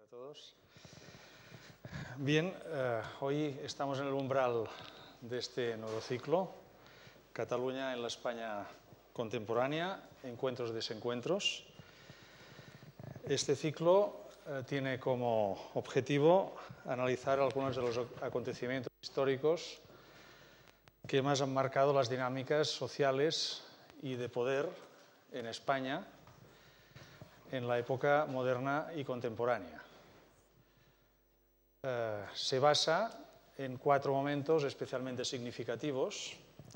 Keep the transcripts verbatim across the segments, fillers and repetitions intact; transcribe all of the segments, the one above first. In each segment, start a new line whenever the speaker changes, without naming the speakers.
todos. Bien, eh, hoy estamos en el umbral de este nuevo ciclo, Cataluña en la España contemporánea, encuentros y desencuentros. Este ciclo eh, tiene como objetivo analizar algunos de los acontecimientos históricos que más han marcado las dinámicas sociales y de poder en España en la época moderna y contemporánea. Eh, se basa en cuatro momentos especialmente significativos,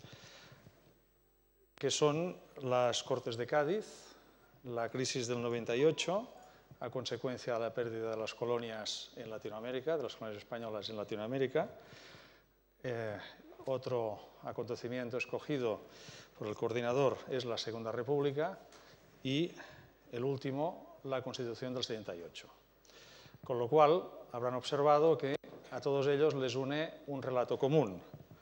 que son las Cortes de Cádiz, la crisis del noventa y ocho, a consecuencia de la pérdida de las colonias en Latinoamérica, de las colonias españolas en Latinoamérica. Eh, otro acontecimiento escogido por el coordinador es la Segunda República y el último, la Constitución del setenta y ocho. Con lo cual, habrán observado que a todos ellos les une un relato común,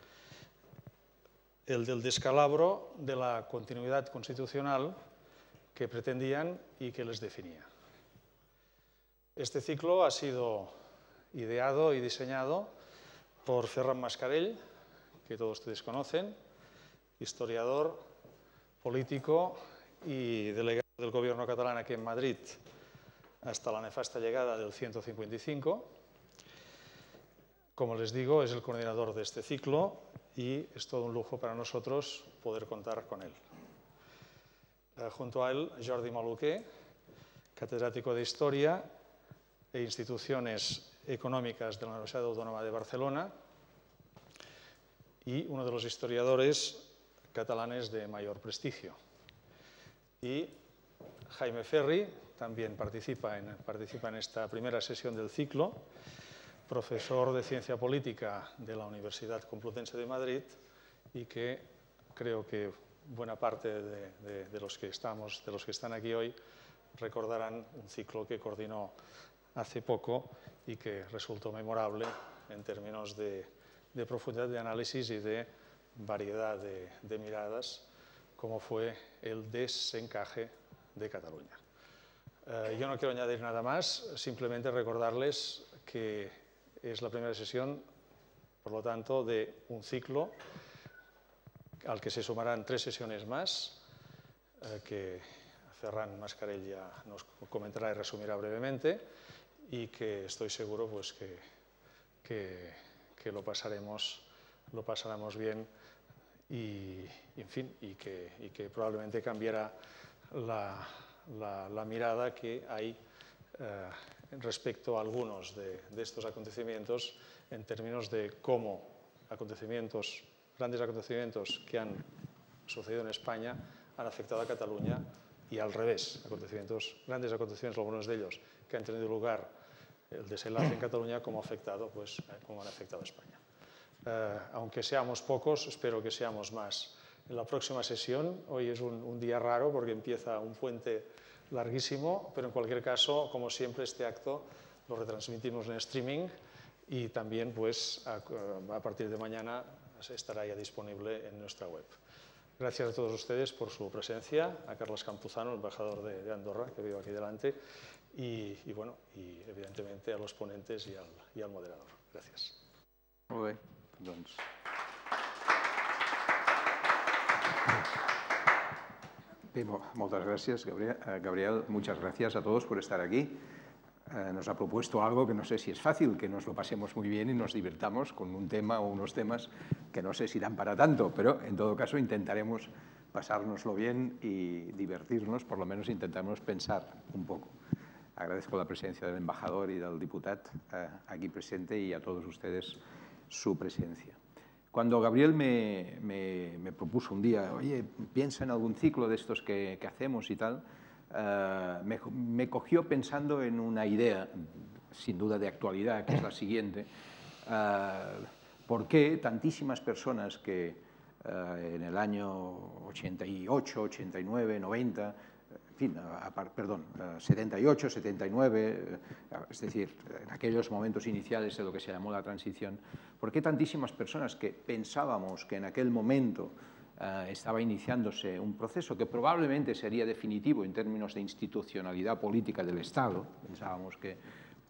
el del descalabro de la continuidad constitucional que pretendían y que les definía. Este ciclo ha sido ideado y diseñado por Ferran Mascarell, que todos ustedes conocen, historiador, político y delegado del gobierno catalán aquí en Madrid hasta la nefasta llegada del ciento cincuenta y cinco. Como les digo, es el coordinador de este ciclo y es todo un lujo para nosotros poder contar con él. Eh, junto a él, Jordi Maluquer, catedrático de Historia e Instituciones Económicas de la Universidad Autónoma de Barcelona y uno de los historiadores catalanes de mayor prestigio. Y Jaime Ferri también participa en, participa en esta primera sesión del ciclo, profesor de Ciencia Política de la Universidad Complutense de Madrid y que creo que buena parte de, de, de, los que estamos, de los que están aquí hoy recordarán un ciclo que coordinó hace poco y que resultó memorable en términos de, de profundidad de análisis y de variedad de, de miradas, como fue el desencaje de Cataluña. Eh, yo no quiero añadir nada más, simplemente recordarles que es la primera sesión, por lo tanto, de un ciclo al que se sumarán tres sesiones más, eh, que Ferran Mascarell ya nos comentará y resumirá brevemente, y que estoy seguro pues, que, que, que lo, pasaremos, lo pasaremos bien y, en fin, y, que, y que probablemente cambiará la, la, la mirada que hay eh, respecto a algunos de, de estos acontecimientos en términos de cómo acontecimientos, grandes acontecimientos que han sucedido en España han afectado a Cataluña y al revés, acontecimientos, grandes acontecimientos, algunos de ellos que han tenido lugar el desenlace en Cataluña, como, afectado, pues, eh, como han afectado a España. Eh, aunque seamos pocos, espero que seamos más. En la próxima sesión, hoy es un, un día raro porque empieza un puente larguísimo, pero en cualquier caso, como siempre, este acto lo retransmitimos en streaming y también pues, a, a partir de mañana estará ya disponible en nuestra web. Gracias a todos ustedes por su presencia, a Carles Campuzano, embajador de, de Andorra, que veo aquí delante, y, y, bueno, y evidentemente a los ponentes y al, y al moderador. Gracias.
Molt bé, doncs... Bé, moltes gràcies, Gabriel. Gabriel, muchas gracias a todos por estar aquí. Eh, nos ha propuesto algo que no sé si es fácil, que nos lo pasemos muy bien y nos divirtamos con un tema o unos temas que no sé si dan para tanto, pero en todo caso intentaremos pasárnoslo bien y divertirnos, por lo menos intentamos pensar un poco. Agradezco la presencia del embajador y del diputat eh, aquí presente y a todos ustedes su presencia. Cuando Gabriel me, me, me propuso un día, oye, piensa en algún ciclo de estos que, que hacemos y tal, uh, me, me cogió pensando en una idea, sin duda de actualidad, que es la siguiente. Uh, ¿Por qué tantísimas personas que uh, en el año ochenta y ocho, ochenta y nueve, noventa, en fin, a, a, perdón, uh, setenta y ocho, setenta y nueve, uh, es decir, en aquellos momentos iniciales de lo que se llamó la transición, ¿por qué tantísimas personas que pensábamos que en aquel momento uh, estaba iniciándose un proceso que probablemente sería definitivo en términos de institucionalidad política del Estado, pensábamos que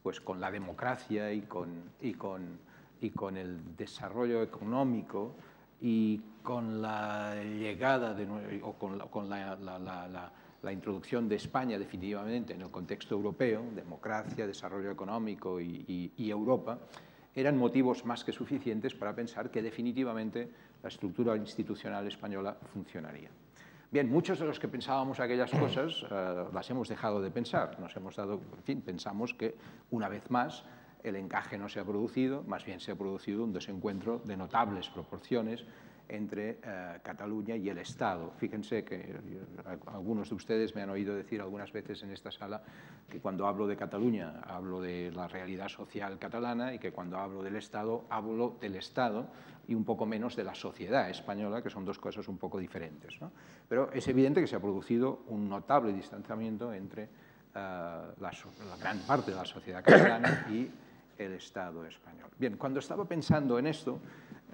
pues con la democracia y con, y con, y con el desarrollo económico y con la llegada de, o con, la, con la, la, la, la, la introducción de España definitivamente en el contexto europeo, democracia, desarrollo económico y, y, y Europa, eran motivos más que suficientes para pensar que definitivamente la estructura institucional española funcionaría. Bien, muchos de los que pensábamos aquellas cosas eh, las hemos dejado de pensar, nos hemos dado, en fin, pensamos que una vez más el encaje no se ha producido, más bien se ha producido un desencuentro de notables proporciones entre eh, Cataluña y el Estado. Fíjense que eh, algunos de ustedes me han oído decir algunas veces en esta sala que cuando hablo de Cataluña hablo de la realidad social catalana y que cuando hablo del Estado hablo del Estado y un poco menos de la sociedad española, que son dos cosas un poco diferentes, ¿no? Pero es evidente que se ha producido un notable distanciamiento entre uh, la, la gran parte de la sociedad catalana y el Estado español. Bien, cuando estaba pensando en esto, uh,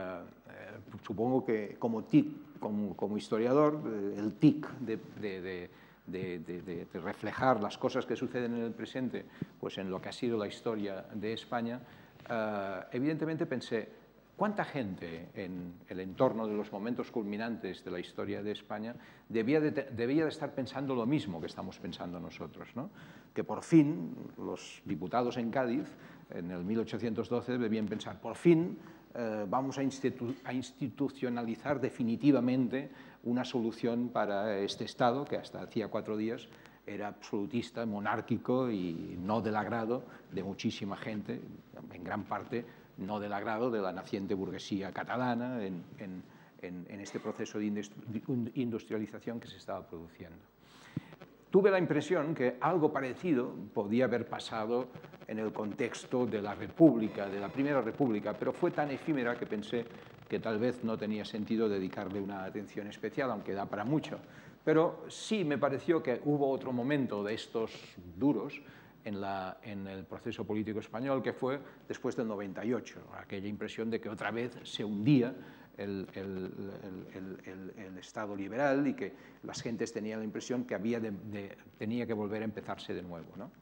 uh, supongo que como tic, como, como historiador, el tic de, de, de De, de, de reflejar las cosas que suceden en el presente pues en lo que ha sido la historia de España, uh, evidentemente pensé, ¿cuánta gente en el entorno de los momentos culminantes de la historia de España debía de, debía de estar pensando lo mismo que estamos pensando nosotros, ¿no? Que por fin los diputados en Cádiz, en el mil ochocientos doce, debían pensar, por fin eh, vamos a, institu a institucionalizar definitivamente una solución para este Estado que hasta hacía cuatro días era absolutista, monárquico y no del agrado de muchísima gente, en gran parte no del agrado de la naciente burguesía catalana en, en, en, en este proceso de industrialización que se estaba produciendo. Tuve la impresión que algo parecido podía haber pasado en el contexto de la República, de la Primera República, pero fue tan efímera que pensé que tal vez no tenía sentido dedicarle una atención especial, aunque da para mucho. Pero sí me pareció que hubo otro momento de estos duros en, la, en el proceso político español, que fue después del noventa y ocho, aquella impresión de que otra vez se hundía el, el, el, el, el Estado liberal y que las gentes tenían la impresión que había de, de, tenía que volver a empezarse de nuevo, ¿no?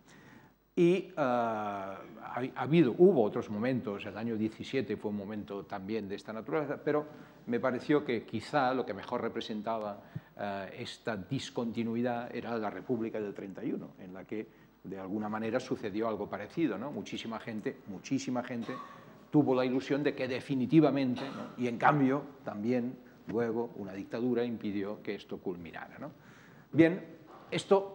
Y uh, ha, ha habido, hubo otros momentos, el año diecisiete fue un momento también de esta naturaleza, pero me pareció que quizá lo que mejor representaba uh, esta discontinuidad era la República del treinta y uno, en la que de alguna manera sucedió algo parecido, ¿no? Muchísima gente, muchísima gente tuvo la ilusión de que definitivamente, ¿no? Y en cambio también luego una dictadura impidió que esto culminara, ¿no? Bien, esto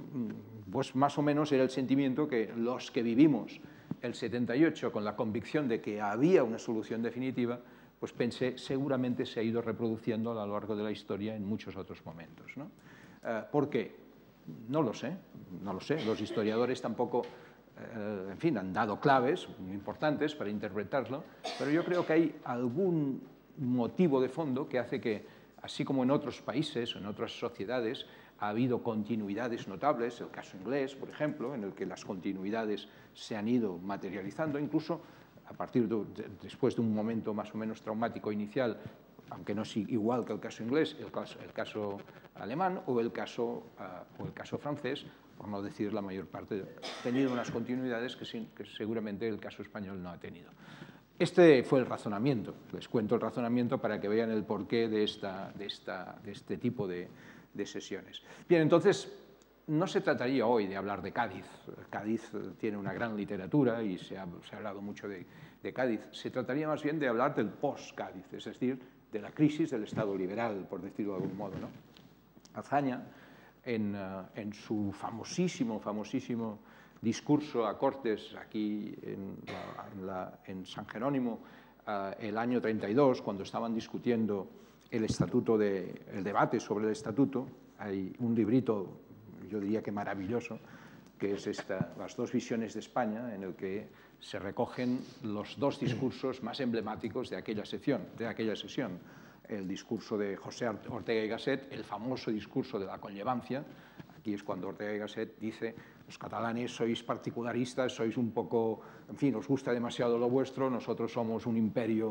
pues más o menos era el sentimiento que los que vivimos el setenta y ocho con la convicción de que había una solución definitiva, pues pensé seguramente se ha ido reproduciendo a lo largo de la historia en muchos otros momentos, ¿no? Uh, ¿Por qué? No lo sé, no lo sé. Los historiadores tampoco, eh, en fin, han dado claves muy importantes para interpretarlo, pero yo creo que hay algún motivo de fondo que hace que, así como en otros países o en otras sociedades, ha habido continuidades notables, el caso inglés, por ejemplo, en el que las continuidades se han ido materializando, incluso a partir de, de, después de un momento más o menos traumático inicial, aunque no es igual que el caso inglés, el caso, el caso alemán o el caso, uh, o el caso francés, por no decir la mayor parte, ha tenido unas continuidades que, sin, que seguramente el caso español no ha tenido. Este fue el razonamiento, les cuento el razonamiento para que vean el porqué de, esta, de, esta, de este tipo de, de sesiones. Bien, entonces, no se trataría hoy de hablar de Cádiz. Cádiz tiene una gran literatura y se ha, se ha hablado mucho de, de Cádiz. Se trataría más bien de hablar del post-Cádiz, es decir, de la crisis del Estado liberal, por decirlo de algún modo, ¿no? Azaña, en, uh, en su famosísimo, famosísimo discurso a Cortes aquí en, la, en, la, en San Jerónimo, uh, el año treinta y dos, cuando estaban discutiendo el estatuto de, el debate sobre el estatuto, hay un librito, yo diría que maravilloso, que es esta, Las dos visiones de España, en el que se recogen los dos discursos más emblemáticos de aquella sesión, de aquella sesión. El discurso de José Ortega y Gasset, el famoso discurso de la conllevancia, Aquí es cuando Ortega y Gasset dice, los catalanes sois particularistas, sois un poco, en fin, os gusta demasiado lo vuestro, nosotros somos un imperio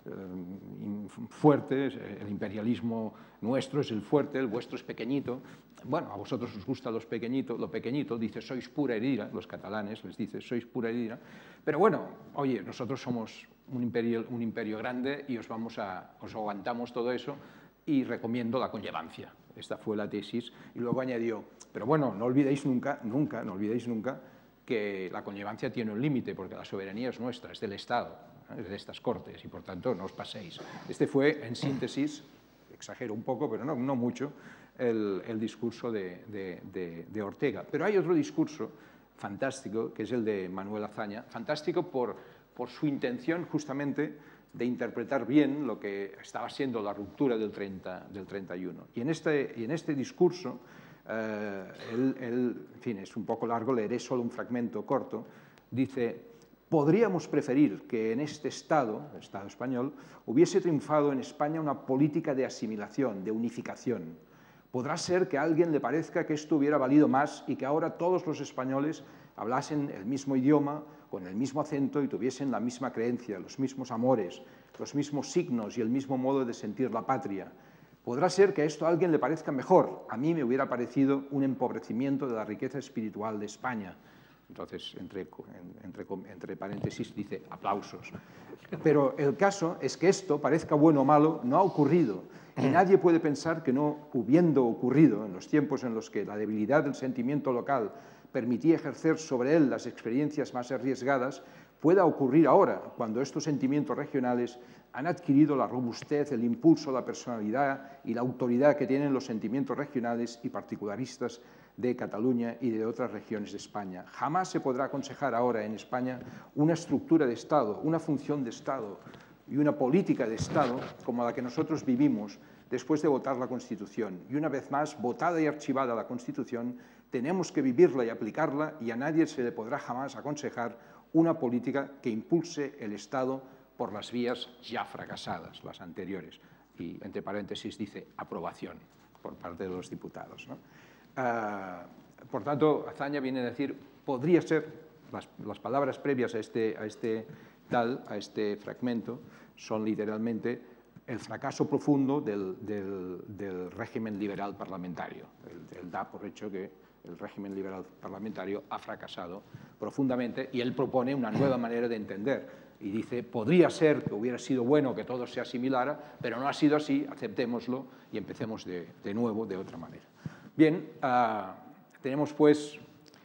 eh, fuerte, el imperialismo nuestro es el fuerte, el vuestro es pequeñito. Bueno, a vosotros os gusta los pequeñitos, lo pequeñito, dice, sois pura herida, los catalanes les dice, sois pura herida, pero bueno, oye, nosotros somos un imperio, un imperio grande y os, vamos a, os aguantamos todo eso y recomiendo la conllevancia. Esta fue la tesis, y luego añadió, pero bueno, no olvidéis nunca, nunca, no olvidéis nunca que la conllevancia tiene un límite, porque la soberanía es nuestra, es del Estado, ¿eh? Es de estas Cortes, y por tanto no os paséis. Este fue, en síntesis, exagero un poco, pero no, no mucho, el, el discurso de, de, de, de Ortega. Pero hay otro discurso fantástico, que es el de Manuel Azaña, fantástico por, por su intención justamente de interpretar bien lo que estaba siendo la ruptura del, treinta, del treinta y uno. Y en este, y en este discurso, eh, él, él, en fin, es un poco largo, leeré solo un fragmento corto, dice, podríamos preferir que en este Estado, el Estado español, hubiese triunfado en España una política de asimilación, de unificación. Podrá ser que a alguien le parezca que esto hubiera valido más y que ahora todos los españoles hablasen el mismo idioma, con el mismo acento y tuviesen la misma creencia, los mismos amores, los mismos signos y el mismo modo de sentir la patria. Podrá ser que a esto a alguien le parezca mejor. A mí me hubiera parecido un empobrecimiento de la riqueza espiritual de España. Entonces, entre, entre, entre paréntesis, dice aplausos. Pero el caso es que esto, parezca bueno o malo, no ha ocurrido. Y nadie puede pensar que no hubiendo ocurrido en los tiempos en los que la debilidad del sentimiento local permitía ejercer sobre él las experiencias más arriesgadas, pueda ocurrir ahora, cuando estos sentimientos regionales han adquirido la robustez, el impulso, la personalidad y la autoridad que tienen los sentimientos regionales y particularistas de Cataluña y de otras regiones de España. Jamás se podrá aconsejar ahora en España una estructura de Estado, una función de Estado y una política de Estado como la que nosotros vivimos después de votar la Constitución. Y una vez más, votada y archivada la Constitución, tenemos que vivirla y aplicarla y a nadie se le podrá jamás aconsejar una política que impulse el Estado por las vías ya fracasadas, las anteriores. Y, entre paréntesis, dice aprobación por parte de los diputados, ¿no? Uh, por tanto, Azaña viene a decir, podría ser, las, las palabras previas a este, a este tal, a este fragmento, son literalmente el fracaso profundo del, del, del régimen liberal parlamentario. Él, él da por hecho que el régimen liberal parlamentario ha fracasado profundamente y él propone una nueva manera de entender. Y dice, podría ser que hubiera sido bueno que todo se asimilara, pero no ha sido así, aceptémoslo y empecemos de, de nuevo de otra manera. Bien, uh, tenemos pues,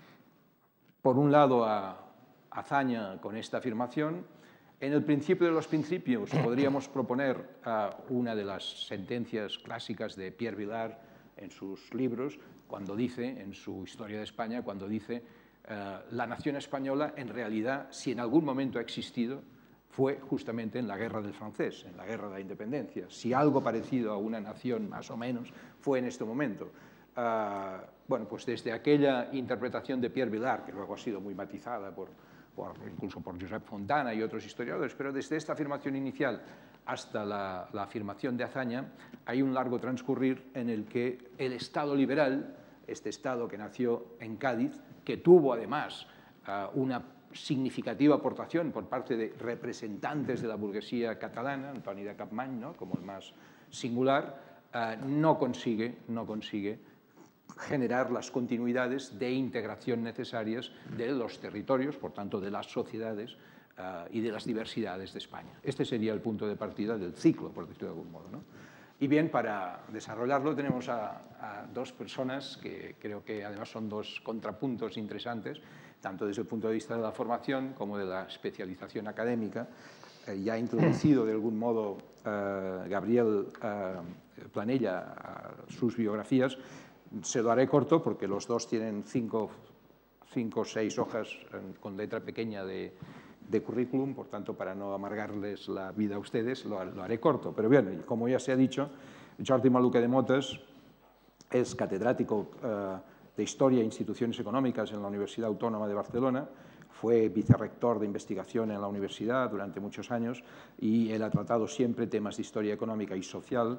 por un lado, a Azaña con esta afirmación. En el principio de los principios podríamos proponer uh, una de las sentencias clásicas de Pierre Vilar en sus libros, cuando dice, en su Historia de España, cuando dice uh, la nación española, en realidad, si en algún momento ha existido, fue justamente en la Guerra del Francés, en la Guerra de la Independencia. Si algo parecido a una nación, más o menos, fue en este momento. Uh, bueno, pues desde aquella interpretación de Pierre Vilar, que luego ha sido muy matizada por, por, incluso por Josep Fontana y otros historiadores, pero desde esta afirmación inicial hasta la, la afirmación de Azaña, hay un largo transcurrir en el que el Estado liberal, este Estado que nació en Cádiz, que tuvo además uh, una significativa aportación por parte de representantes de la burguesía catalana, Antoni de Capmany, ¿no?, como el más singular, uh, no consigue, no consigue generar las continuidades de integración necesarias de los territorios, por tanto de las sociedades uh, y de las diversidades de España. Este sería el punto de partida del ciclo, por decirlo de algún modo, ¿no? Y bien, para desarrollarlo tenemos a, a dos personas que creo que además son dos contrapuntos interesantes, tanto desde el punto de vista de la formación como de la especialización académica. Eh, ya ha introducido de algún modo eh, Gabriel eh, Planella eh, sus biografías. Se lo haré corto porque los dos tienen cinco o seis hojas eh, con letra pequeña de, de currículum, por tanto, para no amargarles la vida a ustedes, lo, lo haré corto. Pero bien, como ya se ha dicho, Jordi Maluquer de Motes es catedrático eh, de Historia e Instituciones Económicas en la Universidad Autónoma de Barcelona, fue vicerrector de investigación en la universidad durante muchos años y él ha tratado siempre temas de historia económica y social,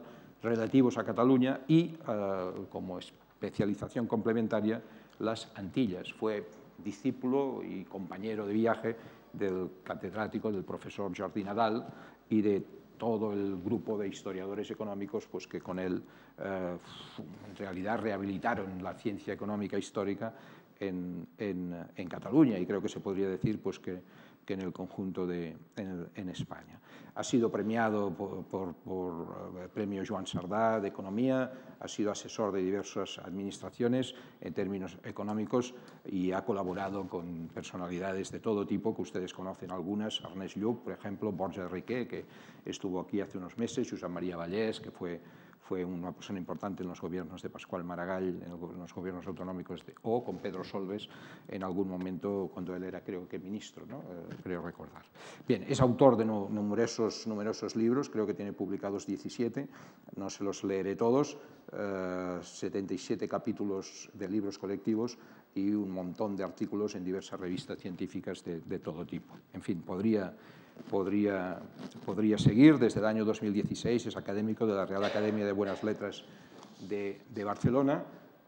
relativos a Cataluña y, como especialización complementaria, las Antillas. Fue discípulo y compañero de viaje del catedrático, del profesor Jordi Nadal y de todo el grupo de historiadores económicos pues, que con él eh, en realidad rehabilitaron la ciencia económica histórica en, en, en Cataluña, y creo que se podría decir pues, que, que en el conjunto de en, en España. Ha sido premiado por, por, por el premio Joan Sardá de Economía, ha sido asesor de diversas administraciones en términos económicos y ha colaborado con personalidades de todo tipo que ustedes conocen algunas, Ernest Lluch, por ejemplo, Borja Riquer, que estuvo aquí hace unos meses, Josep María Vallès, que fue fue una persona importante en los gobiernos de Pascual Maragall, en los gobiernos autonómicos, de, o con Pedro Solbes en algún momento cuando él era, creo que, ministro, ¿no? eh, creo recordar. Bien, es autor de no, numerosos, numerosos libros, creo que tiene publicados diecisiete, no se los leeré todos, eh, setenta y siete capítulos de libros colectivos y un montón de artículos en diversas revistas científicas de, de todo tipo. En fin, podría... Podría, podría seguir. Desde el año dos mil dieciséis es académico de la Real Academia de Buenas Letras de, de Barcelona.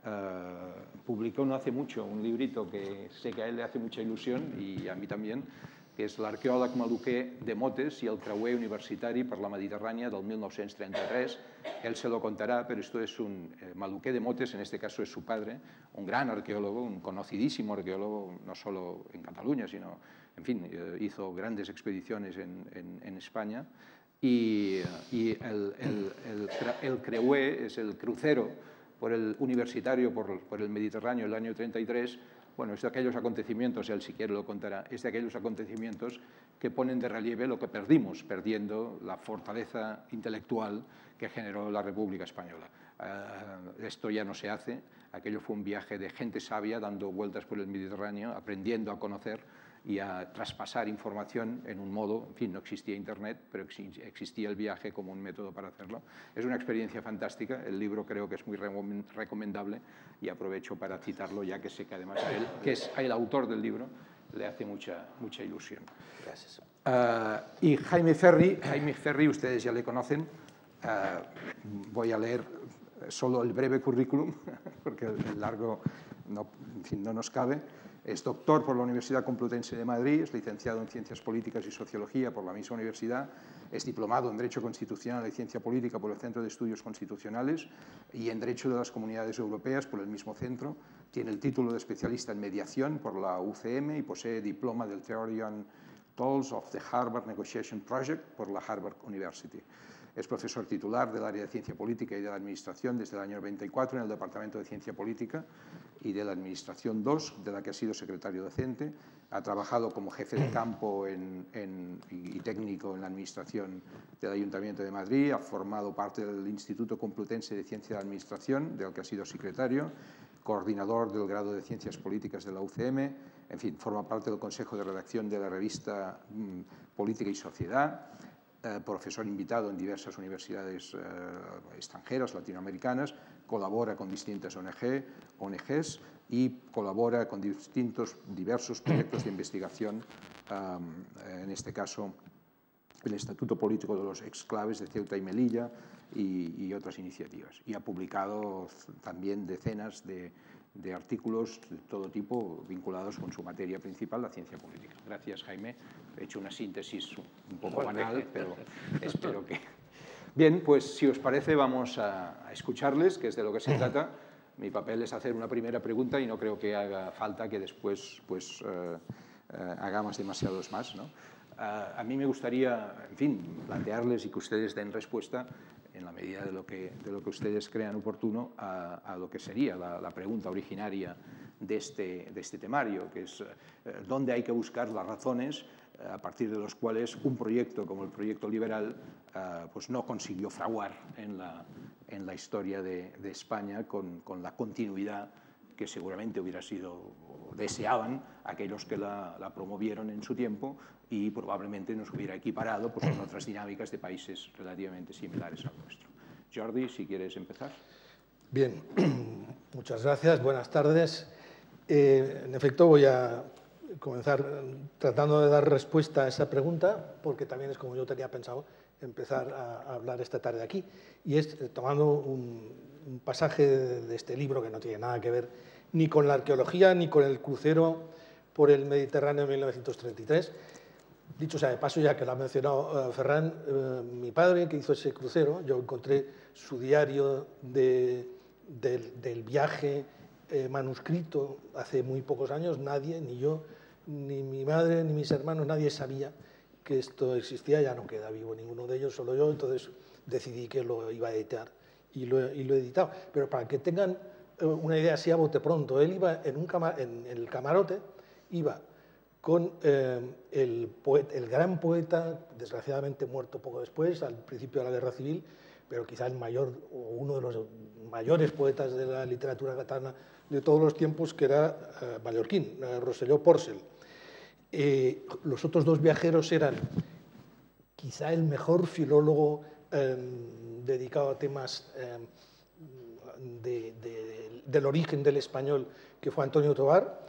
Uh, publicó no hace mucho un librito que sé que a él le hace mucha ilusión y a mí también, que és l'arqueòleg maluquer de Motes y el creuer universitari per la Mediterrània del mil nou-cents treinta-tres. Él se lo contará, pero esto es un eh, maluquer de Motes, en este caso es su padre, un gran arqueólogo, un conocidísimo arqueólogo, no solo en Cataluña, sino, en fin, eh, hizo grandes expediciones en, en, en España. Y, y el, el, el, el creuer es el crucero por el universitario por, por el Mediterráneo el año treinta y tres. Bueno, es de aquellos acontecimientos, él si quiere lo contará, es de aquellos acontecimientos que ponen de relieve lo que perdimos, perdiendo la fortaleza intelectual que generó la República Española. Uh, esto ya no se hace, aquello fue un viaje de gente sabia dando vueltas por el Mediterráneo, aprendiendo a conocer y a traspasar información en un modo, en fin, no existía Internet, pero existía el viaje como un método para hacerlo. Es una experiencia fantástica, el libro creo que es muy recomendable y aprovecho para citarlo, ya que sé que además a él, que es el autor del libro, le hace mucha, mucha ilusión.
Gracias.
Uh, y Jaime Ferri, Jaime Ferri, ustedes ya le conocen, uh, voy a leer solo el breve currículum, porque el largo no, en fin, no nos cabe. Es doctor por la Universidad Complutense de Madrid, es licenciado en Ciencias Políticas y Sociología por la misma universidad, es diplomado en Derecho Constitucional y Ciencia Política por el Centro de Estudios Constitucionales y en Derecho de las Comunidades Europeas por el mismo centro. Tiene el título de especialista en mediación por la U C M y posee diploma del Theory on Tools of the Harvard Negotiation Project por la Harvard University. Es profesor titular del área de Ciencia Política y de la Administración desde el año noventa y cuatro en el Departamento de Ciencia Política y de la Administración dos, de la que ha sido secretario docente. Ha trabajado como jefe de campo en, en, y técnico en la Administración del Ayuntamiento de Madrid. Ha formado parte del Instituto Complutense de Ciencia de la Administración, del que ha sido secretario, coordinador del grado de Ciencias Políticas de la U C M. En fin, forma parte del Consejo de Redacción de la revista mmm, Política y Sociedad. Eh, profesor invitado en diversas universidades eh, extranjeras, latinoamericanas, colabora con distintas O N G, O N Ges y colabora con distintos, diversos proyectos de investigación, um, en este caso el Estatuto Político de los Exclaves de Ceuta y Melilla y, y otras iniciativas. Y ha publicado también decenas de, de artículos de todo tipo vinculados con su materia principal, la ciencia política. Gracias, Jaime. He hecho una síntesis un poco banal, pero espero que... Bien, pues si os parece vamos a, a escucharles, que es de lo que se trata. Mi papel es hacer una primera pregunta y no creo que haga falta que después pues, eh, eh, hagamos demasiados más, ¿no? Uh, a mí me gustaría, en fin, plantearles y que ustedes den respuesta en la medida de lo que, de lo que ustedes crean oportuno a, a lo que sería la, la pregunta originaria de este, de este temario, que es uh, dónde hay que buscar las razones uh, a partir de los cuales un proyecto como el proyecto liberal uh, pues no consiguió fraguar en la, en la historia de, de España con, con la continuidad que seguramente hubiera sido, o deseaban aquellos que la, la promovieron en su tiempo y probablemente nos hubiera equiparado pues, con otras dinámicas de países relativamente similares al nuestro. Jordi, si quieres empezar.
Bien, muchas gracias, buenas tardes. Eh, en efecto, voy a comenzar tratando de dar respuesta a esa pregunta, porque también es como yo tenía pensado empezar a, a hablar esta tarde aquí, y es eh, tomando un, un pasaje de, de este libro que no tiene nada que ver ni con la arqueología ni con el crucero por el Mediterráneo en mil novecientos treinta y tres. Dicho sea de paso, ya que lo ha mencionado uh, Ferran, uh, mi padre que hizo ese crucero, yo encontré su diario de, de, del viaje eh, manuscrito hace muy pocos años. Nadie, ni yo, ni mi madre, ni mis hermanos, nadie sabía que esto existía. Ya no queda vivo ninguno de ellos, solo yo, entonces decidí que lo iba a editar y lo, y lo he editado. Pero para que tengan una idea así a bote pronto, él iba en, un cama, en, en el camarote, iba con eh, el, poeta, el gran poeta, desgraciadamente muerto poco después, al principio de la Guerra Civil, pero quizá el mayor, o uno de los mayores poetas de la literatura catalana de todos los tiempos, que era eh, mallorquín, eh, Rosselló Porcel. Eh, los otros dos viajeros eran quizá el mejor filólogo eh, dedicado a temas eh, de, de, del origen del español, que fue Antonio Tobar.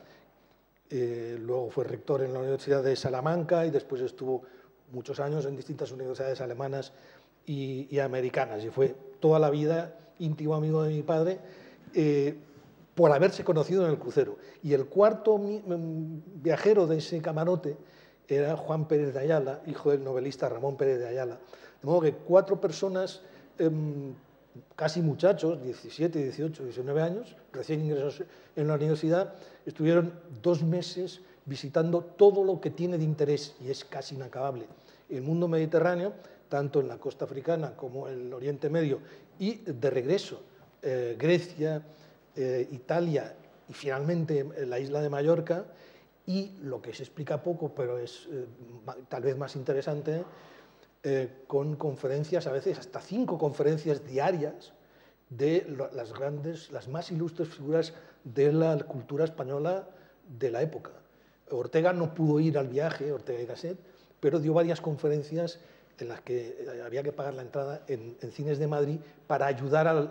Eh, luego fue rector en la Universidad de Salamanca y después estuvo muchos años en distintas universidades alemanas y, y americanas, y fue toda la vida íntimo amigo de mi padre eh, por haberse conocido en el crucero. Y el cuarto viajero de ese camarote era Juan Pérez de Ayala, hijo del novelista Ramón Pérez de Ayala. De modo que cuatro personas, eh, casi muchachos, diecisiete, dieciocho, diecinueve años, recién ingresados en la universidad, estuvieron dos meses visitando todo lo que tiene de interés, y es casi inacabable, el mundo mediterráneo, tanto en la costa africana como en el Oriente Medio, y de regreso, eh, Grecia, eh, Italia y finalmente la isla de Mallorca, y lo que se explica poco, pero es eh, tal vez más interesante, Eh, con conferencias, a veces hasta cinco conferencias diarias de las grandes, las más ilustres figuras de la cultura española de la época. Ortega no pudo ir al viaje, Ortega y Gasset, pero dio varias conferencias en las que había que pagar la entrada en, en cines de Madrid para ayudar a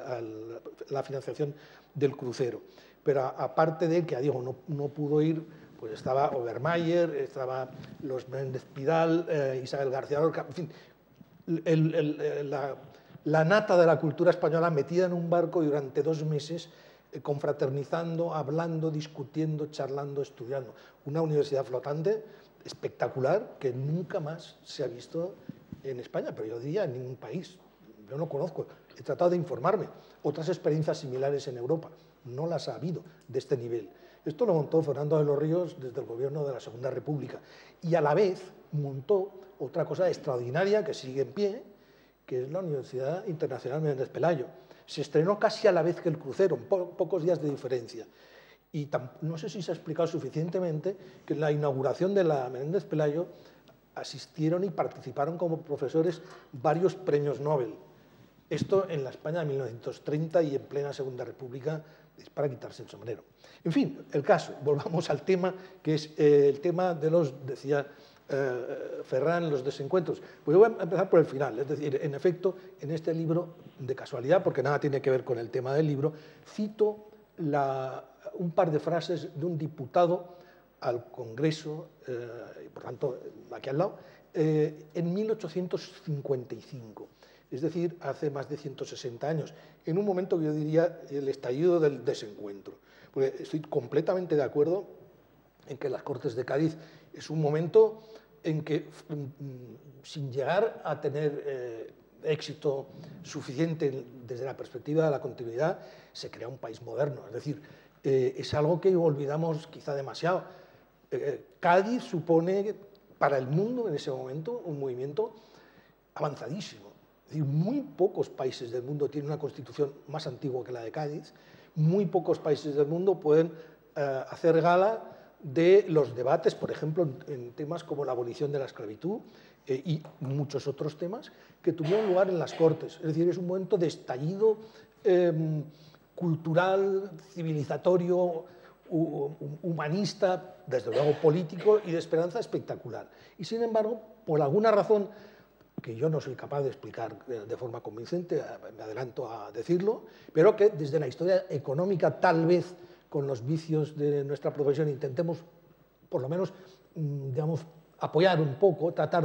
la financiación del crucero. Pero aparte de él, que a Diego no, no pudo ir, pues estaba Obermayer, estaba los Méndez Pidal, eh, Isabel García Lorca, en fin, el, el, la, la nata de la cultura española metida en un barco durante dos meses, eh, confraternizando, hablando, discutiendo, charlando, estudiando. Una universidad flotante espectacular que nunca más se ha visto en España, pero yo diría en ningún país. Yo no conozco, he tratado de informarme. Otras experiencias similares en Europa, no las ha habido de este nivel. Esto lo montó Fernando de los Ríos desde el gobierno de la Segunda República, y a la vez montó otra cosa extraordinaria que sigue en pie, que es la Universidad Internacional Menéndez Pelayo. Se estrenó casi a la vez que el crucero, po pocos días de diferencia. Y no sé si se ha explicado suficientemente que en la inauguración de la Menéndez Pelayo asistieron y participaron como profesores varios premios Nobel. Esto en la España de mil novecientos treinta y en plena Segunda República, es para quitarse el sombrero. En fin, el caso, volvamos al tema, que es eh, el tema de los, decía eh, Ferran, los desencuentros. Pues yo voy a empezar por el final, es decir, en efecto, en este libro, de casualidad, porque nada tiene que ver con el tema del libro, cito la, un par de frases de un diputado al Congreso, eh, por tanto, aquí al lado, eh, en mil ochocientos cincuenta y cinco. Es decir, hace más de ciento sesenta años, en un momento que yo diría el estallido del desencuentro. Porque estoy completamente de acuerdo en que las Cortes de Cádiz es un momento en que, sin llegar a tener eh, éxito suficiente desde la perspectiva de la continuidad, se crea un país moderno. Es decir, eh, es algo que olvidamos quizá demasiado. Eh, Cádiz supone para el mundo en ese momento un movimiento avanzadísimo. Es decir, muy pocos países del mundo tienen una constitución más antigua que la de Cádiz, muy pocos países del mundo pueden eh, hacer gala de los debates, por ejemplo, en, en temas como la abolición de la esclavitud eh, y muchos otros temas que tuvieron lugar en las Cortes. Es decir, es un momento de estallido eh, cultural, civilizatorio, humanista, desde luego político y de esperanza espectacular. Y sin embargo, por alguna razón que yo no soy capaz de explicar de forma convincente, me adelanto a decirlo, pero que desde la historia económica, tal vez con los vicios de nuestra profesión, intentemos, por lo menos, digamos, apoyar un poco, tratar de,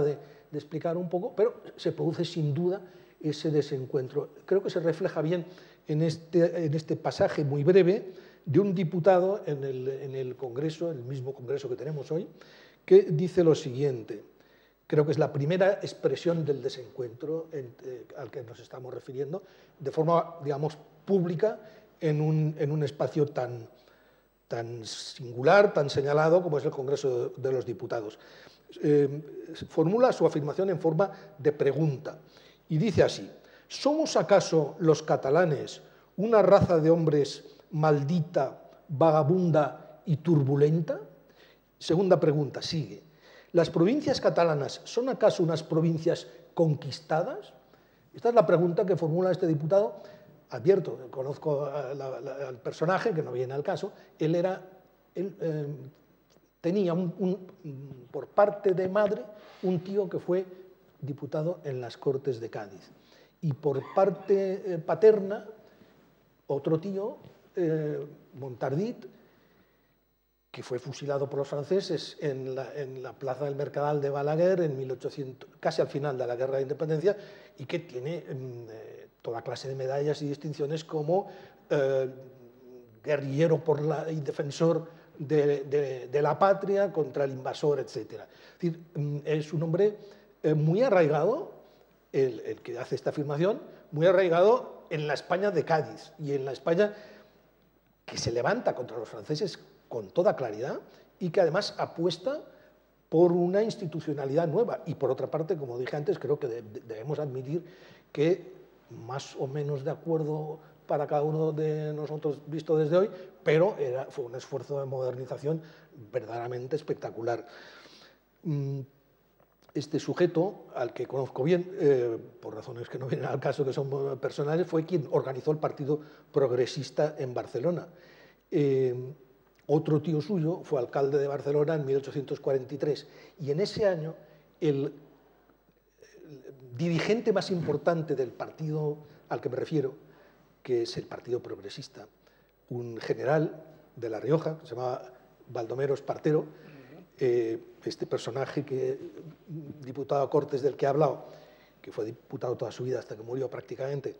de explicar un poco, pero se produce sin duda ese desencuentro. Creo que se refleja bien en este, en este pasaje muy breve de un diputado en el, en el Congreso, el mismo Congreso que tenemos hoy, que dice lo siguiente. Creo que es la primera expresión del desencuentro en, eh, al que nos estamos refiriendo, de forma, digamos, pública, en un, en un espacio tan, tan singular, tan señalado como es el Congreso de, de los Diputados. Eh, formula su afirmación en forma de pregunta y dice así: ¿somos acaso los catalanes una raza de hombres maldita, vagabunda y turbulenta? Segunda pregunta, sigue. ¿Las provincias catalanas son acaso unas provincias conquistadas? Esta es la pregunta que formula este diputado. Advierto, conozco a la, la, al personaje, que no viene al caso. Él era, él, eh, tenía un, un, por parte de madre un tío que fue diputado en las Cortes de Cádiz. Y por parte eh, paterna, otro tío, eh, Montardit, que fue fusilado por los franceses en la, en la plaza del Mercadal de Balaguer en mil ochocientos, casi al final de la Guerra de Independencia, y que tiene eh, toda clase de medallas y distinciones como eh, guerrillero por la, y defensor de, de, de la patria contra el invasor, etcétera. Es decir, es un hombre eh, muy arraigado, el, el que hace esta afirmación, muy arraigado en la España de Cádiz y en la España que se levanta contra los franceses con toda claridad y que además apuesta por una institucionalidad nueva. Y por otra parte, como dije antes, creo que de, de, debemos admitir que más o menos de acuerdo para cada uno de nosotros visto desde hoy, pero era, fue un esfuerzo de modernización verdaderamente espectacular. Este sujeto, al que conozco bien, eh, por razones que no vienen al caso, que son personales, fue quien organizó el Partido Progresista en Barcelona. Eh, Otro tío suyo fue alcalde de Barcelona en mil ochocientos cuarenta y tres y en ese año el, el dirigente más importante del partido al que me refiero, que es el Partido Progresista, un general de La Rioja, que se llamaba Baldomero Espartero, eh, este personaje, que, diputado a Cortes del que he hablado, que fue diputado toda su vida hasta que murió prácticamente,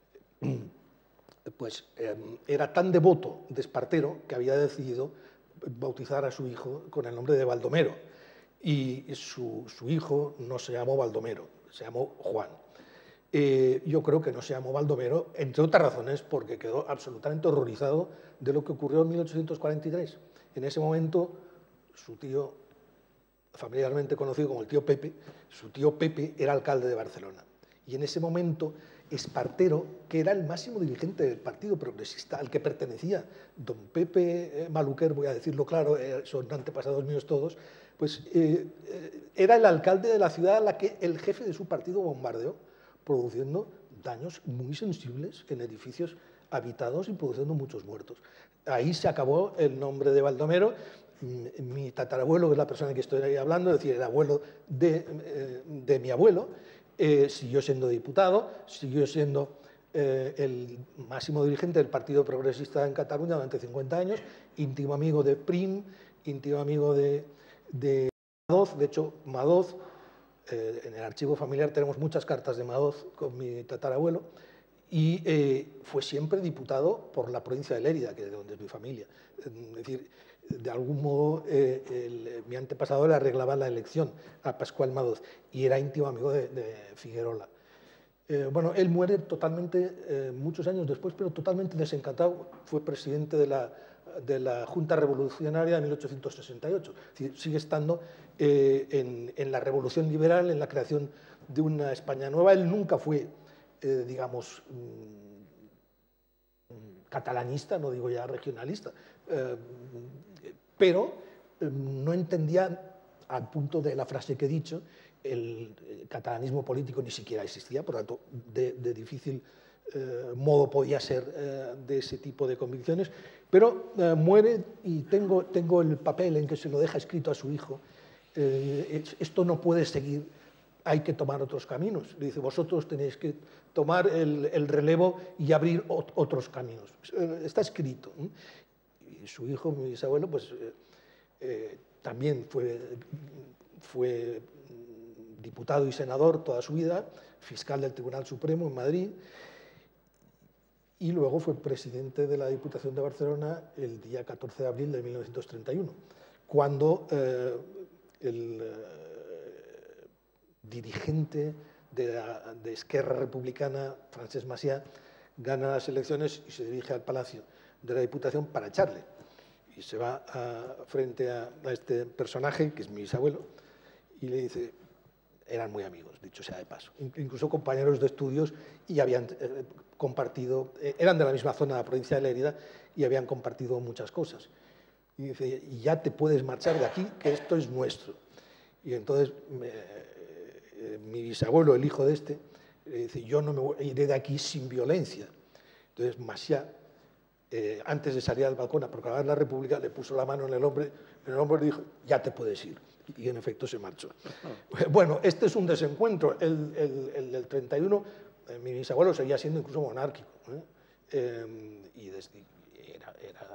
pues eh, era tan devoto de Espartero que había decidido bautizar a su hijo con el nombre de Baldomero. Y su, su hijo no se llamó Baldomero, se llamó Juan. Eh, yo creo que no se llamó Baldomero, entre otras razones, porque quedó absolutamente horrorizado de lo que ocurrió en mil ochocientos cuarenta y tres. En ese momento, su tío, familiarmente conocido como el tío Pepe, su tío Pepe era alcalde de Barcelona. Y en ese momento, Espartero, que era el máximo dirigente del Partido Progresista, al que pertenecía don Pepe Maluquer, voy a decirlo claro, son antepasados míos todos, pues eh, era el alcalde de la ciudad a la que el jefe de su partido bombardeó, produciendo daños muy sensibles en edificios habitados y produciendo muchos muertos. Ahí se acabó el nombre de Baldomero. Mi tatarabuelo, que es la persona de que estoy hablando, es decir, el abuelo de, de mi abuelo, Eh, siguió siendo diputado, siguió siendo eh, el máximo dirigente del Partido Progresista en Cataluña durante cincuenta años, íntimo amigo de Prim, íntimo amigo de, de Madoz. De hecho, Madoz, eh, en el archivo familiar tenemos muchas cartas de Madoz con mi tatarabuelo, y eh, fue siempre diputado por la provincia de Lérida, que es de donde es mi familia. Es decir, de algún modo eh, el, mi antepasado le arreglaba la elección a Pascual Madoz y era íntimo amigo de, de Figuerola. Eh, bueno, él muere totalmente, eh, muchos años después, pero totalmente desencantado. Fue presidente de la, de la Junta Revolucionaria de mil ochocientos sesenta y ocho. Es decir, sigue estando eh, en, en la Revolución Liberal, en la creación de una España nueva. Él nunca fue, eh, digamos, catalanista, no digo ya regionalista, eh, pero eh, no entendía, al punto de la frase que he dicho, el, el catalanismo político ni siquiera existía, por lo tanto, de, de difícil eh, modo podía ser eh, de ese tipo de convicciones, pero eh, muere y tengo, tengo el papel en que se lo deja escrito a su hijo. Eh, esto no puede seguir, hay que tomar otros caminos. Le dice, vosotros tenéis que tomar el, el relevo y abrir ot otros caminos. Está escrito. Y su hijo, mi bisabuelo, pues eh, eh, también fue, fue diputado y senador toda su vida, fiscal del Tribunal Supremo en Madrid, y luego fue presidente de la Diputación de Barcelona el día catorce de abril de mil novecientos treinta y uno, cuando eh, el eh, dirigente de, la, de Esquerra Republicana, Francesc Macià, gana las elecciones y se dirige al Palacio de la Diputación para echarle. Y se va a, frente a, a este personaje, que es mi bisabuelo, y le dice, eran muy amigos, dicho sea de paso, incluso compañeros de estudios y habían eh, compartido, eh, eran de la misma zona de la provincia de Lérida y habían compartido muchas cosas. Y dice, y ya te puedes marchar de aquí, que esto es nuestro. Y entonces eh, mi bisabuelo, el hijo de este, le dice, yo no me iré de aquí sin violencia. Entonces Macià, eh, antes de salir al balcón a proclamar la República, le puso la mano en el hombro, en el hombro y le dijo, ya te puedes ir. Y en efecto se marchó. Bueno, este es un desencuentro. El, el, el del treinta y uno, eh, mi bisabuelo seguía siendo incluso monárquico. ¿eh? Eh, y desde, era, era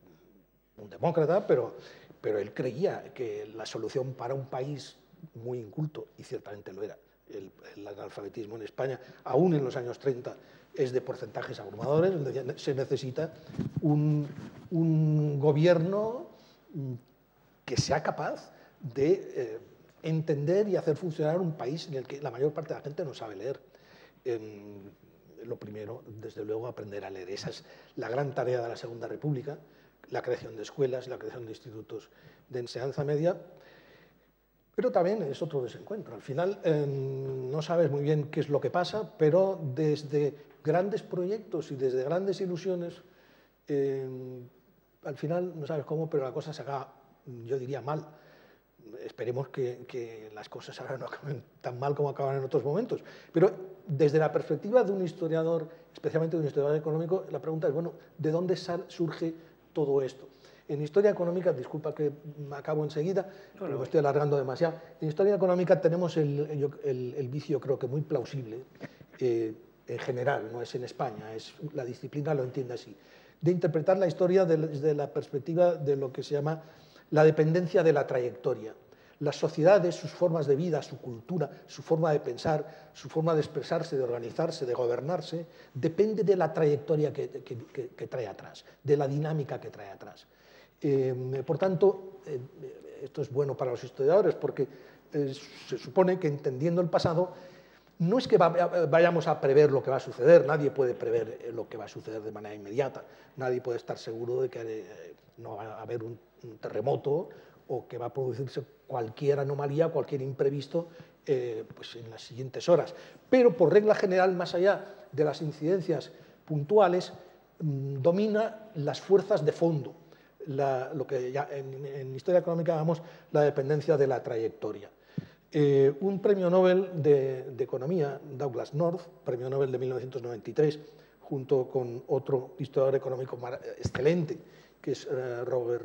un demócrata, pero, pero él creía que la solución para un país muy inculto, y ciertamente lo era, el, el analfabetismo en España, aún en los años treinta, es de porcentajes abrumadores, se necesita un, un gobierno que sea capaz de eh, entender y hacer funcionar un país en el que la mayor parte de la gente no sabe leer. Eh, lo primero, desde luego, aprender a leer. Esa es la gran tarea de la Segunda República, la creación de escuelas, la creación de institutos de enseñanza media, pero también es otro desencuentro. Al final eh, no sabes muy bien qué es lo que pasa, pero desde grandes proyectos y desde grandes ilusiones, eh, al final no sabes cómo, pero la cosa se acaba, yo diría, mal. Esperemos que, que las cosas ahora no acaben tan mal como acaban en otros momentos. Pero desde la perspectiva de un historiador, especialmente de un historiador económico, la pregunta es, bueno, ¿de dónde sal, surge todo esto? En historia económica, disculpa que acabo enseguida, no, no. Me estoy alargando demasiado, en historia económica tenemos el, el, el vicio, creo que muy plausible, eh, en general, no es en España, es, la disciplina lo entiende así, de interpretar la historia desde la perspectiva de lo que se llama la dependencia de la trayectoria. Las sociedades, sus formas de vida, su cultura, su forma de pensar, su forma de expresarse, de organizarse, de gobernarse, depende de la trayectoria que, que, que, que trae atrás, de la dinámica que trae atrás. Eh, por tanto, eh, esto es bueno para los historiadores porque eh, se supone que entendiendo el pasado, no es que va, vayamos a prever lo que va a suceder, nadie puede prever lo que va a suceder de manera inmediata, nadie puede estar seguro de que eh, no va a haber un, un terremoto o que va a producirse cualquier anomalía, cualquier imprevisto eh, pues en las siguientes horas. Pero por regla general, más allá de las incidencias puntuales, mmm, domina las fuerzas de fondo, la, lo que ya en, en historia económica llamamos la dependencia de la trayectoria. Eh, un premio Nobel de, de Economía, Douglas North, premio Nobel de mil novecientos noventa y tres, junto con otro historiador económico excelente, que es uh, Robert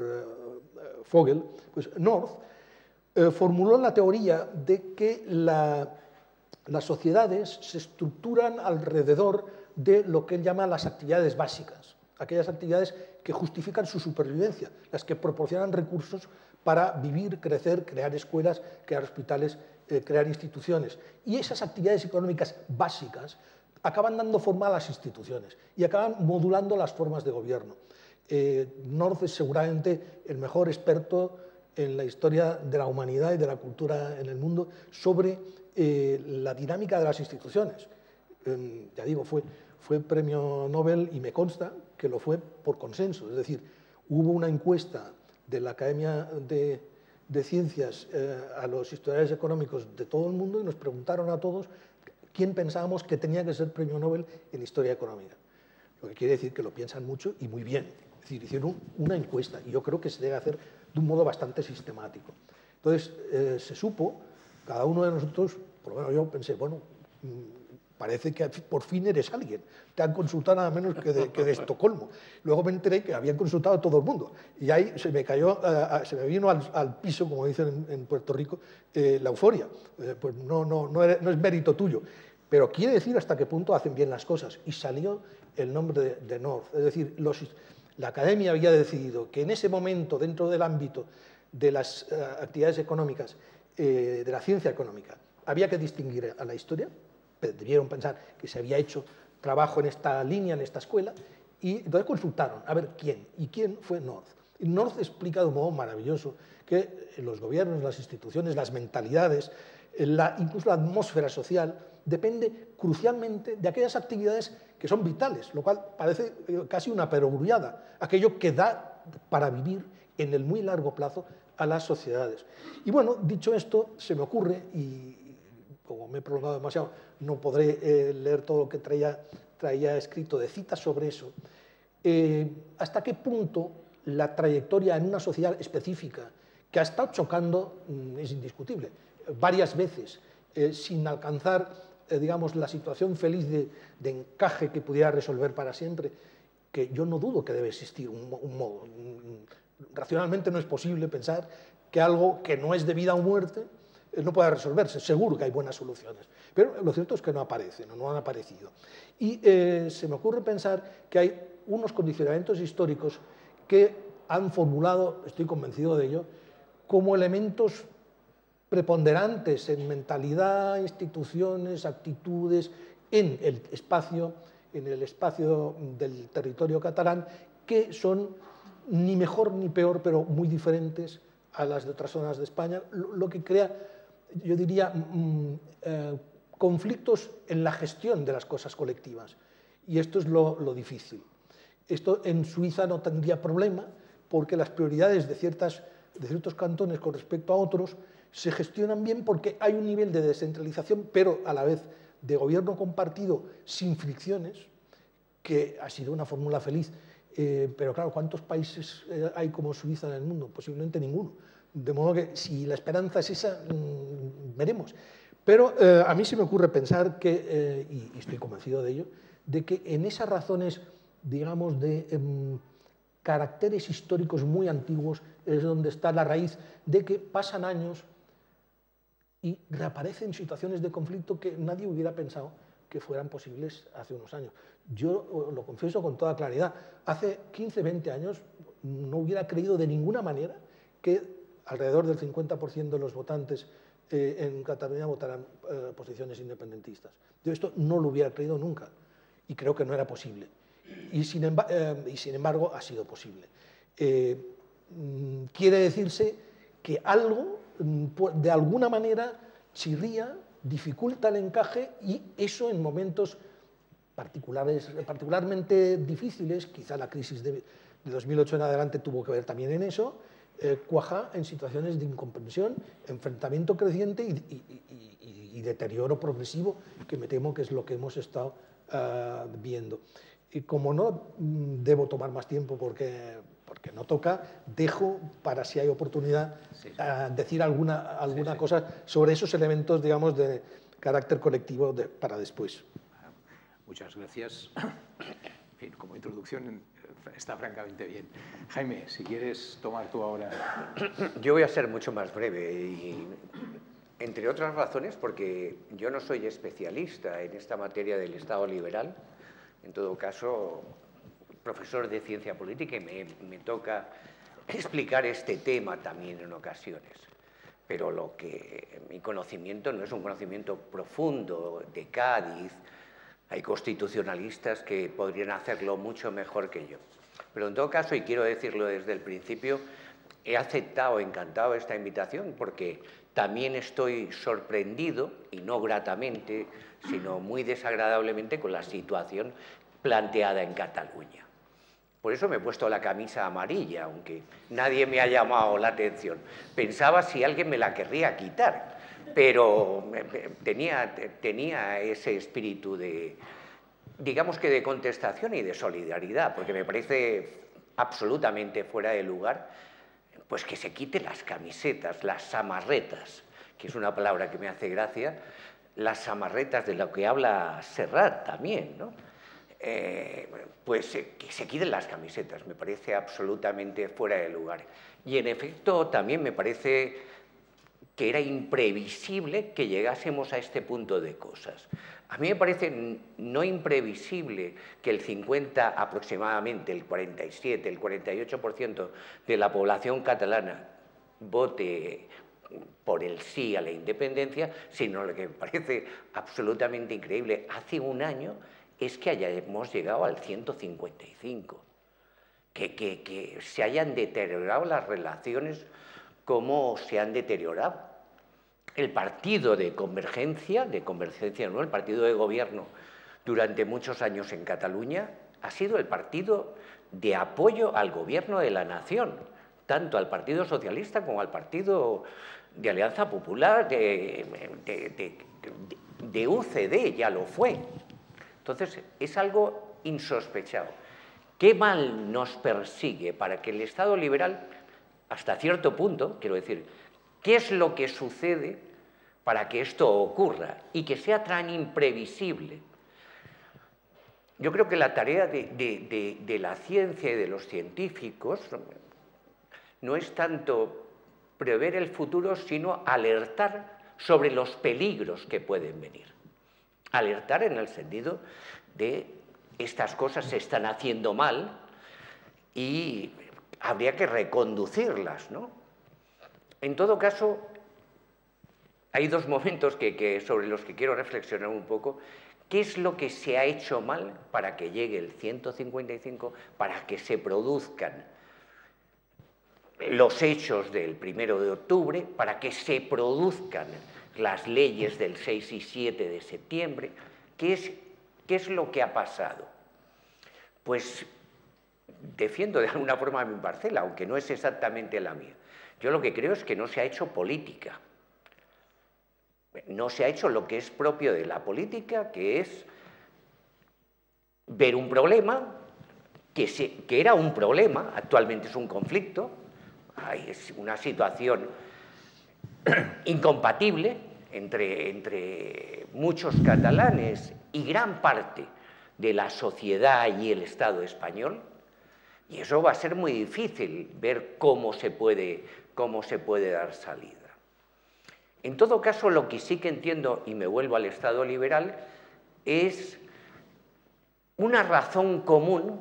uh, Fogel, pues North uh, formuló la teoría de que la, las sociedades se estructuran alrededor de lo que él llama las actividades básicas, aquellas actividades que justifican su supervivencia, las que proporcionan recursos para vivir, crecer, crear escuelas, crear hospitales, eh, crear instituciones. Y esas actividades económicas básicas acaban dando forma a las instituciones y acaban modulando las formas de gobierno. Eh, North es seguramente el mejor experto en la historia de la humanidad y de la cultura en el mundo sobre eh, la dinámica de las instituciones. Eh, ya digo, fue, fue premio Nobel y me consta que lo fue por consenso, es decir, hubo una encuesta de la Academia de, de Ciencias eh, a los historiadores económicos de todo el mundo y nos preguntaron a todos quién pensábamos que tenía que ser premio Nobel en historia económica. Lo que quiere decir que lo piensan mucho y muy bien. Es decir, hicieron una encuesta y yo creo que se debe hacer de un modo bastante sistemático. Entonces, eh, se supo, cada uno de nosotros, por lo menos yo pensé, bueno, parece que por fin eres alguien. Te han consultado nada menos que de, que de Estocolmo. Luego me enteré que habían consultado a todo el mundo. Y ahí se me cayó, uh, se me vino al, al piso, como dicen en, en Puerto Rico, eh, la euforia. Eh, pues no, no, no, era, no es mérito tuyo. Pero quiere decir hasta qué punto hacen bien las cosas. Y salió el nombre de, de North. Es decir, los, la Academia había decidido que en ese momento, dentro del ámbito de las uh, actividades económicas, eh, de la ciencia económica, había que distinguir a la historia, debieron pensar que se había hecho trabajo en esta línea, en esta escuela, y entonces consultaron a ver quién, y quién fue North. Y North explica de un modo maravilloso que los gobiernos, las instituciones, las mentalidades, la, incluso la atmósfera social, depende crucialmente de aquellas actividades que son vitales, lo cual parece casi una perogrullada, aquello que da para vivir en el muy largo plazo a las sociedades. Y bueno, dicho esto, se me ocurre, y como me he prolongado demasiado, no podré eh, leer todo lo que traía, traía escrito de citas sobre eso, eh, hasta qué punto la trayectoria en una sociedad específica que ha estado chocando mm, es indiscutible, varias veces, eh, sin alcanzar, eh, digamos, la situación feliz de, de encaje que pudiera resolver para siempre, que yo no dudo que debe existir un, un modo. Racionalmente no es posible pensar que algo que no es de vida o muerte eh, no pueda resolverse. Seguro que hay buenas soluciones, pero lo cierto es que no aparecen o no han aparecido. Y eh, se me ocurre pensar que hay unos condicionamientos históricos que han formulado, estoy convencido de ello, como elementos preponderantes en mentalidad, instituciones, actitudes, en el espacio, en el espacio del territorio catalán, que son ni mejor ni peor, pero muy diferentes a las de otras zonas de España, lo que crea, yo diría, mmm, eh, conflictos en la gestión de las cosas colectivas. Y esto es lo, lo difícil. Esto en Suiza no tendría problema, porque las prioridades de, ciertas, de ciertos cantones con respecto a otros se gestionan bien porque hay un nivel de descentralización, pero a la vez de gobierno compartido sin fricciones, que ha sido una fórmula feliz. Eh, pero claro, ¿cuántos países eh, hay como Suiza en el mundo? Posiblemente ninguno. De modo que si la esperanza es esa, mmm, veremos. Pero eh, a mí se me ocurre pensar que, eh, y, y estoy convencido de ello, de que en esas razones, digamos, de eh, caracteres históricos muy antiguos es donde está la raíz de que pasan años y reaparecen situaciones de conflicto que nadie hubiera pensado que fueran posibles hace unos años. Yo lo confieso con toda claridad, hace quince, veinte años no hubiera creído de ninguna manera que alrededor del cincuenta por ciento de los votantes eh, en Cataluña votaran eh, posiciones independentistas. Yo esto no lo hubiera creído nunca y creo que no era posible. Y sin, emba eh, y sin embargo ha sido posible. Eh, quiere decirse que algo, de alguna manera, chirría, dificulta el encaje y eso en momentos particulares, particularmente difíciles, quizá la crisis de, de dos mil ocho en adelante tuvo que ver también en eso, eh, cuaja en situaciones de incomprensión, enfrentamiento creciente y, y, y, y deterioro progresivo, que me temo que es lo que hemos estado uh, viendo. Y como no debo tomar más tiempo porque, porque no toca, dejo para si hay oportunidad sí, sí. Uh, decir alguna, alguna sí, sí. cosa sobre esos elementos, digamos, de carácter colectivo de, para después.
Muchas gracias. En fin, como introducción está francamente bien. Jaime, si quieres tomar tú ahora.
Yo voy a ser mucho más breve, y, entre otras razones porque yo no soy especialista en esta materia del Estado liberal. En todo caso, profesor de ciencia política y me, me toca explicar este tema también en ocasiones. Pero lo que mi conocimiento no es un conocimiento profundo de Cádiz. Hay constitucionalistas que podrían hacerlo mucho mejor que yo. Pero en todo caso, y quiero decirlo desde el principio, he aceptado, encantado esta invitación porque también estoy sorprendido, y no gratamente, sino muy desagradablemente con la situación planteada en Cataluña. Por eso me he puesto la camisa amarilla, aunque nadie me ha llamado la atención. Pensaba si alguien me la querría quitar, pero tenía, tenía ese espíritu de, digamos que de contestación y de solidaridad, porque me parece absolutamente fuera de lugar pues que se quiten las camisetas, las samarretas, que es una palabra que me hace gracia, las samarretas de lo que habla Serrat también, ¿no? Eh, pues eh, que se quiten las camisetas, me parece absolutamente fuera de lugar. Y en efecto también me parece que era imprevisible que llegásemos a este punto de cosas. A mí me parece no imprevisible que el cincuenta aproximadamente, el cuarenta y siete, el cuarenta y ocho por ciento de la población catalana vote por el sí a la independencia, sino lo que me parece absolutamente increíble hace un año es que hayamos llegado al ciento cincuenta y cinco, que, que, que se hayan deteriorado las relaciones como se han deteriorado. El partido de convergencia, de convergencia no, el partido de gobierno durante muchos años en Cataluña ha sido el partido de apoyo al gobierno de la nación, tanto al Partido Socialista como al Partido de Alianza Popular, de, de, de, de U C D, ya lo fue. Entonces, es algo insospechado. ¿Qué mal nos persigue para que el Estado liberal, hasta cierto punto, quiero decir, qué es lo que sucede para que esto ocurra y que sea tan imprevisible? Yo creo que la tarea de, de, de, de la ciencia y de los científicos no es tanto prever el futuro, sino alertar sobre los peligros que pueden venir. Alertar en el sentido de estas cosas se están haciendo mal y habría que reconducirlas, ¿no? En todo caso, hay dos momentos que, que, sobre los que quiero reflexionar un poco. ¿Qué es lo que se ha hecho mal para que llegue el ciento cincuenta y cinco, para que se produzcan los hechos del primero de octubre, para que se produzcan las leyes del seis y siete de septiembre? ¿Qué es, qué es lo que ha pasado? Pues defiendo de alguna forma mi parcela, aunque no es exactamente la mía. Yo lo que creo es que no se ha hecho política. No se ha hecho lo que es propio de la política, que es ver un problema, que, se, que era un problema, actualmente es un conflicto, es una situación incompatible entre, entre muchos catalanes y gran parte de la sociedad y el Estado español, y eso va a ser muy difícil ver cómo se puede, cómo se puede dar salida. En todo caso, lo que sí que entiendo, y me vuelvo al Estado liberal, es una razón común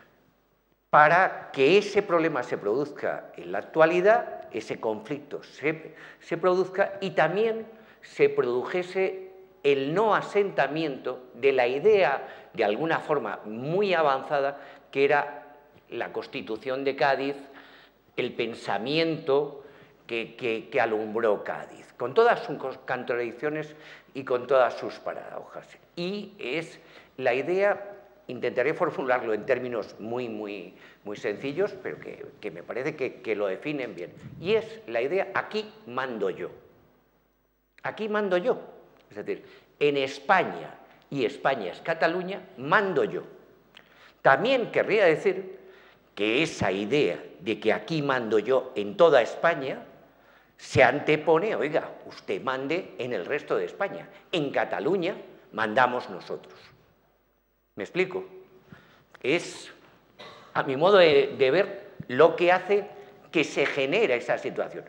para que ese problema se produzca en la actualidad, ese conflicto se, se produzca y también se produjese el no asentamiento de la idea, de alguna forma muy avanzada, que era la Constitución de Cádiz, el pensamiento que, que, que alumbró Cádiz, con todas sus contradicciones y con todas sus paradojas. Y es la idea, intentaré formularlo en términos muy, muy, muy sencillos, pero que, que me parece que, que lo definen bien. Y es la idea, aquí mando yo. Aquí mando yo. Es decir, en España, y España es Cataluña, mando yo. También querría decir que esa idea de que aquí mando yo en toda España se antepone, oiga, usted mande en el resto de España. En Cataluña mandamos nosotros. ¿Me explico? Es, a mi modo de, de ver, lo que hace que se genere esa situación.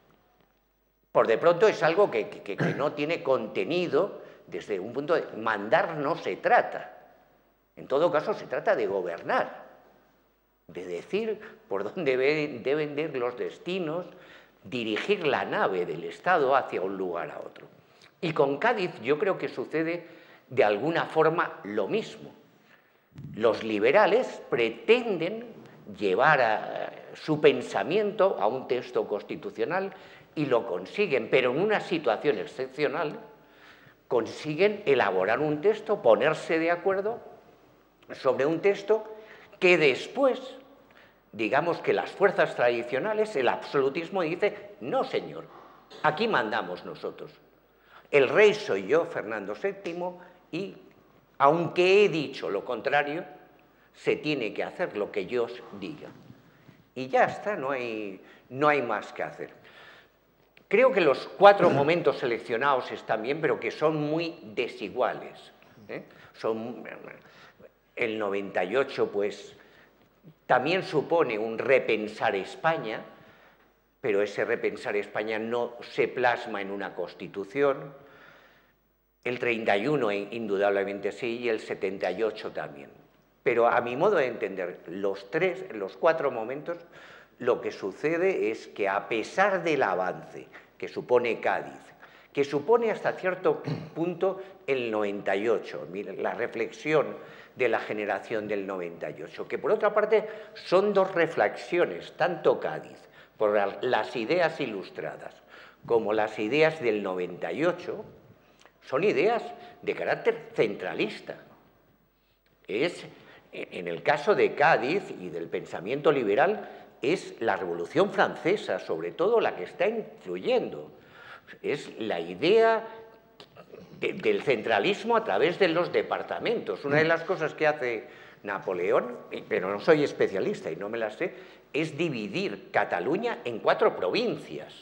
Por de pronto es algo que, que, que no tiene contenido desde un punto de... Mandar no se trata. En todo caso, se trata de gobernar, de decir por dónde deben, deben ir los destinos, dirigir la nave del Estado hacia un lugar a otro. Y con Cádiz yo creo que sucede de alguna forma lo mismo. Los liberales pretenden llevar a su pensamiento a un texto constitucional y lo consiguen, pero en una situación excepcional consiguen elaborar un texto, ponerse de acuerdo sobre un texto que después, digamos que las fuerzas tradicionales, el absolutismo dice, no señor, aquí mandamos nosotros. El rey soy yo, Fernando séptimo, y aunque he dicho lo contrario, se tiene que hacer lo que yo diga. Y ya está, no hay, no hay más que hacer. Creo que los cuatro momentos seleccionados están bien, pero que son muy desiguales, ¿eh? Son, el noventa y ocho, pues, también supone un repensar España, pero ese repensar España no se plasma en una Constitución. El treinta y uno indudablemente sí, y el setenta y ocho también. Pero a mi modo de entender, los, tres, los cuatro momentos, lo que sucede es que a pesar del avance que supone Cádiz, que supone hasta cierto punto el noventa y ocho, la reflexión de la generación del noventa y ocho, que por otra parte son dos reflexiones, tanto Cádiz, por las ideas ilustradas, como las ideas del noventa y ocho, son ideas de carácter centralista. Es, en el caso de Cádiz y del pensamiento liberal, es la Revolución Francesa, sobre todo, la que está influyendo. Es la idea de, del centralismo a través de los departamentos. Una de las cosas que hace Napoleón, pero no soy especialista y no me la sé, es dividir Cataluña en cuatro provincias.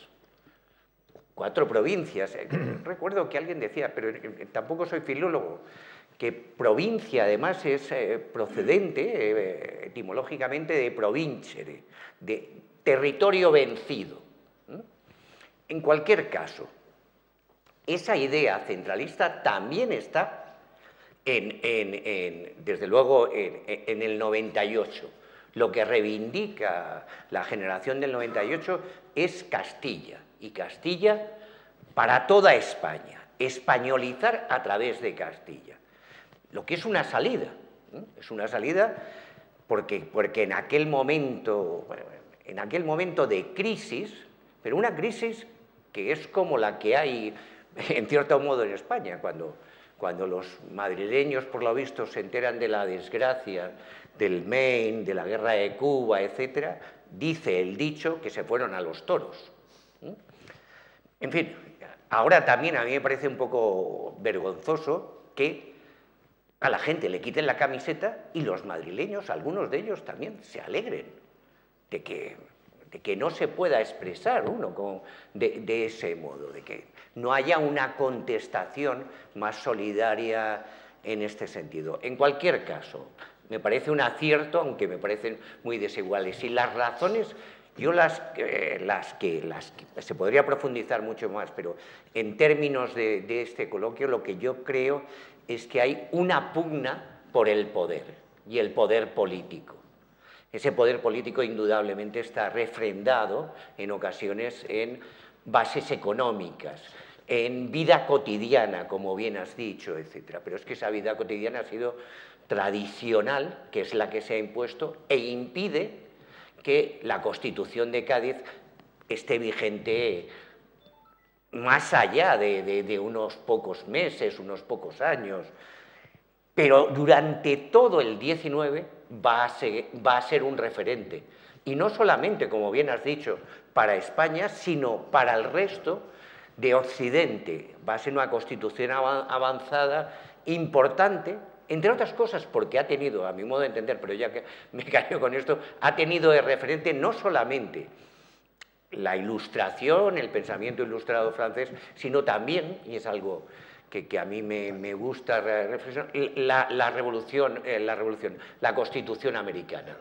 Cuatro provincias. Recuerdo que alguien decía, pero tampoco soy filólogo, que provincia además es eh, procedente eh, etimológicamente de provincere, de territorio vencido. ¿Mm? En cualquier caso, esa idea centralista también está, en, en, en, desde luego, en, en el noventa y ocho. Lo que reivindica la generación del noventa y ocho es Castilla, y Castilla para toda España, españolizar a través de Castilla. Lo que es una salida, ¿eh? Es una salida porque, porque en, aquel momento, en aquel momento de crisis, pero una crisis que es como la que hay en cierto modo en España, cuando, cuando los madrileños por lo visto se enteran de la desgracia del Maine, de la guerra de Cuba, etcétera, dice el dicho que se fueron a los toros. ¿Eh? En fin, ahora también a mí me parece un poco vergonzoso que a la gente le quiten la camiseta y los madrileños, algunos de ellos también, se alegren de que, de que no se pueda expresar uno con, de, de ese modo, de que no haya una contestación más solidaria en este sentido. En cualquier caso, me parece un acierto, aunque me parecen muy desiguales. Y las razones, yo las, eh, las, que, las que se podría profundizar mucho más, pero en términos de, de este coloquio, lo que yo creo es que hay una pugna por el poder y el poder político. Ese poder político indudablemente está refrendado en ocasiones en bases económicas, en vida cotidiana, como bien has dicho, etcétera. Pero es que esa vida cotidiana ha sido tradicional, que es la que se ha impuesto, e impide que la Constitución de Cádiz esté vigente más allá de, de, de unos pocos meses, unos pocos años, pero durante todo el diecinueve va a ser, va a ser un referente. Y no solamente, como bien has dicho, para España, sino para el resto de Occidente. Va a ser una Constitución avanzada, importante, entre otras cosas porque ha tenido, a mi modo de entender, pero ya que me callo con esto, ha tenido de referente no solamente la ilustración, el pensamiento ilustrado francés, sino también, y es algo que, que a mí me, me gusta reflexionar, la, la, revolución, eh, la revolución, la Constitución americana.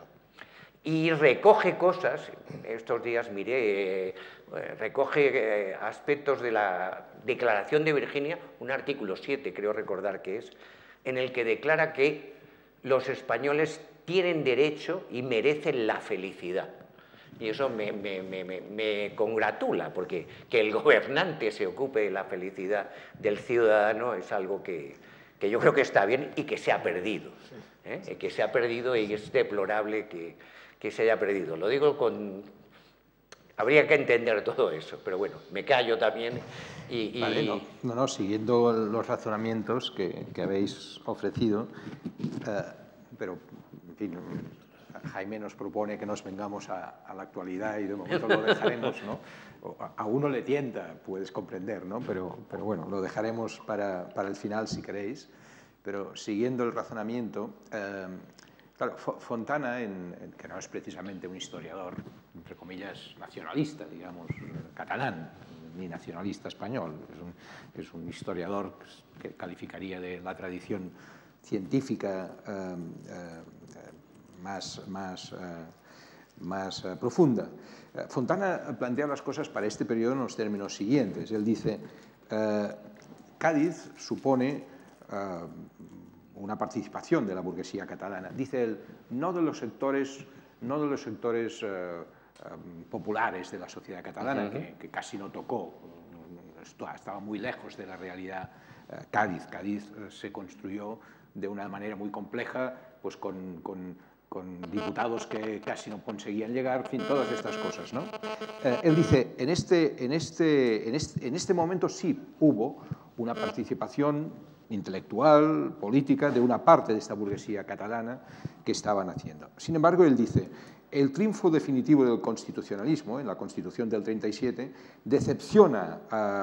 Y recoge cosas, estos días miré, eh, recoge eh, aspectos de la Declaración de Virginia, un artículo siete, creo recordar que es, en el que declara que los españoles tienen derecho y merecen la felicidad. Y eso me, me, me, me congratula, porque que el gobernante se ocupe de la felicidad del ciudadano es algo que, que yo creo que está bien y que se ha perdido. ¿eh? Que se ha perdido y es deplorable que, que se haya perdido. Lo digo con... Habría que entender todo eso, pero bueno, me callo también y... y...
Vale, no, no, no, siguiendo los razonamientos que, que habéis ofrecido, eh, pero, en fin, Jaime nos propone que nos vengamos a, a la actualidad y de momento lo dejaremos, ¿no? A, a uno le tienta, puedes comprender, ¿no? Pero, pero bueno, lo dejaremos para, para el final si queréis. Pero siguiendo el razonamiento, eh, claro, Fontana, en, en, que no es precisamente un historiador, entre comillas, nacionalista, digamos, catalán, ni nacionalista español, es un, es un historiador que calificaría de la tradición científica eh, eh, más, más, eh, más eh, profunda. Eh, Fontana plantea las cosas para este periodo en los términos siguientes. Él dice, eh, Cádiz supone eh, una participación de la burguesía catalana. Dice él, no de los sectores, no de los sectores eh, populares de la sociedad catalana, uh-huh. que, que casi no tocó, estaba muy lejos de la realidad. Cádiz, Cádiz se construyó de una manera muy compleja, pues con, con, con diputados que casi no conseguían llegar, en fin, todas estas cosas, ¿no? Eh, él dice, en este, en, este, en, este, en este momento sí hubo una participación intelectual, política, de una parte de esta burguesía catalana que estaban haciendo. Sin embargo, él dice, el triunfo definitivo del constitucionalismo, en la Constitución del treinta y siete, decepciona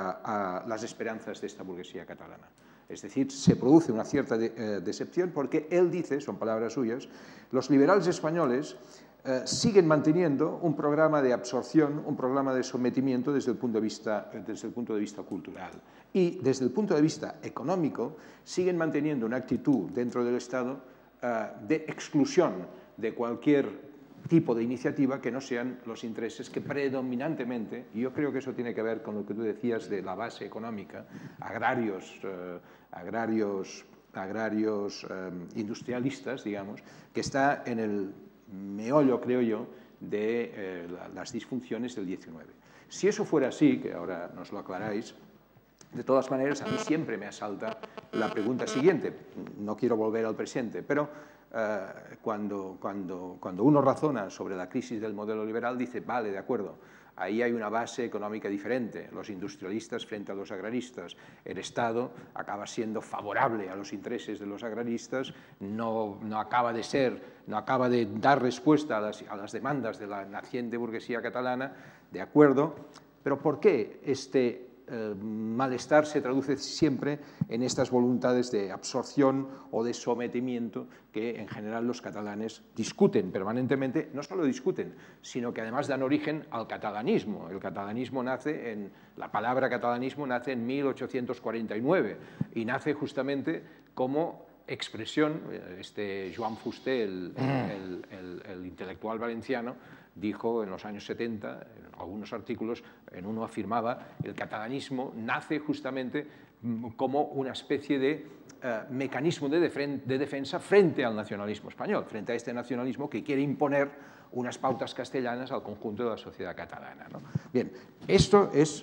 a, a las esperanzas de esta burguesía catalana. Es decir, se produce una cierta de, eh, decepción porque él dice, son palabras suyas, los liberales españoles eh, siguen manteniendo un programa de absorción, un programa de sometimiento desde el punto de vista, desde el punto de vista cultural. Y desde el punto de vista económico, siguen manteniendo una actitud dentro del Estado eh, de exclusión de cualquier tipo de iniciativa que no sean los intereses que predominantemente, y yo creo que eso tiene que ver con lo que tú decías de la base económica, agrarios, eh, agrarios, agrarios eh, industrialistas, digamos, que está en el meollo, creo yo, de eh, la, las disfunciones del diecinueve. Si eso fuera así, que ahora nos lo aclaráis, de todas maneras, a mí siempre me asalta la pregunta siguiente, no quiero volver al presente, pero Uh, cuando, cuando, cuando uno razona sobre la crisis del modelo liberal, dice, vale, de acuerdo, ahí hay una base económica diferente, los industrialistas frente a los agraristas, el Estado acaba siendo favorable a los intereses de los agraristas, no, no acaba de ser, no acaba de dar respuesta a las, a las demandas de la naciente burguesía catalana, de acuerdo, pero ¿por qué este Eh, malestar se traduce siempre en estas voluntades de absorción o de sometimiento que en general los catalanes discuten permanentemente, no solo discuten, sino que además dan origen al catalanismo. El catalanismo nace en, la palabra catalanismo nace en mil ochocientos cuarenta y nueve y nace justamente como expresión, este Joan Fuster, el, el, el, el intelectual valenciano, dijo en los años setenta, en algunos artículos, en uno afirmaba, el catalanismo nace justamente como una especie de uh, mecanismo de, de defensa frente al nacionalismo español, frente a este nacionalismo que quiere imponer unas pautas castellanas al conjunto de la sociedad catalana, ¿no? Bien, esto es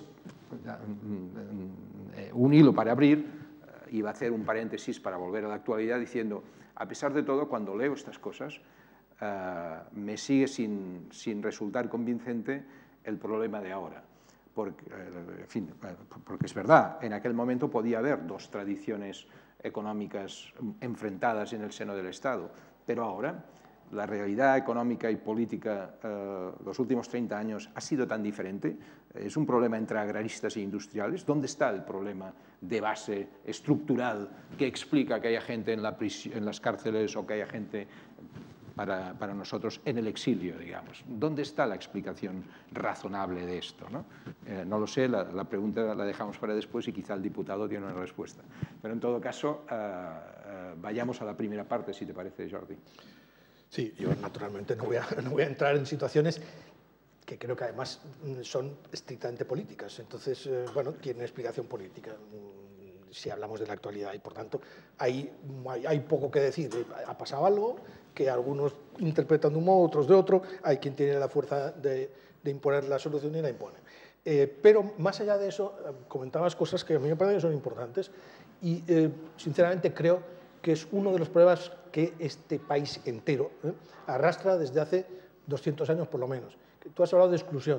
un hilo para abrir, iba a hacer un paréntesis para volver a la actualidad diciendo, a pesar de todo, cuando leo estas cosas, Uh, me sigue sin, sin resultar convincente el problema de ahora. Porque, uh, en fin, uh, porque es verdad, en aquel momento podía haber dos tradiciones económicas enfrentadas en el seno del Estado, pero ahora la realidad económica y política uh, los últimos treinta años ha sido tan diferente, es un problema entre agraristas e industriales. ¿Dónde está el problema de base estructural que explica que haya gente en, la en las cárceles o que haya gente Para, para nosotros en el exilio, digamos? ¿Dónde está la explicación razonable de esto, ¿no? Eh, no lo sé, la, la pregunta la dejamos para después y quizá el diputado tiene una respuesta. Pero en todo caso, uh, uh, vayamos a la primera parte, si te parece, Jordi.
Sí, yo naturalmente no voy a, no voy a entrar en situaciones que creo que además son estrictamente políticas. Entonces, eh, bueno, tienen explicación política si hablamos de la actualidad y, por tanto, hay, hay, hay poco que decir. Ha pasado algo que algunos interpretan de un modo, otros de otro, hay quien tiene la fuerza de, de imponer la solución y la impone. Eh, pero más allá de eso, comentabas cosas que a mí me parecen que son importantes y, eh, sinceramente, creo que es uno de los problemas que este país entero eh, arrastra desde hace doscientos años por lo menos. Tú has hablado de exclusión.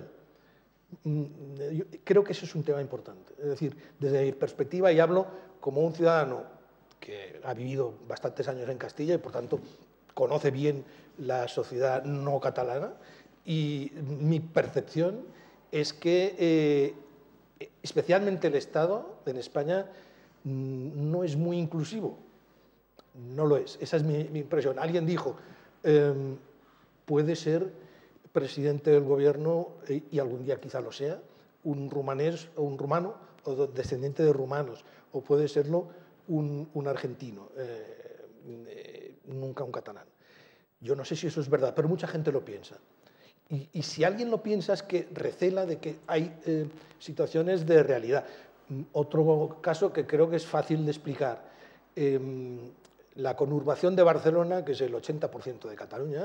Yo creo que ese es un tema importante. Es decir, desde mi perspectiva, y hablo como un ciudadano que ha vivido bastantes años en Castilla y, por tanto, conoce bien la sociedad no catalana, y mi percepción es que, eh, especialmente el Estado en España, no es muy inclusivo. No lo es. Esa es mi, mi impresión. Alguien dijo, eh, puede ser presidente del gobierno, y algún día quizá lo sea, un rumanés o un rumano o descendiente de rumanos, o puede serlo un, un argentino, eh, eh, nunca un catalán. Yo no sé si eso es verdad, pero mucha gente lo piensa. Y, y si alguien lo piensa es que recela de que hay eh, situaciones de realidad. Otro caso que creo que es fácil de explicar, eh, la conurbación de Barcelona, que es el ochenta por ciento de Cataluña,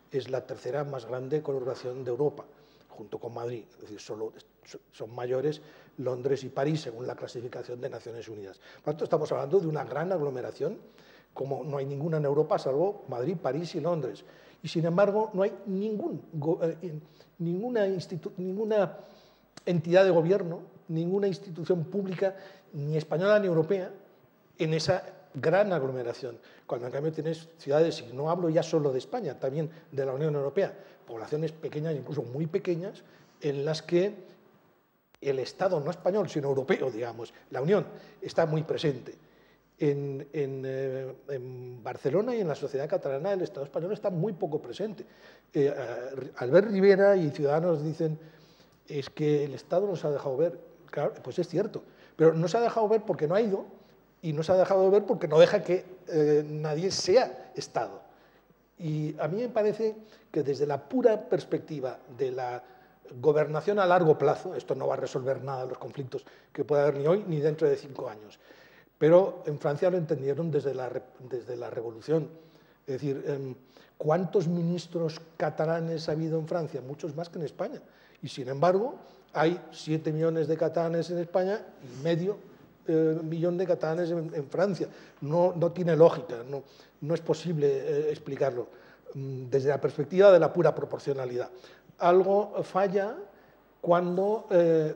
es la tercera más grande conurbación de Europa, junto con Madrid. Es decir, solo son mayores Londres y París, según la clasificación de Naciones Unidas. Por tanto, estamos hablando de una gran aglomeración, como no hay ninguna en Europa, salvo Madrid, París y Londres. Y, sin embargo, no hay ningún, ninguna, ninguna entidad de gobierno, ninguna institución pública, ni española ni europea, en esa gran aglomeración. Cuando, en cambio, tienes ciudades, y no hablo ya solo de España, también de la Unión Europea, poblaciones pequeñas, incluso muy pequeñas, en las que el Estado, no español, sino europeo, digamos, la Unión, está muy presente. En, en, eh, en Barcelona y en la sociedad catalana el Estado español está muy poco presente. Eh, Albert Rivera y Ciudadanos dicen es que el Estado nos ha dejado ver. Claro, pues es cierto, pero no se ha dejado ver porque no ha ido y no se ha dejado ver porque no deja que eh, nadie sea Estado. Y a mí me parece que desde la pura perspectiva de la gobernación a largo plazo, esto no va a resolver nada de los conflictos que pueda haber ni hoy ni dentro de cinco años, pero en Francia lo entendieron desde la, desde la Revolución. Es decir, ¿cuántos ministros catalanes ha habido en Francia? Muchos más que en España. Y, sin embargo, hay siete millones de catalanes en España y medio eh, millón de catalanes en, en Francia. No, no tiene lógica, no, no es posible eh, explicarlo desde la perspectiva de la pura proporcionalidad. Algo falla cuando, eh,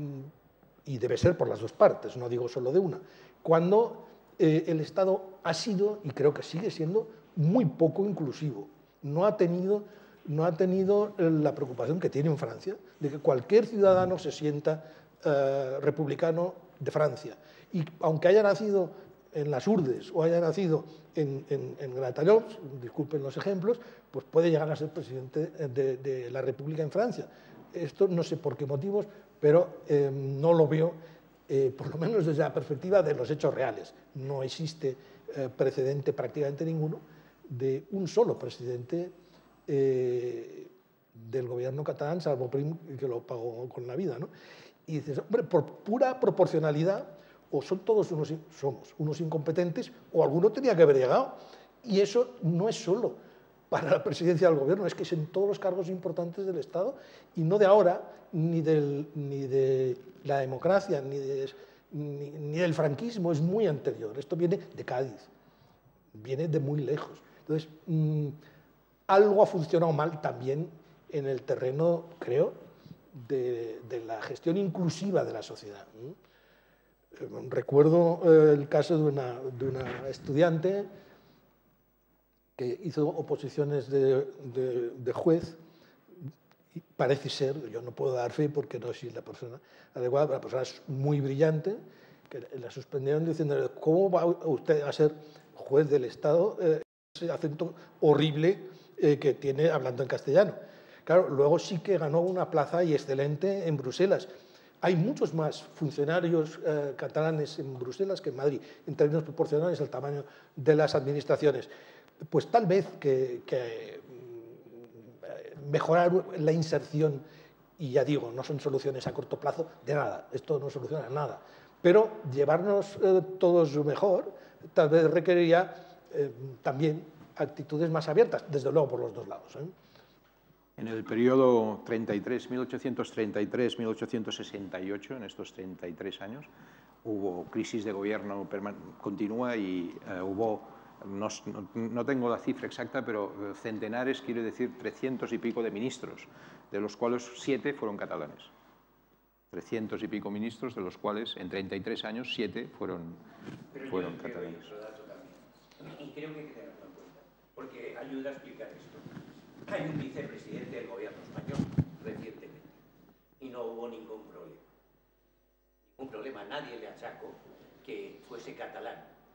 y debe ser por las dos partes, no digo solo de una, cuando eh, el Estado ha sido, y creo que sigue siendo, muy poco inclusivo. No ha tenido, no ha tenido la preocupación que tiene en Francia de que cualquier ciudadano se sienta eh, republicano de Francia. Y aunque haya nacido en las Urdes o haya nacido en, en, en Gratallops, disculpen los ejemplos, pues puede llegar a ser presidente de, de la República en Francia. Esto no sé por qué motivos, pero eh, no lo veo, eh, por lo menos desde la perspectiva de los hechos reales. No existe eh, precedente prácticamente ninguno de un solo presidente eh, del gobierno catalán, salvo Prim, que lo pagó con la vida, ¿no? Y dices, hombre, por pura proporcionalidad, o son todos unos, somos unos incompetentes, o alguno tenía que haber llegado. Y eso no es solo para la presidencia del gobierno, es que es en todos los cargos importantes del Estado, y no de ahora, ni, del, ni de la democracia, ni, de, ni, ni del franquismo, es muy anterior. Esto viene de Cádiz, viene de muy lejos. Entonces, mmm, algo ha funcionado mal también en el terreno, creo, de, de la gestión inclusiva de la sociedad. Recuerdo eh, el caso de una, de una estudiante que hizo oposiciones de, de, de juez, y parece ser, yo no puedo dar fe porque no soy la persona adecuada, pero la persona es muy brillante, que la suspendieron diciendo, ¿cómo va usted a ser juez del Estado? Eh, ese acento horrible eh, que tiene hablando en castellano. Claro, luego sí que ganó una plaza y excelente en Bruselas. Hay muchos más funcionarios eh, catalanes en Bruselas que en Madrid, en términos proporcionales al tamaño de las administraciones. Pues tal vez que, que mejorar la inserción, y ya digo, no son soluciones a corto plazo de nada, esto no soluciona nada, pero llevarnos eh, todos mejor tal vez requeriría eh, también actitudes más abiertas, desde luego por los dos lados, ¿eh?
En el periodo mil ochocientos treinta y tres a mil ochocientos sesenta y ocho, en estos treinta y tres años, hubo crisis de gobierno continua y uh, hubo, no, no, no tengo la cifra exacta, pero centenares, quiere decir trescientos y pico de ministros, de los cuales siete fueron catalanes. trescientos y pico ministros, de los cuales en treinta y tres años siete fueron, fueron catalanes.
Y creo que hay que tenerlo en cuenta, porque ayuda a explicar esto. Hay un vicepresidente del gobierno español recientemente y no hubo ningún problema. Ningún problema, nadie le achacó que fuese catalán.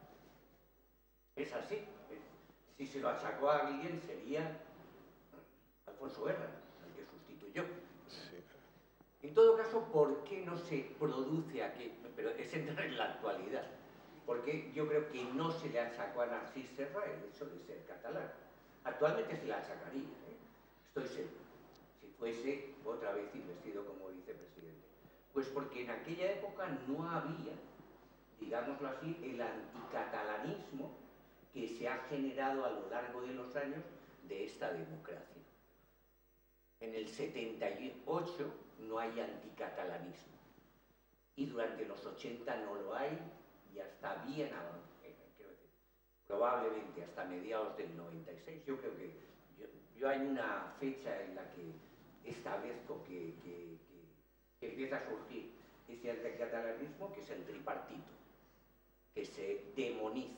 Es así. Si se lo achacó a alguien sería Alfonso Guerra, el que sustituyó. Sí. En todo caso, ¿por qué no se produce aquí? Pero es entrar en la actualidad. Porque yo creo que no se le achacó a Narcís Serra el hecho de ser catalán. Actualmente se la achacaría, ¿eh? Estoy seguro, si fuese otra vez investido como vicepresidente. Pues porque en aquella época no había, digámoslo así, el anticatalanismo que se ha generado a lo largo de los años de esta democracia. En el setenta y ocho no hay anticatalanismo y durante los ochenta no lo hay y hasta bien avanzado, quiero decir, probablemente hasta mediados del noventa y seis. Yo creo que yo, yo hay una fecha en la que establezco que, que, que, que empieza a surgir ese anticatalanismo, que es el tripartito, que se demoniza,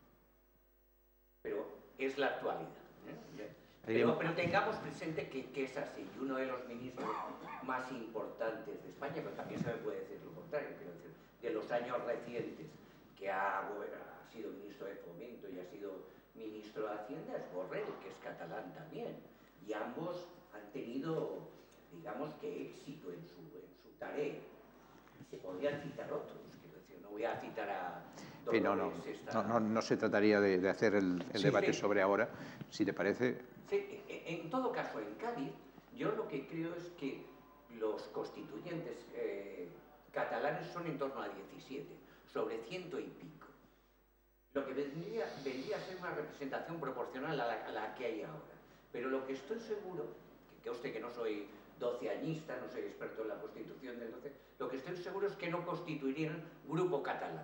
pero es la actualidad. ¿eh? Pero, pero tengamos presente que, que es así, y uno de los ministros más importantes de España, pero también se me puede decir lo contrario, quiero decir, de los años recientes, que ha, ha sido ministro de Fomento y ha sido ministro de Hacienda, es Borrell, que es catalán también, y ambos han tenido, digamos que éxito en su, en su tarea. Se podrían citar otros, quiero decir, no voy a citar a...
Sí, no, no, no, no, no se trataría de, de hacer el, el sí, debate sí. sobre ahora, si te parece.
Sí, en todo caso, en Cádiz, yo lo que creo es que los constituyentes eh, catalanes son en torno a diecisiete, sobre ciento y pico. Lo que vendría, vendría a ser una representación proporcional a la, a la que hay ahora. Pero lo que estoy seguro, que, que usted que no soy doceañista, no soy experto en la Constitución del doce, lo que estoy seguro es que no constituirían grupo catalán.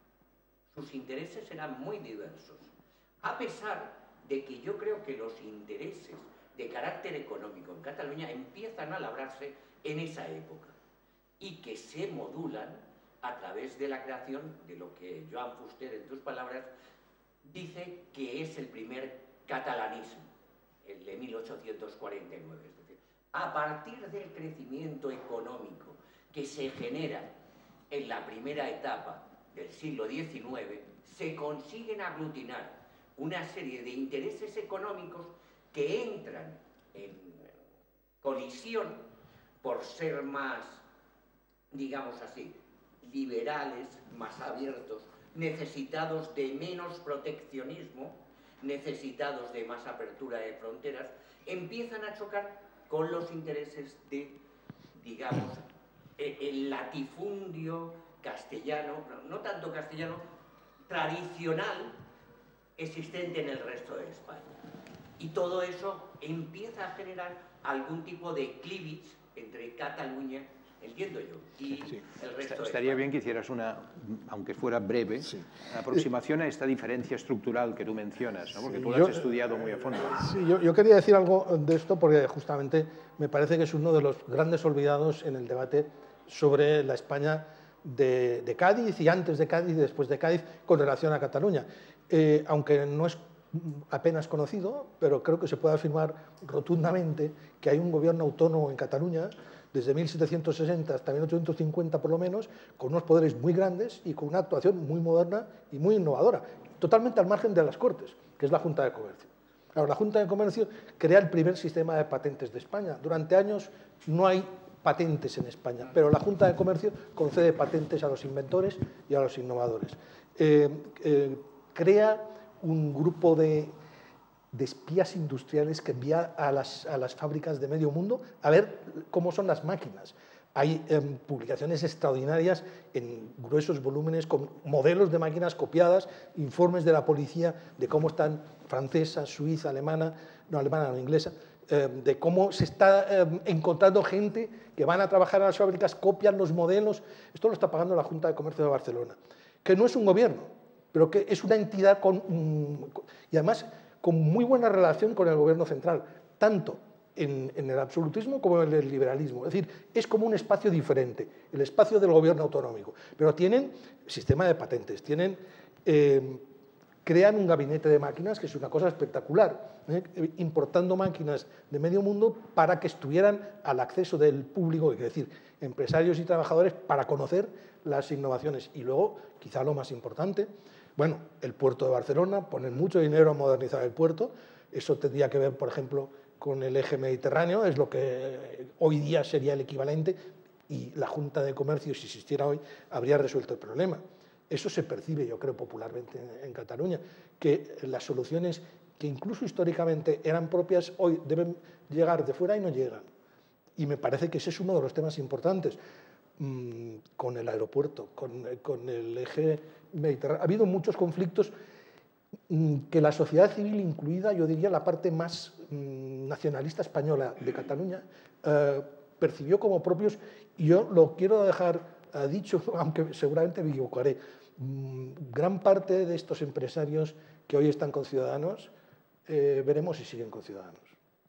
Sus intereses serán muy diversos, a pesar de que yo creo que los intereses de carácter económico en Cataluña empiezan a labrarse en esa época y que se modulan a través de la creación de lo que Joan Fuster, en tus palabras, dice que es el primer catalanismo, el de mil ochocientos cuarenta y nueve. Es decir, a partir del crecimiento económico que se genera en la primera etapa del siglo diecinueve, se consiguen aglutinar una serie de intereses económicos que entran en colisión por ser más, digamos así, liberales, más abiertos, necesitados de menos proteccionismo, necesitados de más apertura de fronteras, empiezan a chocar con los intereses de, digamos, el latifundio castellano, no tanto castellano, tradicional, existente en el resto de España. Y todo eso empieza a generar algún tipo de cleavage entre Cataluña, entiendo yo, y sí, el resto de
Estaría
España.
bien que hicieras una, aunque fuera breve, sí. aproximación a esta diferencia estructural que tú mencionas, ¿no? Porque sí, tú lo has estudiado muy a fondo.
Sí, yo, yo quería decir algo de esto porque justamente me parece que es uno de los grandes olvidados en el debate sobre la España de, de Cádiz y antes de Cádiz y después de Cádiz con relación a Cataluña. Eh, aunque no es apenas conocido, pero creo que se puede afirmar rotundamente que hay un gobierno autónomo en Cataluña desde mil setecientos sesenta hasta mil ochocientos cincuenta por lo menos, con unos poderes muy grandes y con una actuación muy moderna y muy innovadora, totalmente al margen de las Cortes, que es la Junta de Comercio. Claro, la Junta de Comercio crea el primer sistema de patentes de España. Durante años no hay patentes en España, pero la Junta de Comercio concede patentes a los inventores y a los innovadores. Eh, eh, crea un grupo de, de espías industriales que envía a las, a las fábricas de medio mundo a ver cómo son las máquinas. Hay eh, publicaciones extraordinarias en gruesos volúmenes con modelos de máquinas copiadas, informes de la policía de cómo están francesa, suiza, alemana, no alemana, no inglesa, eh, de cómo se está eh, encontrando gente que van a trabajar a las fábricas, copian los modelos. Esto lo está pagando la Junta de Comercio de Barcelona, que no es un gobierno, pero que es una entidad con, y además con muy buena relación con el gobierno central, tanto en, en el absolutismo como en el liberalismo. Es decir, es como un espacio diferente, el espacio del gobierno autonómico. Pero tienen sistema de patentes, tienen, eh, crean un gabinete de máquinas, que es una cosa espectacular, ¿eh? importando máquinas de medio mundo para que estuvieran al acceso del público, es decir, empresarios y trabajadores, para conocer las innovaciones. Y luego, quizá lo más importante, bueno, el puerto de Barcelona, poner mucho dinero a modernizar el puerto, eso tendría que ver, por ejemplo, con el eje mediterráneo, es lo que hoy día sería el equivalente, y la Junta de Comercio, si existiera hoy, habría resuelto el problema. Eso se percibe, yo creo, popularmente en, en Cataluña, que las soluciones que incluso históricamente eran propias, hoy deben llegar de fuera y no llegan. Y me parece que ese es uno de los temas importantes. Con el aeropuerto, con, con el eje mediterráneo. Ha habido muchos conflictos que la sociedad civil, incluida, yo diría, la parte más mmm, nacionalista española de Cataluña, eh, percibió como propios, y yo lo quiero dejar eh, dicho, aunque seguramente me equivocaré, mmm, gran parte de estos empresarios que hoy están con Ciudadanos, eh, veremos si siguen con Ciudadanos.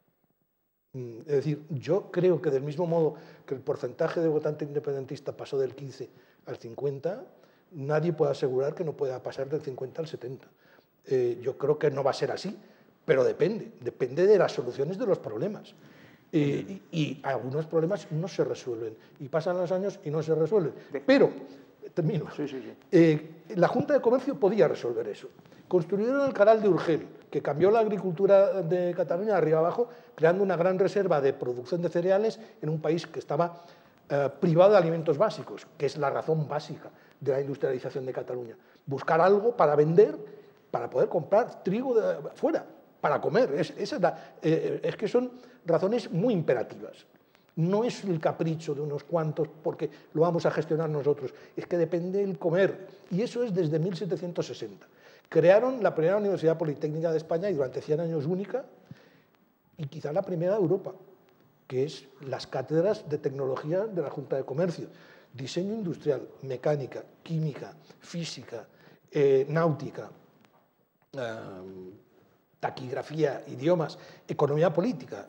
Mm, es decir, yo creo que del mismo modo que el porcentaje de votante independentista pasó del quince al cincuenta, nadie puede asegurar que no pueda pasar del cincuenta al setenta. Eh, yo creo que no va a ser así, pero depende, depende de las soluciones de los problemas. Eh, y, y algunos problemas no se resuelven, y pasan los años y no se resuelven. Pero, termino,
sí, sí, sí.
Eh, la Junta de Comercio podía resolver eso. Construyeron el canal de Urgell, que cambió la agricultura de Cataluña de arriba abajo, creando una gran reserva de producción de cereales en un país que estaba eh, privado de alimentos básicos, que es la razón básica de la industrialización de Cataluña. Buscar algo para vender, para poder comprar trigo de fuera, para comer. Es, esa es, la, eh, es que son razones muy imperativas. No es el capricho de unos cuantos porque lo vamos a gestionar nosotros, es que depende el comer. Y eso es desde mil setecientos sesenta. Crearon la primera Universidad Politécnica de España y durante cien años única, y quizá la primera de Europa, que es las cátedras de tecnología de la Junta de Comercio. Diseño industrial, mecánica, química, física, eh, náutica, eh, taquigrafía, idiomas, economía política.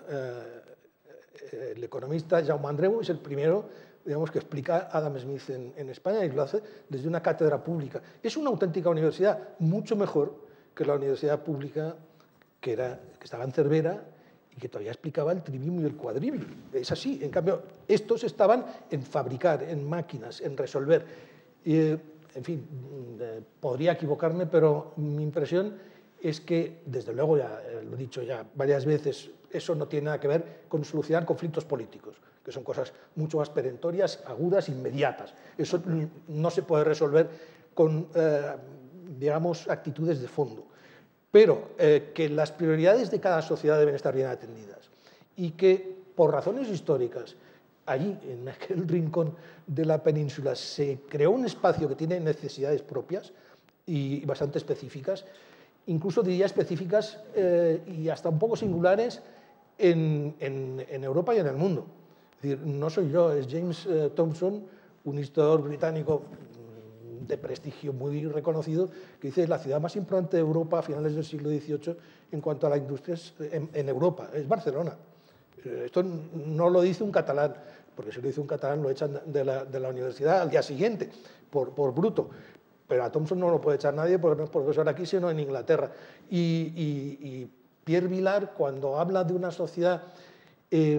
Eh, el economista Jaume Andreu es el primero, digamos, que explica Adam Smith en, en España, y lo hace desde una cátedra pública. Es una auténtica universidad, mucho mejor que la universidad pública que, era, que estaba en Cervera y que todavía explicaba el trivium y el quadrivium. Es así. En cambio, estos estaban en fabricar, en máquinas, en resolver. Eh, en fin, eh, podría equivocarme, pero mi impresión es que, desde luego, ya eh, lo he dicho ya varias veces, eso no tiene nada que ver con solucionar conflictos políticos, que son cosas mucho más perentorias, agudas, inmediatas. Eso no se puede resolver con, eh, digamos, actitudes de fondo. Pero eh, que las prioridades de cada sociedad deben estar bien atendidas y que, por razones históricas, allí, en aquel rincón de la península, se creó un espacio que tiene necesidades propias y bastante específicas, incluso diría específicas eh, y hasta un poco singulares en, en, en Europa y en el mundo. Es decir, no soy yo, es James eh, Thompson, un historiador británico de prestigio muy reconocido, que dice la ciudad más importante de Europa a finales del siglo dieciocho en cuanto a la industria en, en Europa, es Barcelona. Esto no lo dice un catalán, porque si lo dice un catalán lo echan de la, de la universidad al día siguiente, por, por bruto. Pero a Thompson no lo puede echar nadie porque no es profesor aquí, sino en Inglaterra. Y, y, y Pierre Vilar, cuando habla de una sociedad eh,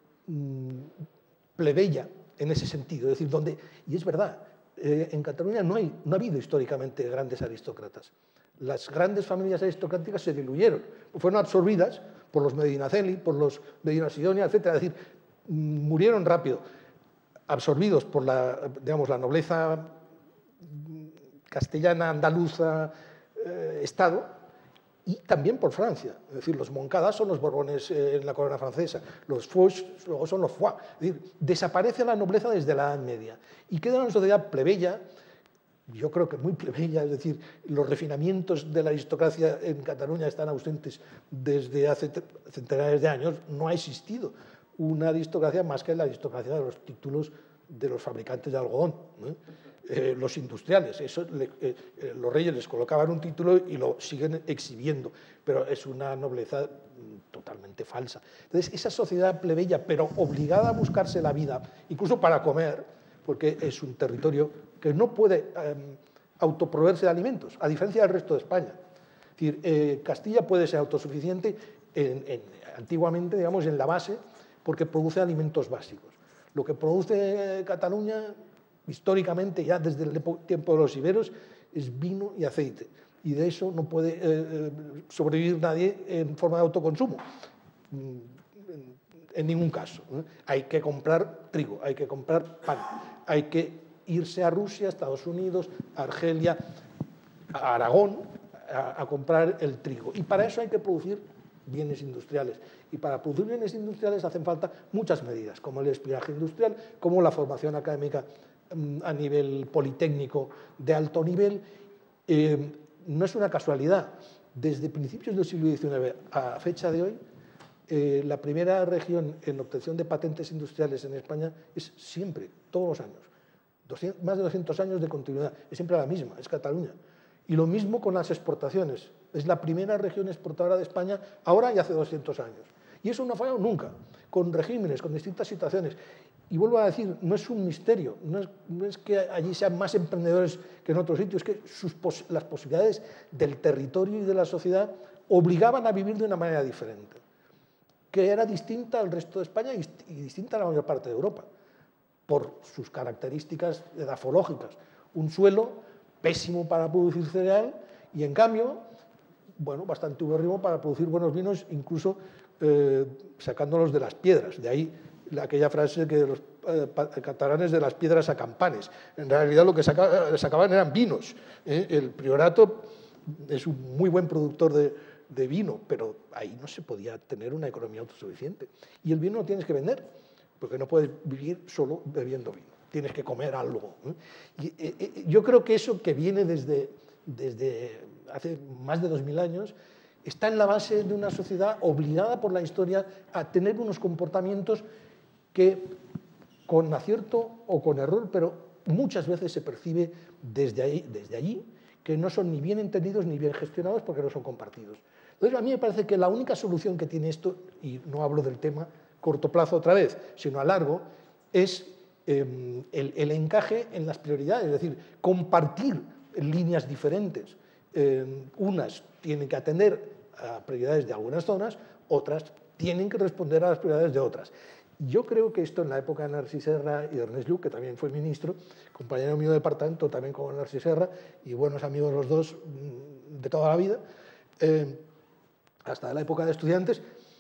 plebeya en ese sentido, es decir, donde, y es verdad, eh, en Cataluña no, hay, no ha habido históricamente grandes aristócratas. Las grandes familias aristocráticas se diluyeron, fueron absorbidas por los Medinaceli, por los Medina Sidonia, etcétera. Es decir, murieron rápido, absorbidos por la, digamos, la nobleza castellana, andaluza, eh, Estado, y también por Francia. Es decir, los Moncada son los Borbones eh, en la corona francesa, los Foix luego son los Foix. Es decir, desaparece la nobleza desde la Edad Media y queda una sociedad plebeya, yo creo que muy plebeya, es decir, los refinamientos de la aristocracia en Cataluña están ausentes desde hace centenares de años. No ha existido una aristocracia más que la aristocracia de los títulos de los fabricantes de algodón, ¿no? Eh, los industriales. Eso le, eh, los reyes les colocaban un título y lo siguen exhibiendo, pero es una nobleza totalmente falsa. Entonces, esa sociedad plebeya, pero obligada a buscarse la vida, incluso para comer, porque es un territorio que no puede eh, autoproveerse de alimentos, a diferencia del resto de España. Es decir, eh, Castilla puede ser autosuficiente en, en, antiguamente, digamos, en la base, porque produce alimentos básicos. Lo que produce Cataluña, históricamente, ya desde el tiempo de los iberos, es vino y aceite. Y de eso no puede eh, sobrevivir nadie en forma de autoconsumo. En ningún caso. ¿eh? Hay que comprar trigo, hay que comprar pan, hay que irse a Rusia, a Estados Unidos, a Argelia, a Aragón, a, a comprar el trigo. Y para eso hay que producir bienes industriales. Y para producir bienes industriales hacen falta muchas medidas, como el espionaje industrial, como la formación académica um, a nivel politécnico de alto nivel. Eh, no es una casualidad Desde principios del siglo diecinueve a fecha de hoy, eh, la primera región en obtención de patentes industriales en España es siempre, todos los años. doscientos, más de doscientos años de continuidad, es siempre la misma, es Cataluña. Y lo mismo con las exportaciones. Es la primera región exportadora de España ahora y hace doscientos años. Y eso no ha fallado nunca, con regímenes, con distintas situaciones. Y vuelvo a decir, no es un misterio, no es, no es que allí sean más emprendedores que en otros sitios, es que sus pos, las posibilidades del territorio y de la sociedad obligaban a vivir de una manera diferente, que era distinta al resto de España y, y distinta a la mayor parte de Europa, por sus características edafológicas. Un suelo pésimo para producir cereal y, en cambio, bueno, bastante ubérrimo para producir buenos vinos, incluso eh, sacándolos de las piedras. De ahí aquella frase que los eh, catalanes de las piedras a campanes. En realidad lo que saca, sacaban eran vinos. ¿eh? El Priorato es un muy buen productor de, de vino, pero ahí no se podía tener una economía autosuficiente. Y el vino lo tienes que vender, porque no puedes vivir solo bebiendo vino. Tienes que comer algo. ¿eh? Y, eh, eh, yo creo que eso que viene desde, desde hace más de dos mil años está en la base de una sociedad obligada por la historia a tener unos comportamientos que, con acierto o con error, pero muchas veces se percibe desde, ahí, desde allí, que no son ni bien entendidos ni bien gestionados porque no son compartidos. Entonces, a mí me parece que la única solución que tiene esto, y no hablo del tema corto plazo otra vez, sino a largo, es eh, el, el encaje en las prioridades, es decir, compartir líneas diferentes. Eh, unas tienen que atender a prioridades de algunas zonas, otras tienen que responder a las prioridades de otras. Yo creo que esto en la época de Narcís Serra y de Ernest Lluch, que también fue ministro, compañero mío de departamento también con Narcís Serra, y buenos amigos los dos de toda la vida, eh, hasta la época de estudiantes,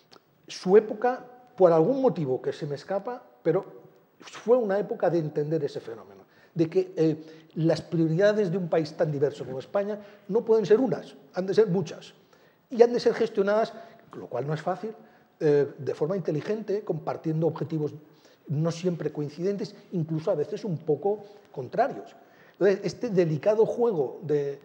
su época, por algún motivo que se me escapa, pero fue una época de entender ese fenómeno, de que eh, las prioridades de un país tan diverso como España no pueden ser unas, han de ser muchas, y han de ser gestionadas, lo cual no es fácil, eh, de forma inteligente, compartiendo objetivos no siempre coincidentes, incluso a veces un poco contrarios. Entonces, este delicado juego de,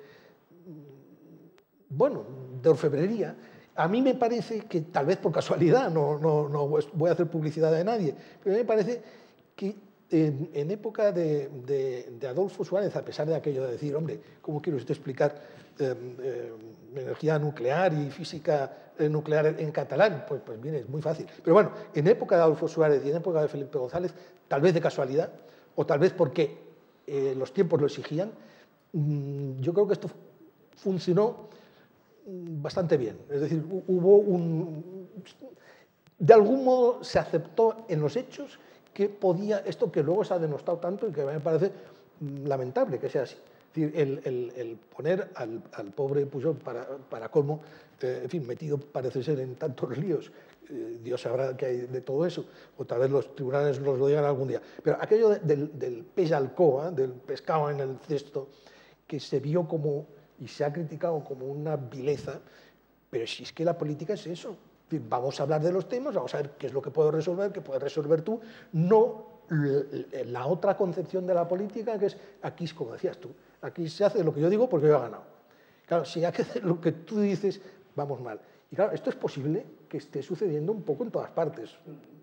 bueno, de orfebrería, a mí me parece que, tal vez por casualidad, no, no, no voy a hacer publicidad de nadie, pero a mí me parece que en, en época de, de, de Adolfo Suárez, a pesar de aquello de decir, hombre, ¿cómo quiere usted explicar eh, eh, energía nuclear y física nuclear en catalán? Pues, pues mire, es muy fácil. Pero bueno, en época de Adolfo Suárez y en época de Felipe González, tal vez de casualidad, o tal vez porque eh, los tiempos lo exigían, mmm, yo creo que esto funcionó bastante bien. Es decir, hubo un... De algún modo se aceptó en los hechos que podía, esto que luego se ha denostado tanto y que me parece lamentable que sea así. Es decir, el, el, el poner al, al pobre Pujol, para, para colmo, eh, en fin, metido parece ser en tantos líos, eh, Dios sabrá qué hay de todo eso, o tal vez los tribunales nos lo digan algún día. Pero aquello de, del, del peix al co, ¿eh? Del pescado en el cesto, que se vio como, y se ha criticado como una vileza, pero si es que la política es eso. Vamos a hablar de los temas, vamos a ver qué es lo que puedo resolver, qué puedes resolver tú, no la otra concepción de la política, que es aquí, como decías tú, aquí se hace lo que yo digo porque yo he ganado. Claro, si hay que hacer lo que tú dices, vamos mal. Y claro, esto es posible que esté sucediendo un poco en todas partes.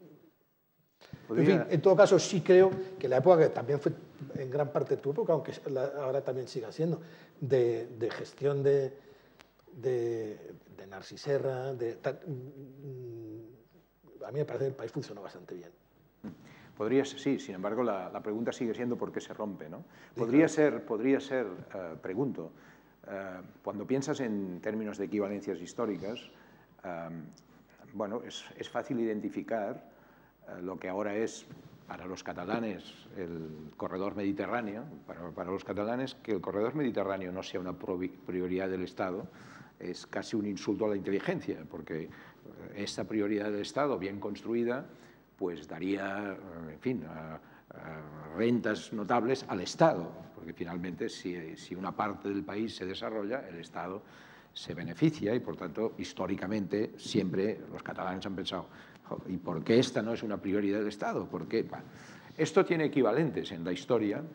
En fin, en todo caso, sí creo que la época, que también fue en gran parte tu época, aunque ahora también siga siendo, de, de gestión de, de, de Narcís Serra, de, tal, a mí me parece que el país funcionó bastante bien.
Podría ser, sí, sin embargo, la, la pregunta sigue siendo por qué se rompe, ¿no? Podría ser, podría ser uh, pregunto, uh, cuando piensas en términos de equivalencias históricas, um, bueno, es, es fácil identificar uh, lo que ahora es para los catalanes el corredor mediterráneo, para, para los catalanes que el corredor mediterráneo no sea una prioridad del Estado es casi un insulto a la inteligencia, porque esta prioridad del Estado, bien construida, pues daría, en fin, a, a rentas notables al Estado, porque finalmente si, si una parte del país se desarrolla, el Estado se beneficia y, por tanto, históricamente siempre los catalanes han pensado, ¿y por qué esta no es una prioridad del Estado? ¿Por qué? Bueno, esto tiene equivalentes en la historia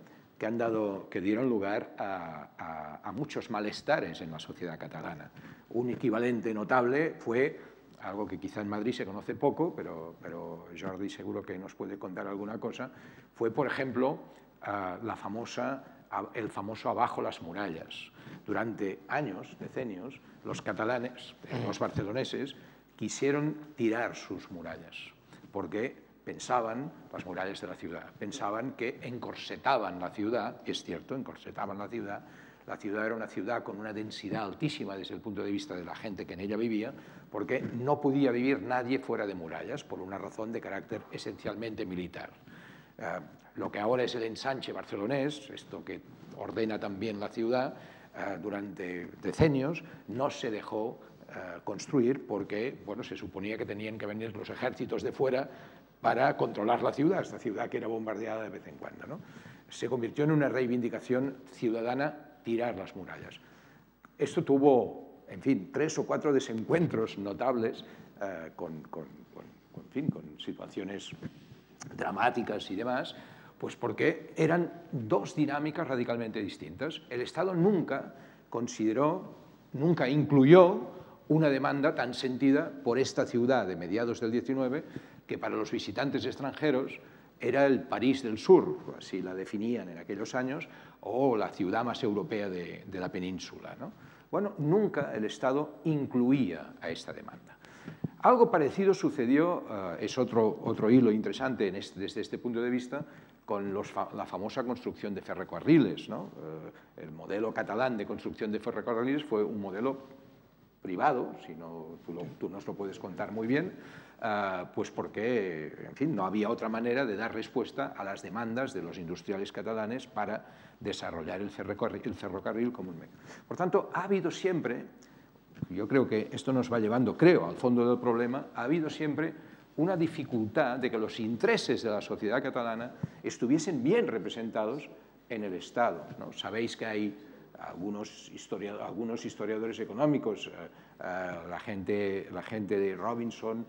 que, han dado, que dieron lugar a, a, a muchos malestares en la sociedad catalana. Un equivalente notable fue algo que quizá en Madrid se conoce poco, pero, pero Jordi seguro que nos puede contar alguna cosa, fue, por ejemplo, uh, la famosa, uh, el famoso abajo las murallas. Durante años, decenios, los catalanes, los barceloneses, quisieron tirar sus murallas, porque pensaban, las murallas de la ciudad, pensaban que encorsetaban la ciudad, y es cierto, encorsetaban la ciudad. La ciudad era una ciudad con una densidad altísima desde el punto de vista de la gente que en ella vivía, porque no podía vivir nadie fuera de murallas, por una razón de carácter esencialmente militar. Eh, lo que ahora es el ensanche barcelonés, esto que ordena también la ciudad, eh, durante decenios no se dejó eh, construir porque, bueno, se suponía que tenían que venir los ejércitos de fuera para controlar la ciudad, esta ciudad que era bombardeada de vez en cuando, ¿no? Se convirtió en una reivindicación ciudadana tirar las murallas. Esto tuvo, en fin, tres o cuatro desencuentros notables eh, con, con, con, con, en fin, con situaciones dramáticas y demás, pues porque eran dos dinámicas radicalmente distintas. El Estado nunca consideró, nunca incluyó una demanda tan sentida por esta ciudad de mediados del diecinueve, que para los visitantes extranjeros era el París del Sur, así la definían en aquellos años, o la ciudad más europea de, de la península, ¿no? Bueno, nunca el Estado incluía a esta demanda. Algo parecido sucedió, uh, es otro, otro hilo interesante en este, desde este punto de vista, con los, la famosa construcción de ferrocarriles, ¿no? Uh, el modelo catalán de construcción de ferrocarriles fue un modelo privado, si no, tú, lo, tú nos lo puedes contar muy bien, uh, pues porque, en fin, no había otra manera de dar respuesta a las demandas de los industriales catalanes para desarrollar el ferrocarril, el ferrocarril como un medio. Por tanto, ha habido siempre, yo creo que esto nos va llevando, creo, al fondo del problema, ha habido siempre una dificultad de que los intereses de la sociedad catalana estuviesen bien representados en el Estado, ¿no? Sabéis que hay algunos, historia, algunos historiadores económicos, eh, eh, la, gente, la gente de Robinson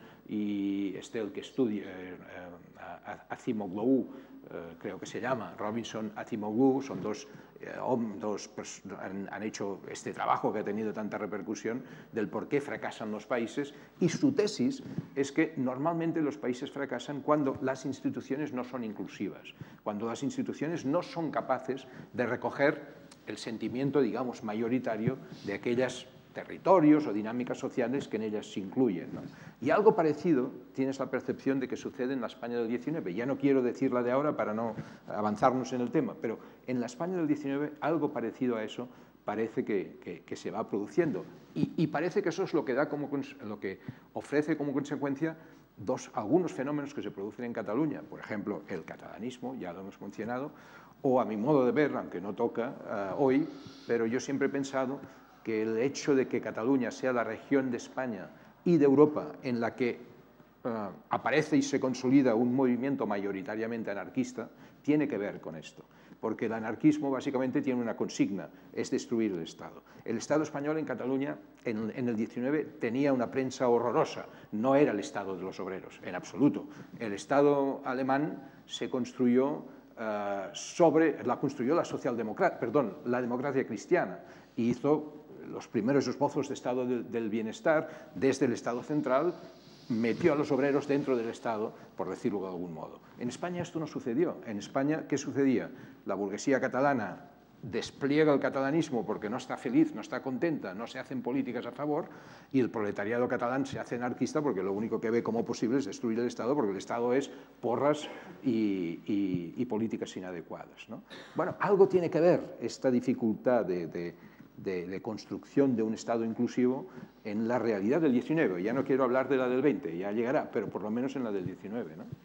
y este el que estudia, eh, eh, Acemoglu, eh, creo que se llama, Robinson, Acemoglu, son dos, eh, dos han, han hecho este trabajo que ha tenido tanta repercusión del por qué fracasan los países, y su tesis es que normalmente los países fracasan cuando las instituciones no son inclusivas, cuando las instituciones no son capaces de recoger el sentimiento, digamos, mayoritario de aquellos territorios o dinámicas sociales que en ellas se incluyen, ¿no? Y algo parecido tienes la percepción de que sucede en la España del diecinueve. Ya no quiero decir la de ahora para no avanzarnos en el tema, pero en la España del diecinueve algo parecido a eso parece que, que, que se va produciendo. Y, y parece que eso es lo que, da como, lo que ofrece como consecuencia dos, algunos fenómenos que se producen en Cataluña. Por ejemplo, el catalanismo, ya lo hemos mencionado, o a mi modo de ver, aunque no toca uh, hoy, pero yo siempre he pensado que el hecho de que Cataluña sea la región de España y de Europa en la que uh, aparece y se consolida un movimiento mayoritariamente anarquista, tiene que ver con esto. Porque el anarquismo básicamente tiene una consigna, es destruir el Estado. El Estado español en Cataluña en, en el diecinueve tenía una prensa horrorosa, no era el Estado de los obreros, en absoluto. El Estado alemán se construyó Uh, sobre, la construyó la socialdemocracia, perdón, la democracia cristiana, y hizo los primeros esbozos de Estado de, del bienestar desde el Estado central, metió a los obreros dentro del Estado, por decirlo de algún modo. En España esto no sucedió. En España, ¿qué sucedía? La burguesía catalana despliega el catalanismo porque no está feliz, no está contenta, no se hacen políticas a favor, y el proletariado catalán se hace anarquista porque lo único que ve como posible es destruir el Estado, porque el Estado es porras y, y, y políticas inadecuadas, ¿no? Bueno, algo tiene que ver esta dificultad de, de, de, de construcción de un Estado inclusivo en la realidad del diecinueve. Ya no quiero hablar de la del veinte, ya llegará, pero por lo menos en la del diecinueve, ¿no?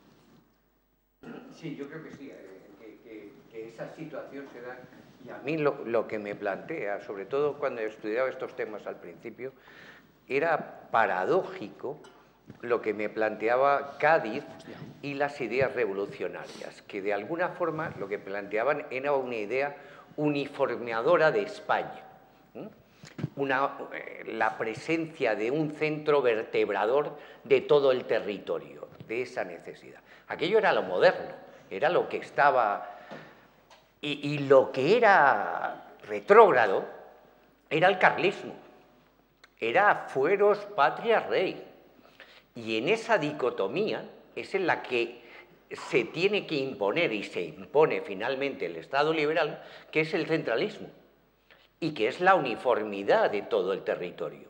Sí, yo creo que sí, eh, que, que, que esa situación se da. Y a mí lo, lo que me plantea, sobre todo cuando he estudiado estos temas al principio, era paradójico lo que me planteaba Cádiz y las ideas revolucionarias, que de alguna forma lo que planteaban era una idea uniformadora de España. Una, eh, la presencia de un centro vertebrador de todo el territorio, de esa necesidad. Aquello era lo moderno, era lo que estaba Y, y lo que era retrógrado era el carlismo, era fueros, patria, rey. Y en esa dicotomía es en la que se tiene que imponer y se impone finalmente el Estado liberal, que es el centralismo y que es la uniformidad de todo el territorio.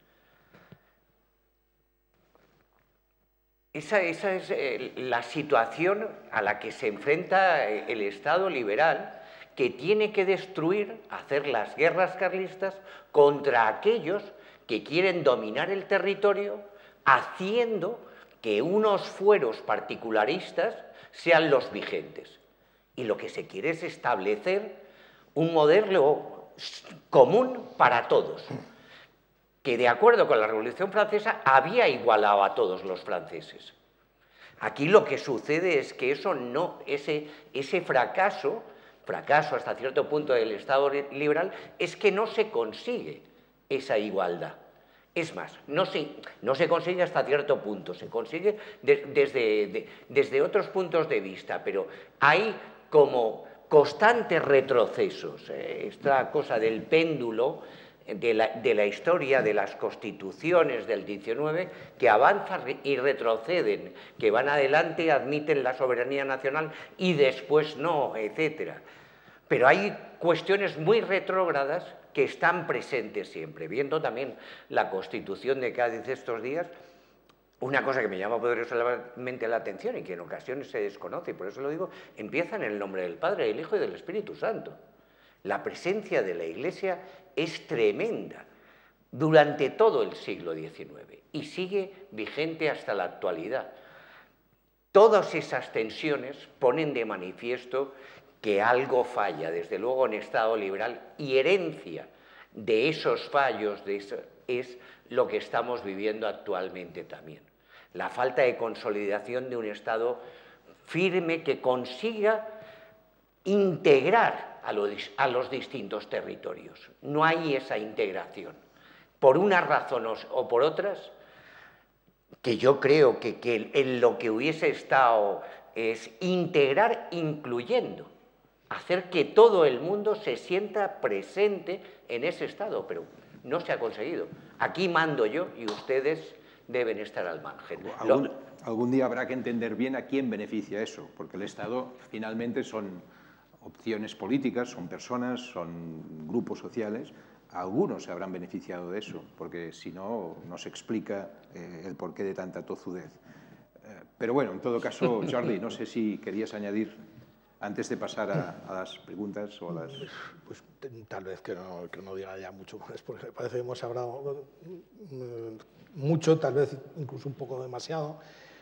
Esa, esa es eh, la situación a la que se enfrenta el Estado liberal, que tiene que destruir, hacer las guerras carlistas contra aquellos que quieren dominar el territorio, haciendo que unos fueros particularistas sean los vigentes. Y lo que se quiere es establecer un modelo común para todos, que de acuerdo con la Revolución Francesa había igualado a todos los franceses. Aquí lo que sucede es que eso no, ese, ese fracaso, fracaso hasta cierto punto del Estado liberal, es que no se consigue esa igualdad. Es más, no se, no se consigue hasta cierto punto, se consigue de, desde, de, desde otros puntos de vista, pero hay como constantes retrocesos. Eh, esta cosa del péndulo de la, de la historia, de las constituciones del diecinueve, que avanzan y retroceden, que van adelante, admiten la soberanía nacional y después no, etcétera. Pero hay cuestiones muy retrógradas que están presentes siempre. Viendo también la Constitución de Cádiz estos días, una cosa que me llama poderosamente la atención y que en ocasiones se desconoce, y por eso lo digo, empieza en el nombre del Padre, del Hijo y del Espíritu Santo. La presencia de la Iglesia es tremenda durante todo el siglo diecinueve y sigue vigente hasta la actualidad. Todas esas tensiones ponen de manifiesto que algo falla, desde luego, en Estado liberal, y herencia de esos fallos de eso, es lo que estamos viviendo actualmente también. La falta de consolidación de un Estado firme que consiga integrar a los, a los distintos territorios. No hay esa integración. Por unas razones o por otras, que yo creo que, que en lo que hubiese estado es integrar incluyendo, hacer que todo el mundo se sienta presente en ese Estado, pero no se ha conseguido. Aquí mando yo y ustedes deben estar al margen.
Algún, algún día habrá que entender bien a quién beneficia eso, porque el Estado finalmente son opciones políticas, son personas, son grupos sociales. Algunos se habrán beneficiado de eso, porque si no, no se explica eh, el porqué de tanta tozudez. Eh, pero bueno, en todo caso, Jordi, no sé si querías añadir, antes de pasar a, a las preguntas o a las...
Pues tal vez que no, que no diga ya mucho más, porque me parece que hemos hablado mucho, tal vez incluso un poco demasiado.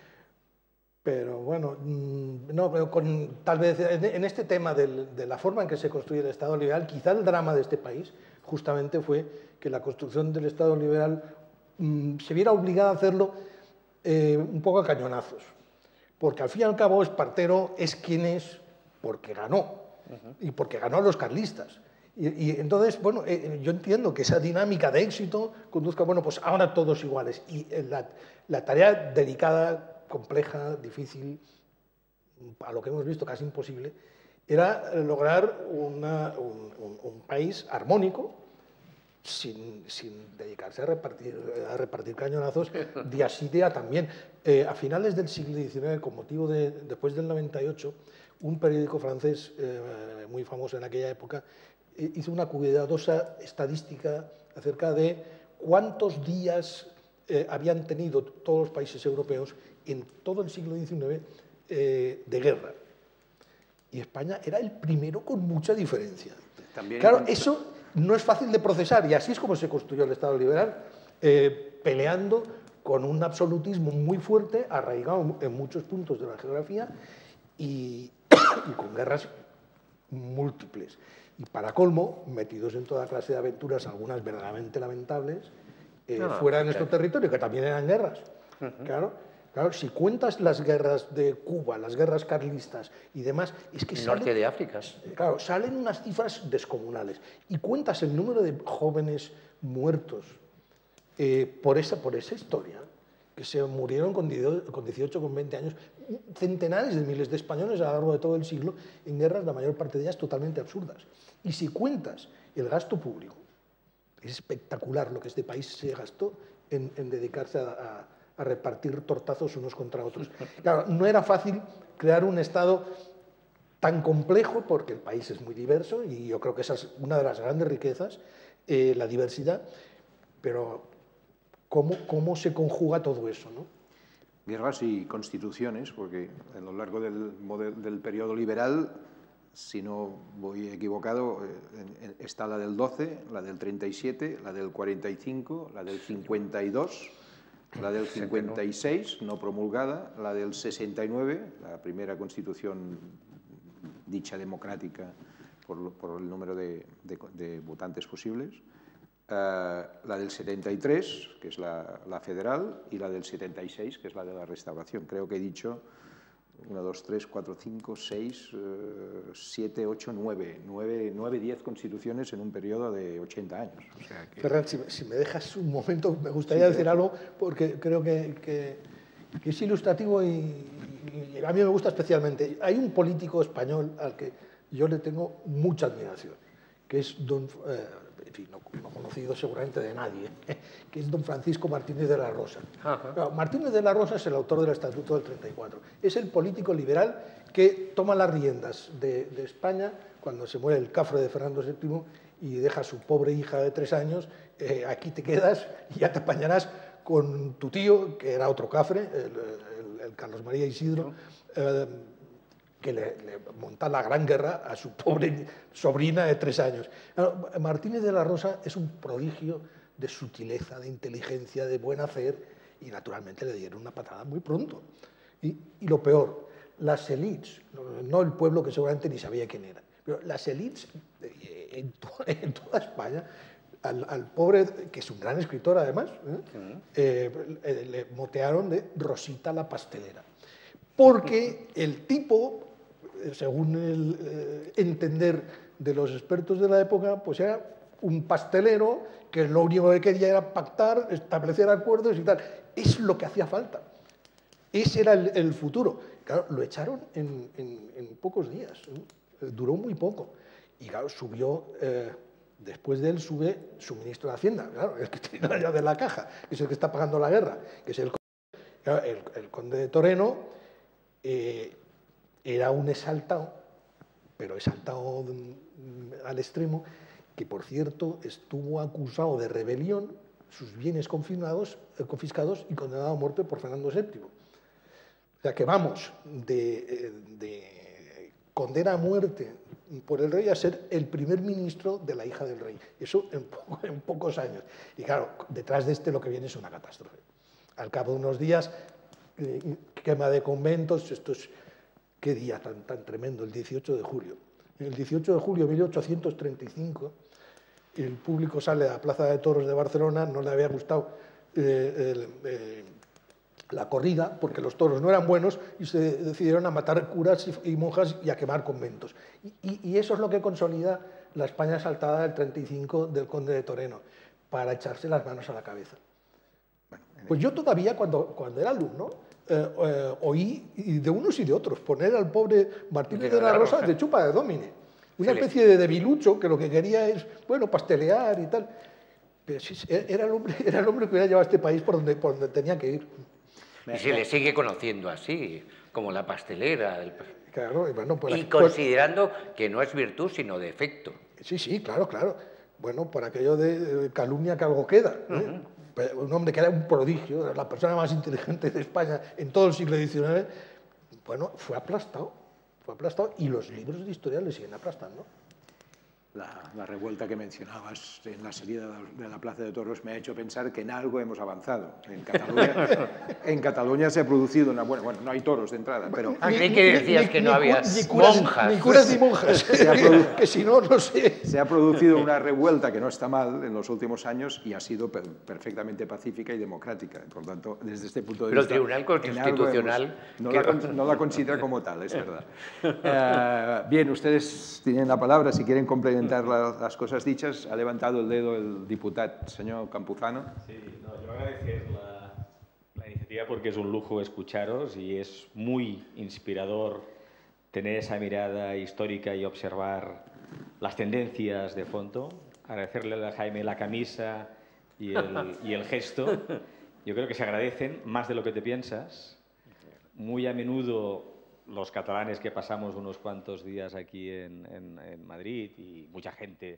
Pero bueno, no, pero con, tal vez en este tema del, de la forma en que se construye el Estado liberal, quizá el drama de este país justamente fue que la construcción del Estado liberal mmm, se viera obligada a hacerlo eh, un poco a cañonazos, porque al fin y al cabo Espartero es quien es porque ganó, uh-huh. y porque ganó a los carlistas. Y, y entonces, bueno, eh, yo entiendo que esa dinámica de éxito conduzca, bueno, pues ahora todos iguales. Y la, la tarea delicada, compleja, difícil, a lo que hemos visto casi imposible, era lograr una, un, un, un país armónico sin, sin dedicarse a repartir, a repartir cañonazos día sí día también. Eh, a finales del siglo diecinueve, con motivo de, después del noventa y ocho, un periódico francés eh, muy famoso en aquella época eh, hizo una cuidadosa estadística acerca de cuántos días eh, habían tenido todos los países europeos en todo el siglo diecinueve eh, de guerra. Y España era el primero con mucha diferencia. También claro, entonces... eso no es fácil de procesar, y así es como se construyó el Estado liberal, eh, peleando con un absolutismo muy fuerte, arraigado en muchos puntos de la geografía, y, y con guerras múltiples. Y para colmo, metidos en toda clase de aventuras, algunas verdaderamente lamentables, eh, no, fuera de nuestro territorio, que también eran guerras. Uh-huh. Claro. Claro, si cuentas las guerras de Cuba, las guerras carlistas y demás, es que salen,
norte de África.
Claro, salen unas cifras descomunales. Y cuentas el número de jóvenes muertos eh, por, esa, por esa historia, que se murieron con dieciocho, con veinte años, centenares de miles de españoles a lo largo de todo el siglo en guerras, la mayor parte de ellas totalmente absurdas. Y si cuentas el gasto público, es espectacular lo que este país se gastó en, en dedicarse a, a, a repartir tortazos unos contra otros. Claro, no era fácil crear un Estado tan complejo, porque el país es muy diverso, y yo creo que esa es una de las grandes riquezas, eh, la diversidad, pero ¿cómo, cómo se conjuga todo eso, ¿no?
Guerras y constituciones, porque a lo largo del, del periodo liberal, si no voy equivocado, eh, está la del doce, la del treinta y siete, la del cuarenta y cinco, la del cincuenta y dos, la del cincuenta y seis, no promulgada, la del sesenta y nueve, la primera constitución dicha democrática por, por el número de, de, de votantes posibles, uh, la del setenta y tres, que es la, la federal, y la del setenta y seis, que es la de la restauración. Creo que he dicho uno, dos, tres, cuatro, cinco, seis, siete, ocho, nueve, nueve, diez constituciones en un periodo de ochenta años. O sea que...
Ferran, si, si me dejas un momento, me gustaría sí, decir algo, porque creo que, que, que es ilustrativo y, y a mí me gusta especialmente. Hay un político español al que yo le tengo mucha admiración, que es don, eh, en fin, no, no conocido seguramente de nadie, eh, que es don Francisco Martínez de la Rosa. Claro, Martínez de la Rosa es el autor del Estatuto del treinta y cuatro. Es el político liberal que toma las riendas de, de España cuando se muere el cafre de Fernando séptimo y deja a su pobre hija de tres años. Eh, aquí te quedas y ya te apañarás con tu tío, que era otro cafre, el, el, el Carlos María Isidro, eh, que le, le monta la gran guerra a su pobre sobrina de tres años. Martínez de la Rosa es un prodigio de sutileza, de inteligencia, de buen hacer, y naturalmente le dieron una patada muy pronto. Y, y lo peor, las élites, no el pueblo que seguramente ni sabía quién era, pero las élites en, to en toda España, al, al pobre, que es un gran escritor además, ¿eh? Eh, eh, le motearon de Rosita la pastelera. Porque el tipo, según el eh, entender de los expertos de la época, pues era un pastelero que lo único que quería era pactar, establecer acuerdos y tal. Es lo que hacía falta. Ese era el, el futuro. Claro, lo echaron en, en, en pocos días, ¿no? Duró muy poco. Y claro, subió, eh, después de él sube su ministro de Hacienda, claro, el que tiene la llave de la caja, que es el que está pagando la guerra, que es el, claro, el, el conde de Toreno. Eh, era un exaltado, pero exaltado al extremo, que por cierto estuvo acusado de rebelión, sus bienes confiscados, eh, confiscados y condenado a muerte por Fernando séptimo. O sea que vamos de, de condena a muerte por el rey a ser el primer ministro de la hija del rey. Eso en, poco, en pocos años. Y claro, detrás de este lo que viene es una catástrofe. Al cabo de unos días, eh, quema de conventos, esto es... Qué día tan, tan tremendo, el dieciocho de julio. El dieciocho de julio de mil ochocientos treinta y cinco, el público sale a la Plaza de Toros de Barcelona, no le había gustado eh, el, eh, la corrida, porque los toros no eran buenos, y se decidieron a matar curas y, y monjas y a quemar conventos. Y, y, y eso es lo que consolida la España asaltada del treinta y cinco del conde de Toreno, para echarse las manos a la cabeza. Pues yo todavía, cuando, cuando era alumno, Eh, eh, oí de unos y de otros poner al pobre Martínez de la Rosa de chupa de domine, una especie de debilucho que lo que quería es, bueno, pastelear y tal. Pero sí, era, el hombre, era el hombre que hubiera llevado a este país por donde, por donde tenía que ir.
Y se le sigue conociendo así, como la pastelera. Del...
Claro, y bueno, pues,
y considerando pues, que no es virtud, sino defecto.
Sí, sí, claro, claro. Bueno, por aquello de calumnia que algo queda, ¿eh? Uh-huh. Un hombre que era un prodigio, la persona más inteligente de España en todo el siglo diecinueve, bueno, fue aplastado, fue aplastado y los libros de historia le siguen aplastando.
La, la revuelta que mencionabas en la salida de la Plaza de Toros me ha hecho pensar que en algo hemos avanzado. En Cataluña, en Cataluña se ha producido una buena... Bueno, no hay toros de entrada, pero...
Ah, creí que decías ni, que ni, no había
ni curas,
monjas.
Ni curas ni monjas, se ha produ... que si no, no sé.
Se ha producido una revuelta que no está mal en los últimos años y ha sido per perfectamente pacífica y democrática. Por tanto, desde este punto de
pero
vista...
Pero el Tribunal Constitucional...
Hemos, no, que... la, no la considera como tal, es verdad. Uh, bien, ustedes tienen la palabra, si quieren complementar las cosas dichas. Ha levantado el dedo el diputado señor Campuzano.
Sí, no, yo agradecer la, la iniciativa Día porque es un lujo escucharos y es muy inspirador tener esa mirada histórica y observar las tendencias de fondo. Agradecerle a Jaime la camisa y el, y el gesto. Yo creo que se agradecen más de lo que te piensas. Muy a menudo los catalanes que pasamos unos cuantos días aquí en, en, en Madrid y mucha gente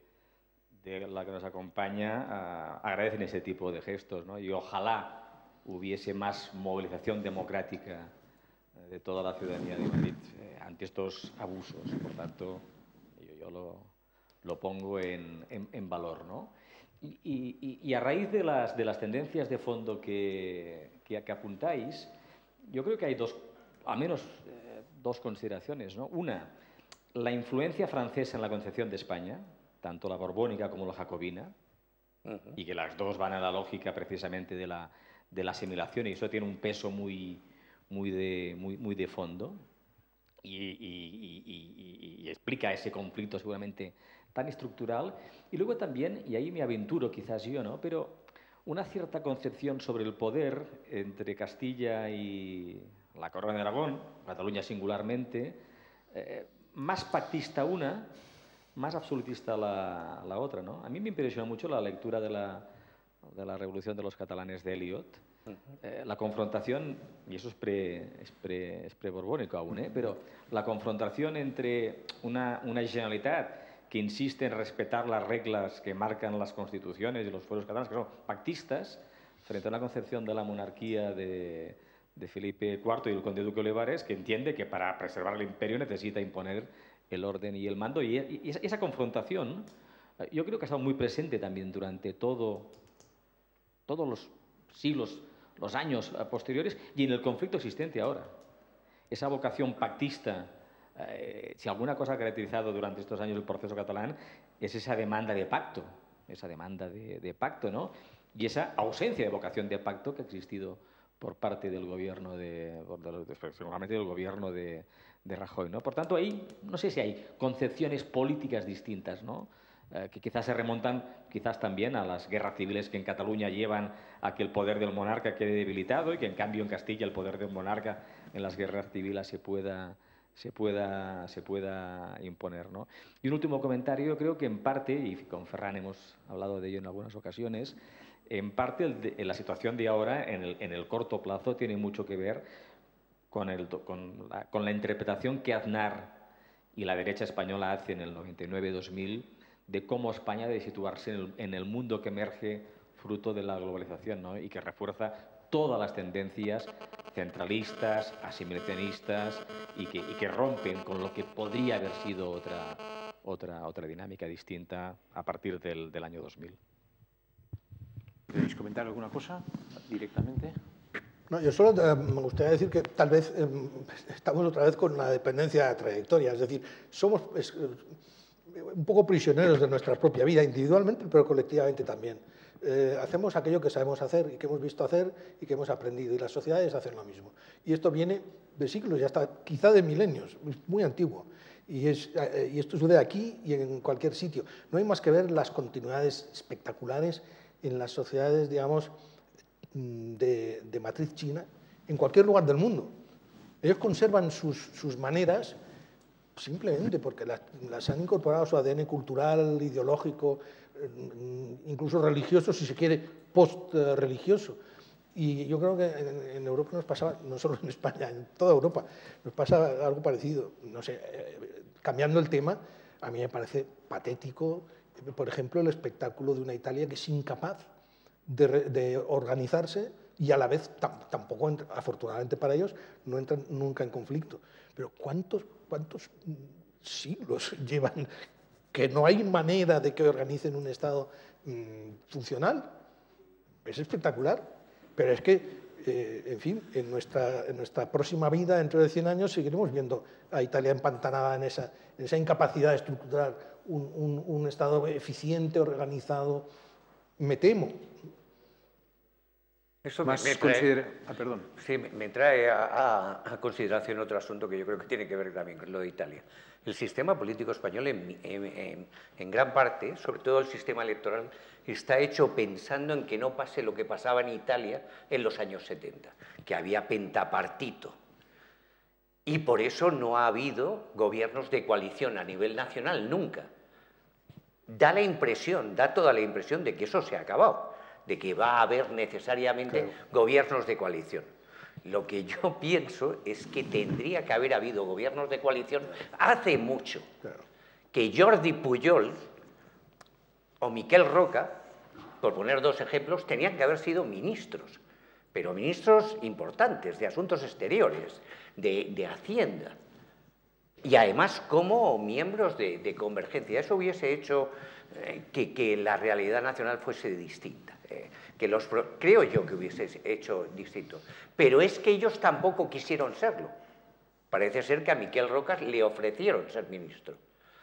de la que nos acompaña uh, agradecen ese tipo de gestos, ¿no? Y ojalá hubiese más movilización democrática de toda la ciudadanía de Madrid eh, ante estos abusos. Por tanto, yo, yo lo, lo pongo en, en, en valor, ¿no? Y, y, y a raíz de las, de las tendencias de fondo que, que, que apuntáis, yo creo que hay dos, al menos eh, dos consideraciones, ¿no? Una, la influencia francesa en la concepción de España, tanto la borbónica como la jacobina, uh-huh. y que las dos van a la lógica precisamente de la de la asimilación, y eso tiene un peso muy, muy, de, muy, muy de fondo y, y, y, y, y explica ese conflicto seguramente tan estructural. Y luego también, y ahí me aventuro quizás yo, ¿no? Pero una cierta concepción sobre el poder entre Castilla y la Corona de Aragón, Cataluña singularmente, eh, más pactista una, más absolutista la, la otra, ¿no? A mí me impresionó mucho la lectura de la de la Revolución de los Catalanes de Eliot, uh-huh. eh, la confrontación, y eso es, pre, es, pre, es pre-borbónico aún, ¿eh? Pero la confrontación entre una, una Generalitat que insiste en respetar las reglas que marcan las constituciones y los fueros catalanes, que son pactistas, frente a una concepción de la monarquía de, de Felipe cuarto y el conde duque Olivares, que entiende que para preservar el imperio necesita imponer el orden y el mando, y, y esa, esa confrontación eh, yo creo que ha estado muy presente también durante todo todos los siglos, los años posteriores y en el conflicto existente ahora. Esa vocación pactista, eh, si alguna cosa ha caracterizado durante estos años el proceso catalán, es esa demanda de pacto, esa demanda de, de pacto, ¿no? Y esa ausencia de vocación de pacto que ha existido por parte del gobierno de, de seguramente del gobierno de, de Rajoy, ¿no? Por tanto, ahí no sé si hay concepciones políticas distintas, ¿no? Eh, que quizás se remontan quizás también a las guerras civiles que en Cataluña llevan a que el poder del monarca quede debilitado y que en cambio en Castilla el poder del monarca en las guerras civiles se pueda, se pueda, se pueda imponer, ¿no? Y un último comentario, yo creo que en parte, y con Ferran hemos hablado de ello en algunas ocasiones, en parte el de, la situación de ahora en el, en el corto plazo tiene mucho que ver con, el, con, la, con la interpretación que Aznar y la derecha española hace en el noventa y nueve dos mil de cómo España debe situarse en el, en el mundo que emerge fruto de la globalización, ¿no? Y que refuerza todas las tendencias centralistas, asimilacionistas y que, y que rompen con lo que podría haber sido otra, otra, otra dinámica distinta a partir del, del año dos mil.
¿Queréis comentar alguna cosa directamente?
No, yo solo eh, me gustaría decir que tal vez eh, estamos otra vez con la dependencia de la trayectoria, es decir, somos es, un poco prisioneros de nuestra propia vida, individualmente, pero colectivamente también. Eh, hacemos aquello que sabemos hacer y que hemos visto hacer y que hemos aprendido, y las sociedades hacen lo mismo. Y esto viene de siglos, ya está, quizá de milenios, muy antiguo. Y, es, eh, y esto sucede aquí y en cualquier sitio. No hay más que ver las continuidades espectaculares en las sociedades, digamos, de, de matriz china, en cualquier lugar del mundo. Ellos conservan sus, sus maneras simplemente porque las, las han incorporado a su A D N cultural, ideológico, incluso religioso, si se quiere, post-religioso. Y yo creo que en, en Europa nos pasaba, no solo en España, en toda Europa, nos pasa algo parecido. No sé, eh, cambiando el tema, a mí me parece patético, por ejemplo, el espectáculo de una Italia que es incapaz de, de organizarse y a la vez tampoco, afortunadamente para ellos, no entran nunca en conflicto. Pero ¿cuántos, cuántos siglos llevan que no hay manera de que organicen un Estado mmm, funcional? Es espectacular, pero es que, eh, en fin, en nuestra, en nuestra próxima vida, dentro de cien años, seguiremos viendo a Italia empantanada en esa, en esa incapacidad de estructurar un, un, un Estado eficiente, organizado, me temo.
Eso
más
me, me
considera...
trae,
ah, perdón.
Sí, me, me trae a, a, a consideración otro asunto que yo creo que tiene que ver también con lo de Italia. El sistema político español, en, en, en, en gran parte, sobre todo el sistema electoral, está hecho pensando en que no pase lo que pasaba en Italia en los años setenta, que había pentapartito. Y por eso no ha habido gobiernos de coalición a nivel nacional, nunca. Da la impresión, da toda la impresión de que eso se ha acabado, de que va a haber necesariamente claro. gobiernos de coalición. Lo que yo pienso es que tendría que haber habido gobiernos de coalición hace mucho, claro. que Jordi Pujol o Miquel Roca, por poner dos ejemplos, tenían que haber sido ministros, pero ministros importantes de asuntos exteriores, de, de Hacienda, y además como miembros de, de Convergencia. Eso hubiese hecho eh, que, que la realidad nacional fuese distinta. Eh, que los, creo yo que hubiese hecho distinto. Pero es que ellos tampoco quisieron serlo. Parece ser que a Miquel Roca le ofrecieron ser ministro.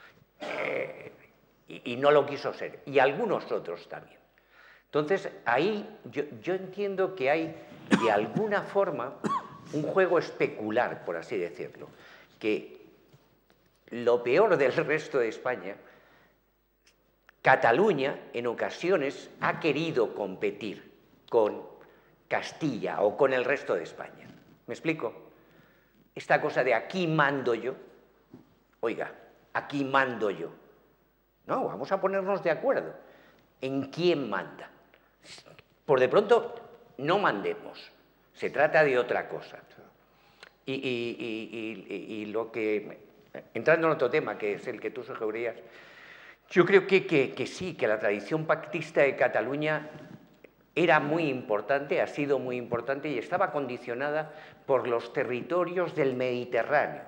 Eh, y, y no lo quiso ser. Y algunos otros también. Entonces, ahí yo, yo entiendo que hay, de alguna forma, un juego especular, por así decirlo. Que lo peor del resto de España, Cataluña en ocasiones ha querido competir con Castilla o con el resto de España. ¿Me explico? Esta cosa de aquí mando yo, oiga, aquí mando yo. No, vamos a ponernos de acuerdo en quién manda. Por de pronto, no mandemos, se trata de otra cosa. Y, y, y, y, y lo que, entrando en otro tema, que es el que tú sugerías, yo creo que, que, que sí, que la tradición pactista de Cataluña era muy importante, ha sido muy importante y estaba condicionada por los territorios del Mediterráneo,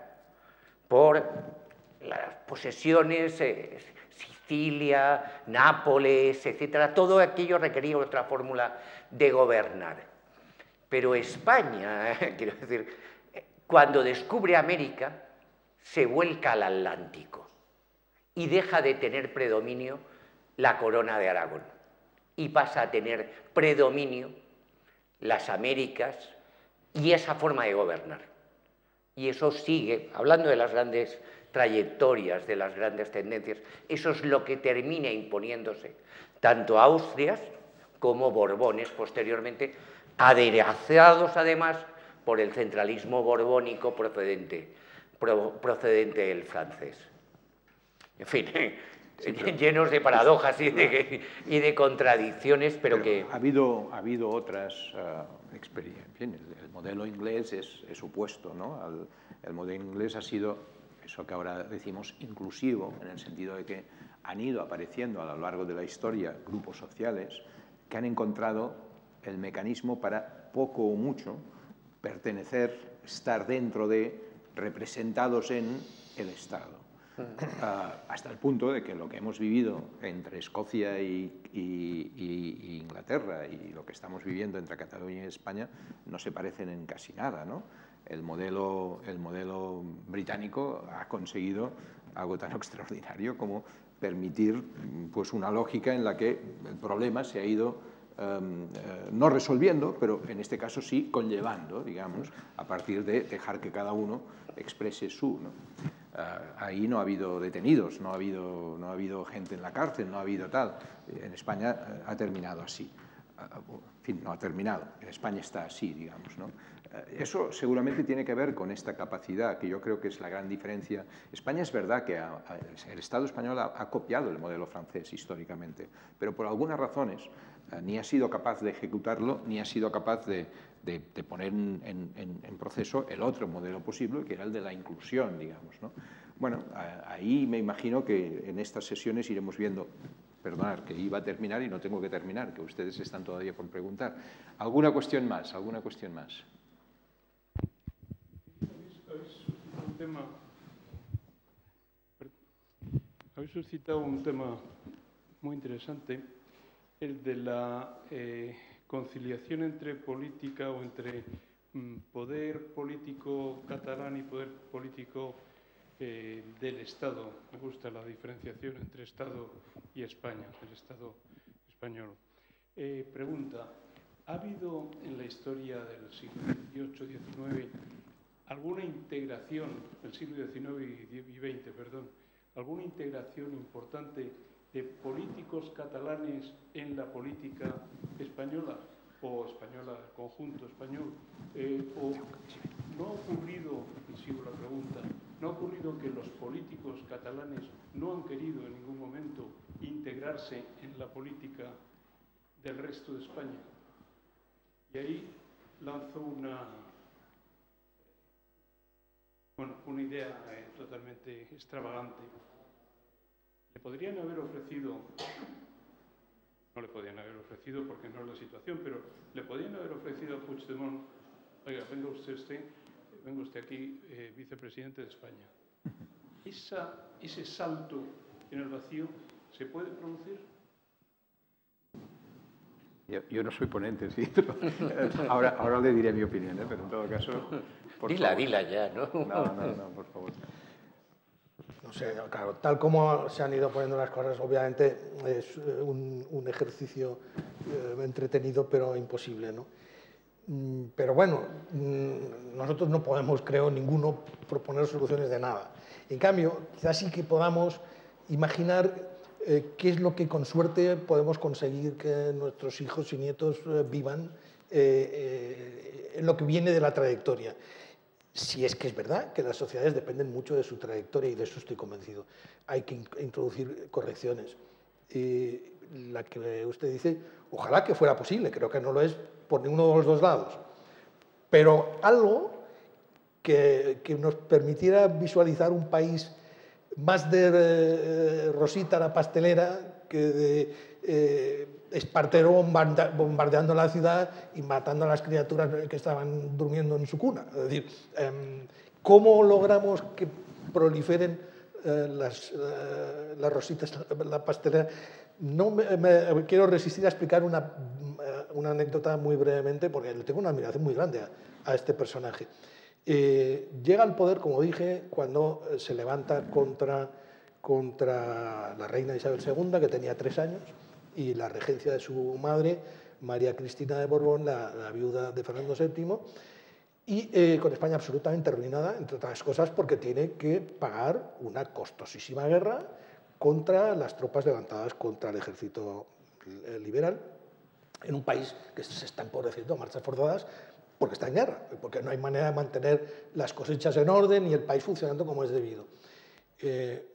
por las posesiones, eh, Sicilia, Nápoles, etcétera. Todo aquello requería otra fórmula de gobernar. Pero España, eh, quiero decir, cuando descubre América, se vuelca al Atlántico y deja de tener predominio la corona de Aragón y pasa a tener predominio las Américas y esa forma de gobernar. Y eso sigue, hablando de las grandes trayectorias, de las grandes tendencias, eso es lo que termina imponiéndose tanto a Austrias como Borbones posteriormente, aderezados además por el centralismo borbónico procedente, pro, procedente del francés. En fin, sí, pero, llenos de paradojas y de, y de contradicciones, pero, pero que...
Ha habido, ha habido otras uh, experiencias. El, el modelo inglés es, es opuesto, ¿no? Al, el modelo inglés ha sido, eso que ahora decimos, inclusivo, en el sentido de que han ido apareciendo a lo largo de la historia grupos sociales que han encontrado el mecanismo para, poco o mucho, pertenecer, estar dentro de, representados en el Estado. Uh, hasta el punto de que lo que hemos vivido entre Escocia y, y, y, y Inglaterra y lo que estamos viviendo entre Cataluña y España no se parecen en casi nada, ¿no? El modelo, el modelo británico ha conseguido algo tan extraordinario como permitir pues, una lógica en la que el problema se ha ido Um, uh, no resolviendo, pero en este caso sí conllevando, digamos, a partir de dejar que cada uno exprese su, ¿no? Uh, ahí no ha habido detenidos, no ha habido, no ha habido gente en la cárcel, no ha habido tal. En España uh, ha terminado así. Uh, en fin, no ha terminado. En España está así, digamos, ¿no? Uh, eso seguramente tiene que ver con esta capacidad, que yo creo que es la gran diferencia. España es verdad que ha, ha, el Estado español ha, ha copiado el modelo francés históricamente, pero por algunas razones uh, ni ha sido capaz de ejecutarlo, ni ha sido capaz de, de, de poner en, en, en proceso el otro modelo posible, que era el de la inclusión, digamos, ¿no? Bueno, uh, ahí me imagino que en estas sesiones iremos viendo. Perdonad, que iba a terminar y no tengo que terminar, que ustedes están todavía por preguntar. ¿Alguna cuestión más? ¿Alguna cuestión más?
Un tema, habéis suscitado un tema muy interesante, el de la eh, conciliación entre política o entre mm, poder político catalán y poder político eh, del Estado. Me gusta la diferenciación entre Estado y España, del Estado español. Eh, pregunta, ¿Ha habido en la historia del siglo dieciocho diecinueve alguna integración, el siglo diecinueve y veinte, perdón, alguna integración importante de políticos catalanes en la política española o española, conjunto español? Eh, o ¿no ha ocurrido, y sigo la pregunta, no ha ocurrido que los políticos catalanes no han querido en ningún momento integrarse en la política del resto de España? Y ahí lanzo una, bueno, una idea eh, totalmente extravagante. Le podrían haber ofrecido, no le podían haber ofrecido porque no es la situación, pero le podrían haber ofrecido a Puigdemont, oiga, venga usted, usted venga usted aquí, eh, vicepresidente de España. Esa, ese salto en el vacío, ¿se puede producir?
Yo, yo no soy ponente, sí, pero ahora, ahora le diré mi opinión, ¿eh? Pero en todo caso... Por
dila,
favor.
dila ya, ¿no?
No, no, no, por favor.
No sé, claro, tal como se han ido poniendo las cosas, obviamente es un, un ejercicio eh, entretenido, pero imposible, ¿no? Mm, pero bueno, mm, nosotros no podemos, creo, ninguno proponer soluciones de nada. En cambio, quizás sí que podamos imaginar eh, qué es lo que con suerte podemos conseguir que nuestros hijos y nietos eh, vivan eh, eh, en lo que viene de la trayectoria. Si es que es verdad que las sociedades dependen mucho de su trayectoria, y de eso estoy convencido. Hay que introducir correcciones. Eh, la que usted dice, ojalá que fuera posible, creo que no lo es por ninguno de los dos lados, pero algo que, que nos permitiera visualizar un país más de eh, Rosita la pastelera que de eh, Espartero bombardeando la ciudad y matando a las criaturas que estaban durmiendo en su cuna. Es decir, eh, ¿cómo logramos que proliferen eh, las, eh, las Rositas la pastelera? No me, me quiero resistir a explicar una, una anécdota muy brevemente, porque le tengo una admiración muy grande a, a este personaje. Eh, llega al poder, como dije, cuando se levanta contra, contra la reina Isabel segunda, que tenía tres años, y la regencia de su madre, María Cristina de Borbón, la, la viuda de Fernando séptimo, y eh, con España absolutamente arruinada, entre otras cosas, porque tiene que pagar una costosísima guerra contra las tropas levantadas contra el ejército liberal, en un país que se está empobreciendo a marchas forzadas, porque está en guerra, porque no hay manera de mantener las cosechas en orden y el país funcionando como es debido. Eh,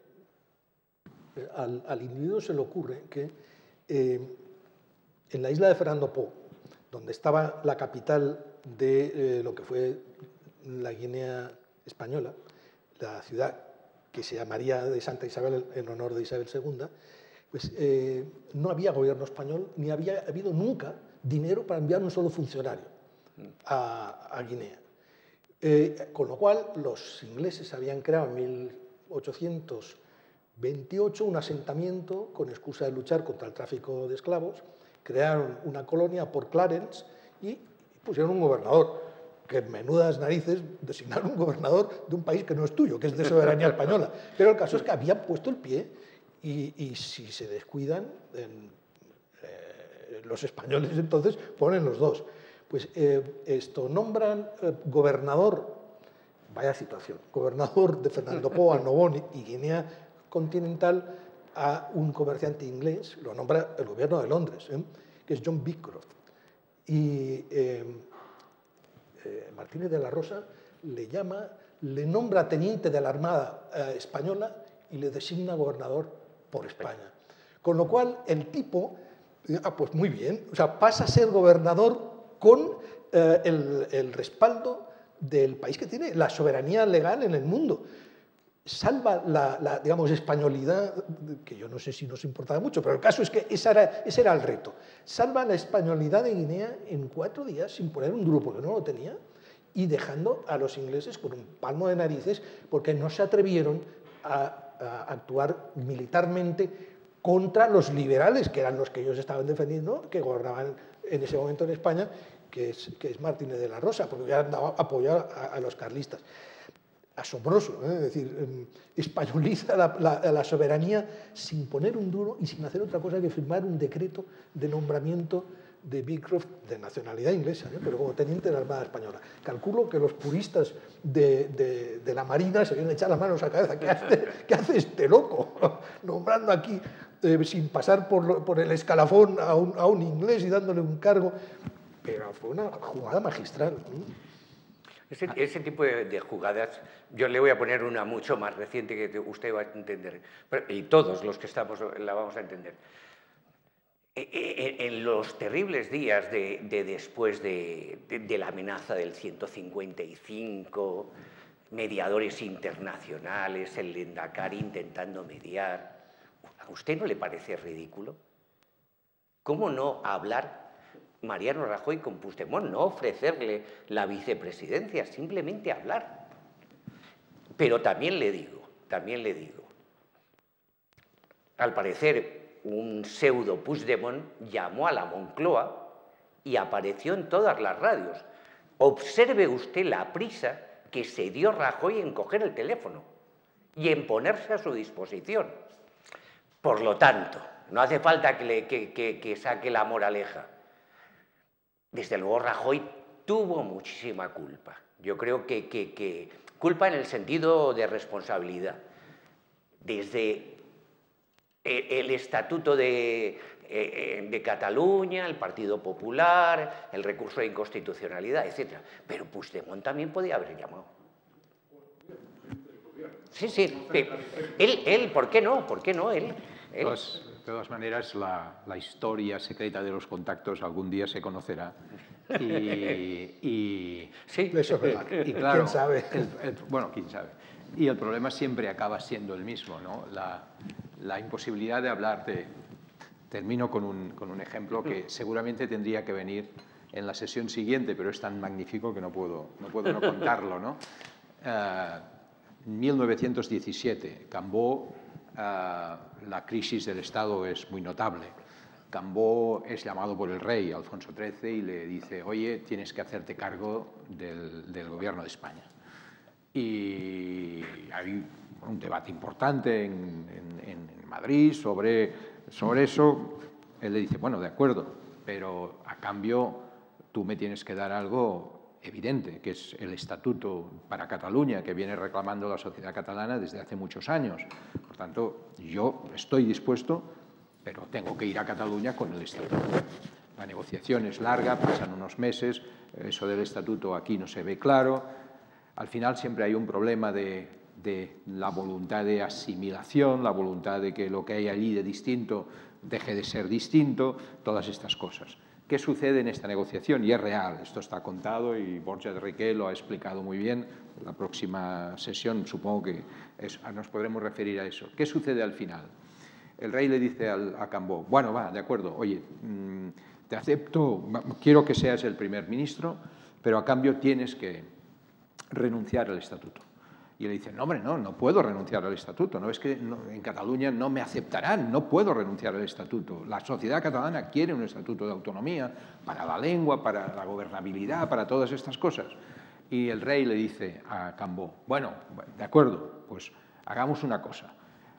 al, al individuo se le ocurre que eh, en la isla de Fernando Po, donde estaba la capital de eh, lo que fue la Guinea española, la ciudad que se llamaría de Santa Isabel en honor de Isabel segunda, pues eh, no había gobierno español ni había habido nunca dinero para enviar un solo funcionario a, a Guinea. Eh, con lo cual, los ingleses habían creado en mil ochocientos veintiocho un asentamiento con excusa de luchar contra el tráfico de esclavos, crearon una colonia por Clarence y pusieron un gobernador, que menudas narices designar un gobernador de un país que no es tuyo, que es de soberanía española. Pero el caso es que habían puesto el pie y, y si se descuidan, en, eh, los españoles entonces ponen los dos. Pues eh, esto, nombran eh, gobernador, vaya situación, gobernador de Fernando Po, Annobón y Guinea continental a un comerciante inglés, lo nombra el gobierno de Londres, ¿eh? que es John Beecroft. Y eh, eh, Martínez de la Rosa le llama, le nombra teniente de la Armada eh, española y le designa gobernador por España. Con lo cual, el tipo, ah, pues muy bien, o sea, pasa a ser gobernador con eh, el, el respaldo del país que tiene la soberanía legal en el mundo. Salva la, la, digamos, españolidad, que yo no sé si nos importaba mucho, pero el caso es que ese era, ese era el reto. Salva la españolidad de Guinea en cuatro días sin poner un duro, porque no lo tenía, y dejando a los ingleses con un palmo de narices, porque no se atrevieron a, a actuar militarmente contra los liberales, que eran los que ellos estaban defendiendo, que gobernaban en ese momento en España, que es, que es Martínez de la Rosa, porque habían dado apoyo a, a los carlistas. Asombroso, ¿eh? Es decir, eh, españoliza la, la, la soberanía sin poner un duro y sin hacer otra cosa que firmar un decreto de nombramiento de Beecroft, de nacionalidad inglesa, ¿eh? pero como teniente de la Armada Española. Calculo que los puristas de, de, de la Marina se vienen a echar las manos a la cabeza. ¿Qué hace, ¿qué hace este loco? Nombrando aquí, eh, sin pasar por, por el escalafón a un, a un inglés y dándole un cargo. Pero fue una jugada magistral.
Ese, ese tipo de, de jugadas, yo le voy a poner una mucho más reciente que usted va a entender, y todos los que estamos la vamos a entender. En los terribles días de, de después de, de, de la amenaza del ciento cincuenta y cinco, mediadores internacionales, el Lendakari intentando mediar, ¿a usted no le parece ridículo? ¿Cómo no hablar Mariano Rajoy con Puigdemont, no ofrecerle la vicepresidencia, simplemente hablar? Pero también le digo, también le digo, al parecer un pseudo Puigdemont llamó a la Moncloa y apareció en todas las radios. Observe usted la prisa que se dio Rajoy en coger el teléfono y en ponerse a su disposición. Por lo tanto, no hace falta que, le, que, que, que saque la moraleja. Desde luego Rajoy tuvo muchísima culpa. Yo creo que, que, que culpa en el sentido de responsabilidad. Desde el Estatuto de, de Cataluña, el Partido Popular, el recurso de inconstitucionalidad, etcétera. Pero Puigdemont también podía haber llamado. Sí, sí. Él, él ¿por qué no? ¿Por qué no? Él, él.
Pues, de todas maneras, la, la historia secreta de los contactos algún día se conocerá. Y, y,
sí, eso es verdad.
Y claro,
¿quién sabe?
El, el, bueno, quién sabe. Y el problema siempre acaba siendo el mismo, ¿no? La, la imposibilidad de hablar de... Termino con un, con un ejemplo que seguramente tendría que venir en la sesión siguiente, pero es tan magnífico que no puedo no, puedo no contarlo, ¿no? Uh, mil novecientos diecisiete, Cambó, uh, la crisis del Estado es muy notable. Cambó es llamado por el rey, Alfonso trece, y le dice, oye, tienes que hacerte cargo del, del gobierno de España. Y hay un debate importante en, en, en Madrid sobre, sobre eso. Él le dice, bueno, de acuerdo, pero a cambio tú me tienes que dar algo evidente, que es el estatuto para Cataluña, que viene reclamando la sociedad catalana desde hace muchos años. Por tanto, yo estoy dispuesto, pero tengo que ir a Cataluña con el estatuto. La negociación es larga, pasan unos meses, eso del estatuto aquí no se ve claro. Al final siempre hay un problema de, de la voluntad de asimilación, la voluntad de que lo que hay allí de distinto deje de ser distinto, todas estas cosas. ¿Qué sucede en esta negociación? Y es real, esto está contado y Borja de Riquer lo ha explicado muy bien. En la próxima sesión supongo que es, nos podremos referir a eso. ¿Qué sucede al final? El rey le dice al, a Cambó, bueno, va, de acuerdo, oye, mmm, te acepto, quiero que seas el primer ministro, pero a cambio tienes que renunciar al estatuto. Y le dicen, no, hombre, no, no puedo renunciar al estatuto, no es que no, en Cataluña no me aceptarán, no puedo renunciar al estatuto. La sociedad catalana quiere un estatuto de autonomía para la lengua, para la gobernabilidad, para todas estas cosas. Y el rey le dice a Cambó, bueno, de acuerdo, pues hagamos una cosa,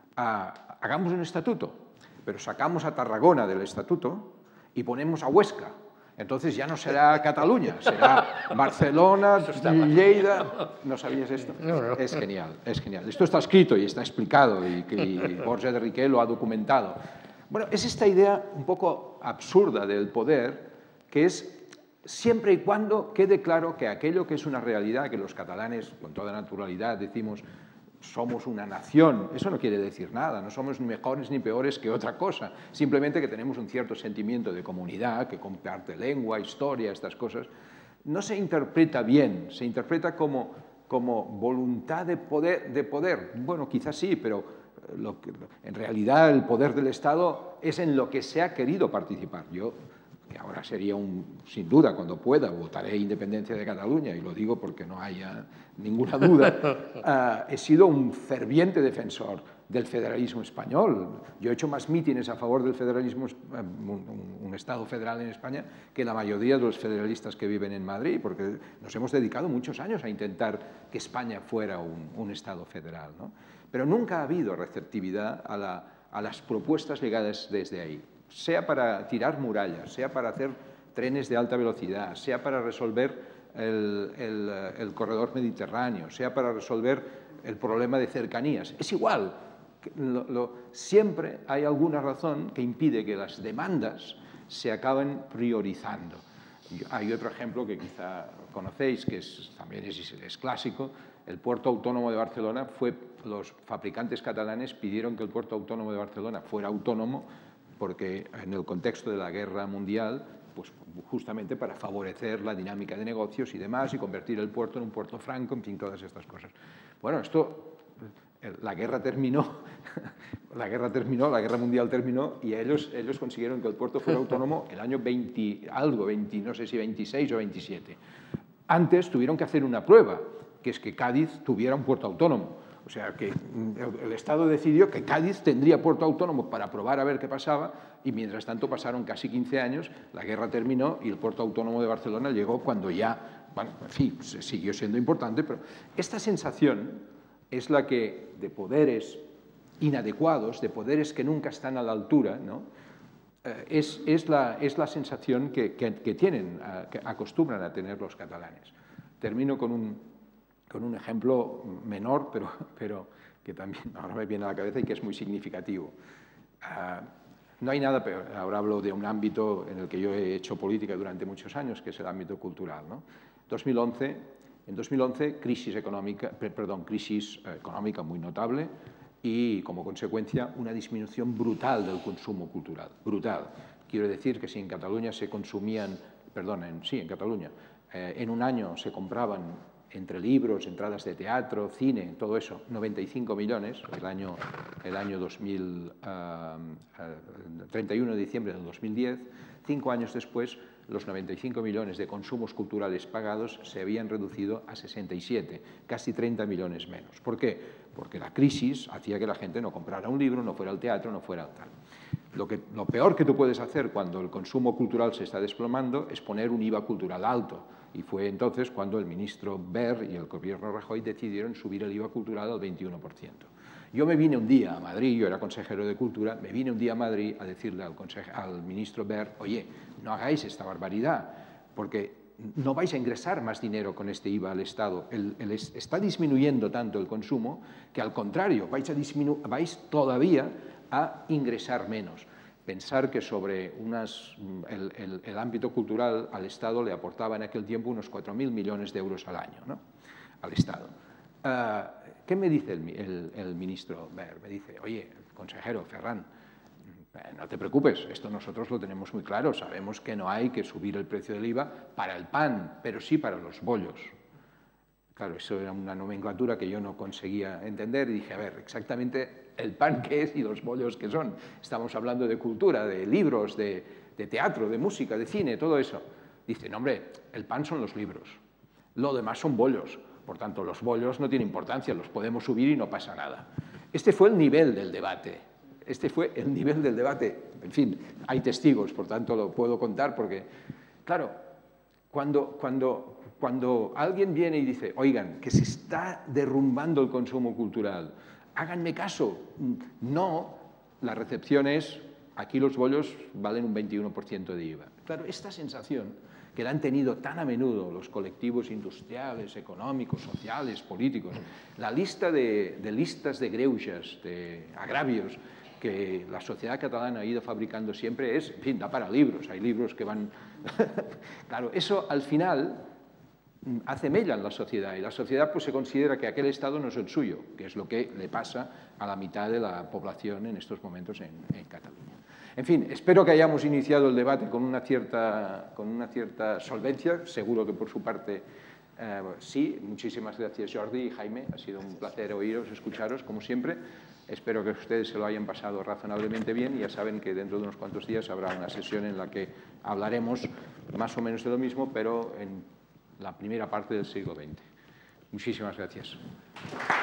ah, hagamos un estatuto, pero sacamos a Tarragona del estatuto y ponemos a Huesca. Entonces ya no será Cataluña, será Barcelona, Lleida... ¿No sabías esto?
No, no.
Es genial, es genial. Esto está escrito y está explicado y, y Borja de Riquer lo ha documentado. Bueno, es esta idea un poco absurda del poder, que es siempre y cuando quede claro que aquello que es una realidad, que los catalanes con toda naturalidad decimos somos una nación, eso no quiere decir nada, no somos ni mejores ni peores que otra cosa, simplemente que tenemos un cierto sentimiento de comunidad, que comparte lengua, historia, estas cosas, no se interpreta bien, se interpreta como, como voluntad de poder, de poder, bueno, quizás sí, pero lo que, en realidad el poder del Estado es en lo que se ha querido participar. Yo, que ahora sería un, sin duda, cuando pueda, votaré independencia de Cataluña, y lo digo porque no haya ninguna duda, uh, he sido un ferviente defensor del federalismo español. Yo he hecho más mítines a favor del federalismo, un, un Estado federal en España, que la mayoría de los federalistas que viven en Madrid, porque nos hemos dedicado muchos años a intentar que España fuera un, un Estado federal, ¿no? Pero nunca ha habido receptividad a, la, a las propuestas llegadas desde ahí, sea para tirar murallas, sea para hacer trenes de alta velocidad, sea para resolver el, el, el corredor mediterráneo, sea para resolver el problema de cercanías. Es igual, lo, lo, siempre hay alguna razón que impide que las demandas se acaben priorizando. Hay otro ejemplo que quizá conocéis, que es, también es, es clásico. El puerto autónomo de Barcelona fue, los fabricantes catalanes pidieron que el puerto autónomo de Barcelona fuera autónomo porque en el contexto de la guerra mundial, pues justamente para favorecer la dinámica de negocios y demás, y convertir el puerto en un puerto franco, en fin, todas estas cosas. Bueno, esto, la guerra terminó, la guerra terminó, la guerra mundial terminó, y ellos, ellos consiguieron que el puerto fuera autónomo el año veinte, algo, veinte, no sé si veintiséis o veintisiete. Antes tuvieron que hacer una prueba, que es que Cádiz tuviera un puerto autónomo. O sea, que el Estado decidió que Cádiz tendría puerto autónomo para probar a ver qué pasaba, y mientras tanto pasaron casi quince años, la guerra terminó y el puerto autónomo de Barcelona llegó cuando ya, bueno, en fin, siguió siendo importante, pero esta sensación es la que de poderes inadecuados, de poderes que nunca están a la altura, ¿no? eh, es, es, la, es la sensación que, que, que tienen, que acostumbran a tener los catalanes. Termino con un... con un ejemplo menor, pero, pero que también ahora me viene a la cabeza y que es muy significativo. Uh, no hay nada peor, ahora hablo de un ámbito en el que yo he hecho política durante muchos años, que es el ámbito cultural, ¿no? dos mil once, en dos mil once, crisis económica, perdón, crisis económica muy notable y, como consecuencia, una disminución brutal del consumo cultural, brutal. Quiero decir que si en Cataluña se consumían, perdón, en, sí, en Cataluña, eh, en un año se compraban entre libros, entradas de teatro, cine, todo eso, noventa y cinco millones, el año, el año dos mil, uh, uh, treinta y uno de diciembre del dos mil diez, cinco años después, los noventa y cinco millones de consumos culturales pagados se habían reducido a sesenta y siete, casi treinta millones menos. ¿Por qué? Porque la crisis hacía que la gente no comprara un libro, no fuera al teatro, no fuera al tal. Lo, que, lo peor que tú puedes hacer cuando el consumo cultural se está desplomando es poner un I V A cultural alto. Y fue entonces cuando el ministro Wert y el gobierno Rajoy decidieron subir el I V A cultural al veintiuno por ciento. Yo me vine un día a Madrid, yo era consejero de Cultura, me vine un día a Madrid a decirle al, al ministro Wert, oye, no hagáis esta barbaridad, porque no vais a ingresar más dinero con este I V A al Estado. El, el, está disminuyendo tanto el consumo que, al contrario, vais, a disminu vais todavía a ingresar menos. Pensar que sobre unas, el, el, el ámbito cultural al Estado le aportaba en aquel tiempo unos cuatro mil millones de euros al año, ¿no? Al Estado. Uh, ¿Qué me dice el, el, el ministro Wert? Me dice, oye, consejero Ferran, no te preocupes, esto nosotros lo tenemos muy claro, sabemos que no hay que subir el precio del I V A para el pan, pero sí para los bollos. Claro, eso era una nomenclatura que yo no conseguía entender y dije, a ver, exactamente el pan qué es y los bollos qué son. Estamos hablando de cultura, de libros, de, de teatro, de música, de cine, todo eso. Dice, no, hombre, el pan son los libros, lo demás son bollos. Por tanto, los bollos no tienen importancia, los podemos subir y no pasa nada. Este fue el nivel del debate. Este fue el nivel del debate. En fin, hay testigos, por tanto lo puedo contar porque, claro, cuando, cuando, cuando alguien viene y dice, oigan, que se está derrumbando el consumo cultural, háganme caso. No, la recepción es, aquí los bollos valen un veintiuno por ciento de I V A. Claro, esta sensación que la han tenido tan a menudo los colectivos industriales, económicos, sociales, políticos, la lista de, de listas de greuges, de agravios que la sociedad catalana ha ido fabricando siempre es, en fin, da para libros, hay libros que van... Claro, eso al final hace mella en la sociedad y la sociedad pues se considera que aquel Estado no es el suyo, que es lo que le pasa a la mitad de la población en estos momentos en, en Cataluña. En fin, espero que hayamos iniciado el debate con una cierta, con una cierta solvencia, seguro que por su parte eh, sí. Muchísimas gracias Jordi y Jaime, ha sido un placer oíros, escucharos como siempre. Espero que ustedes se lo hayan pasado razonablemente bien y ya saben que dentro de unos cuantos días habrá una sesión en la que hablaremos más o menos de lo mismo, pero en la primera parte del siglo veinte. Muchísimas gracias.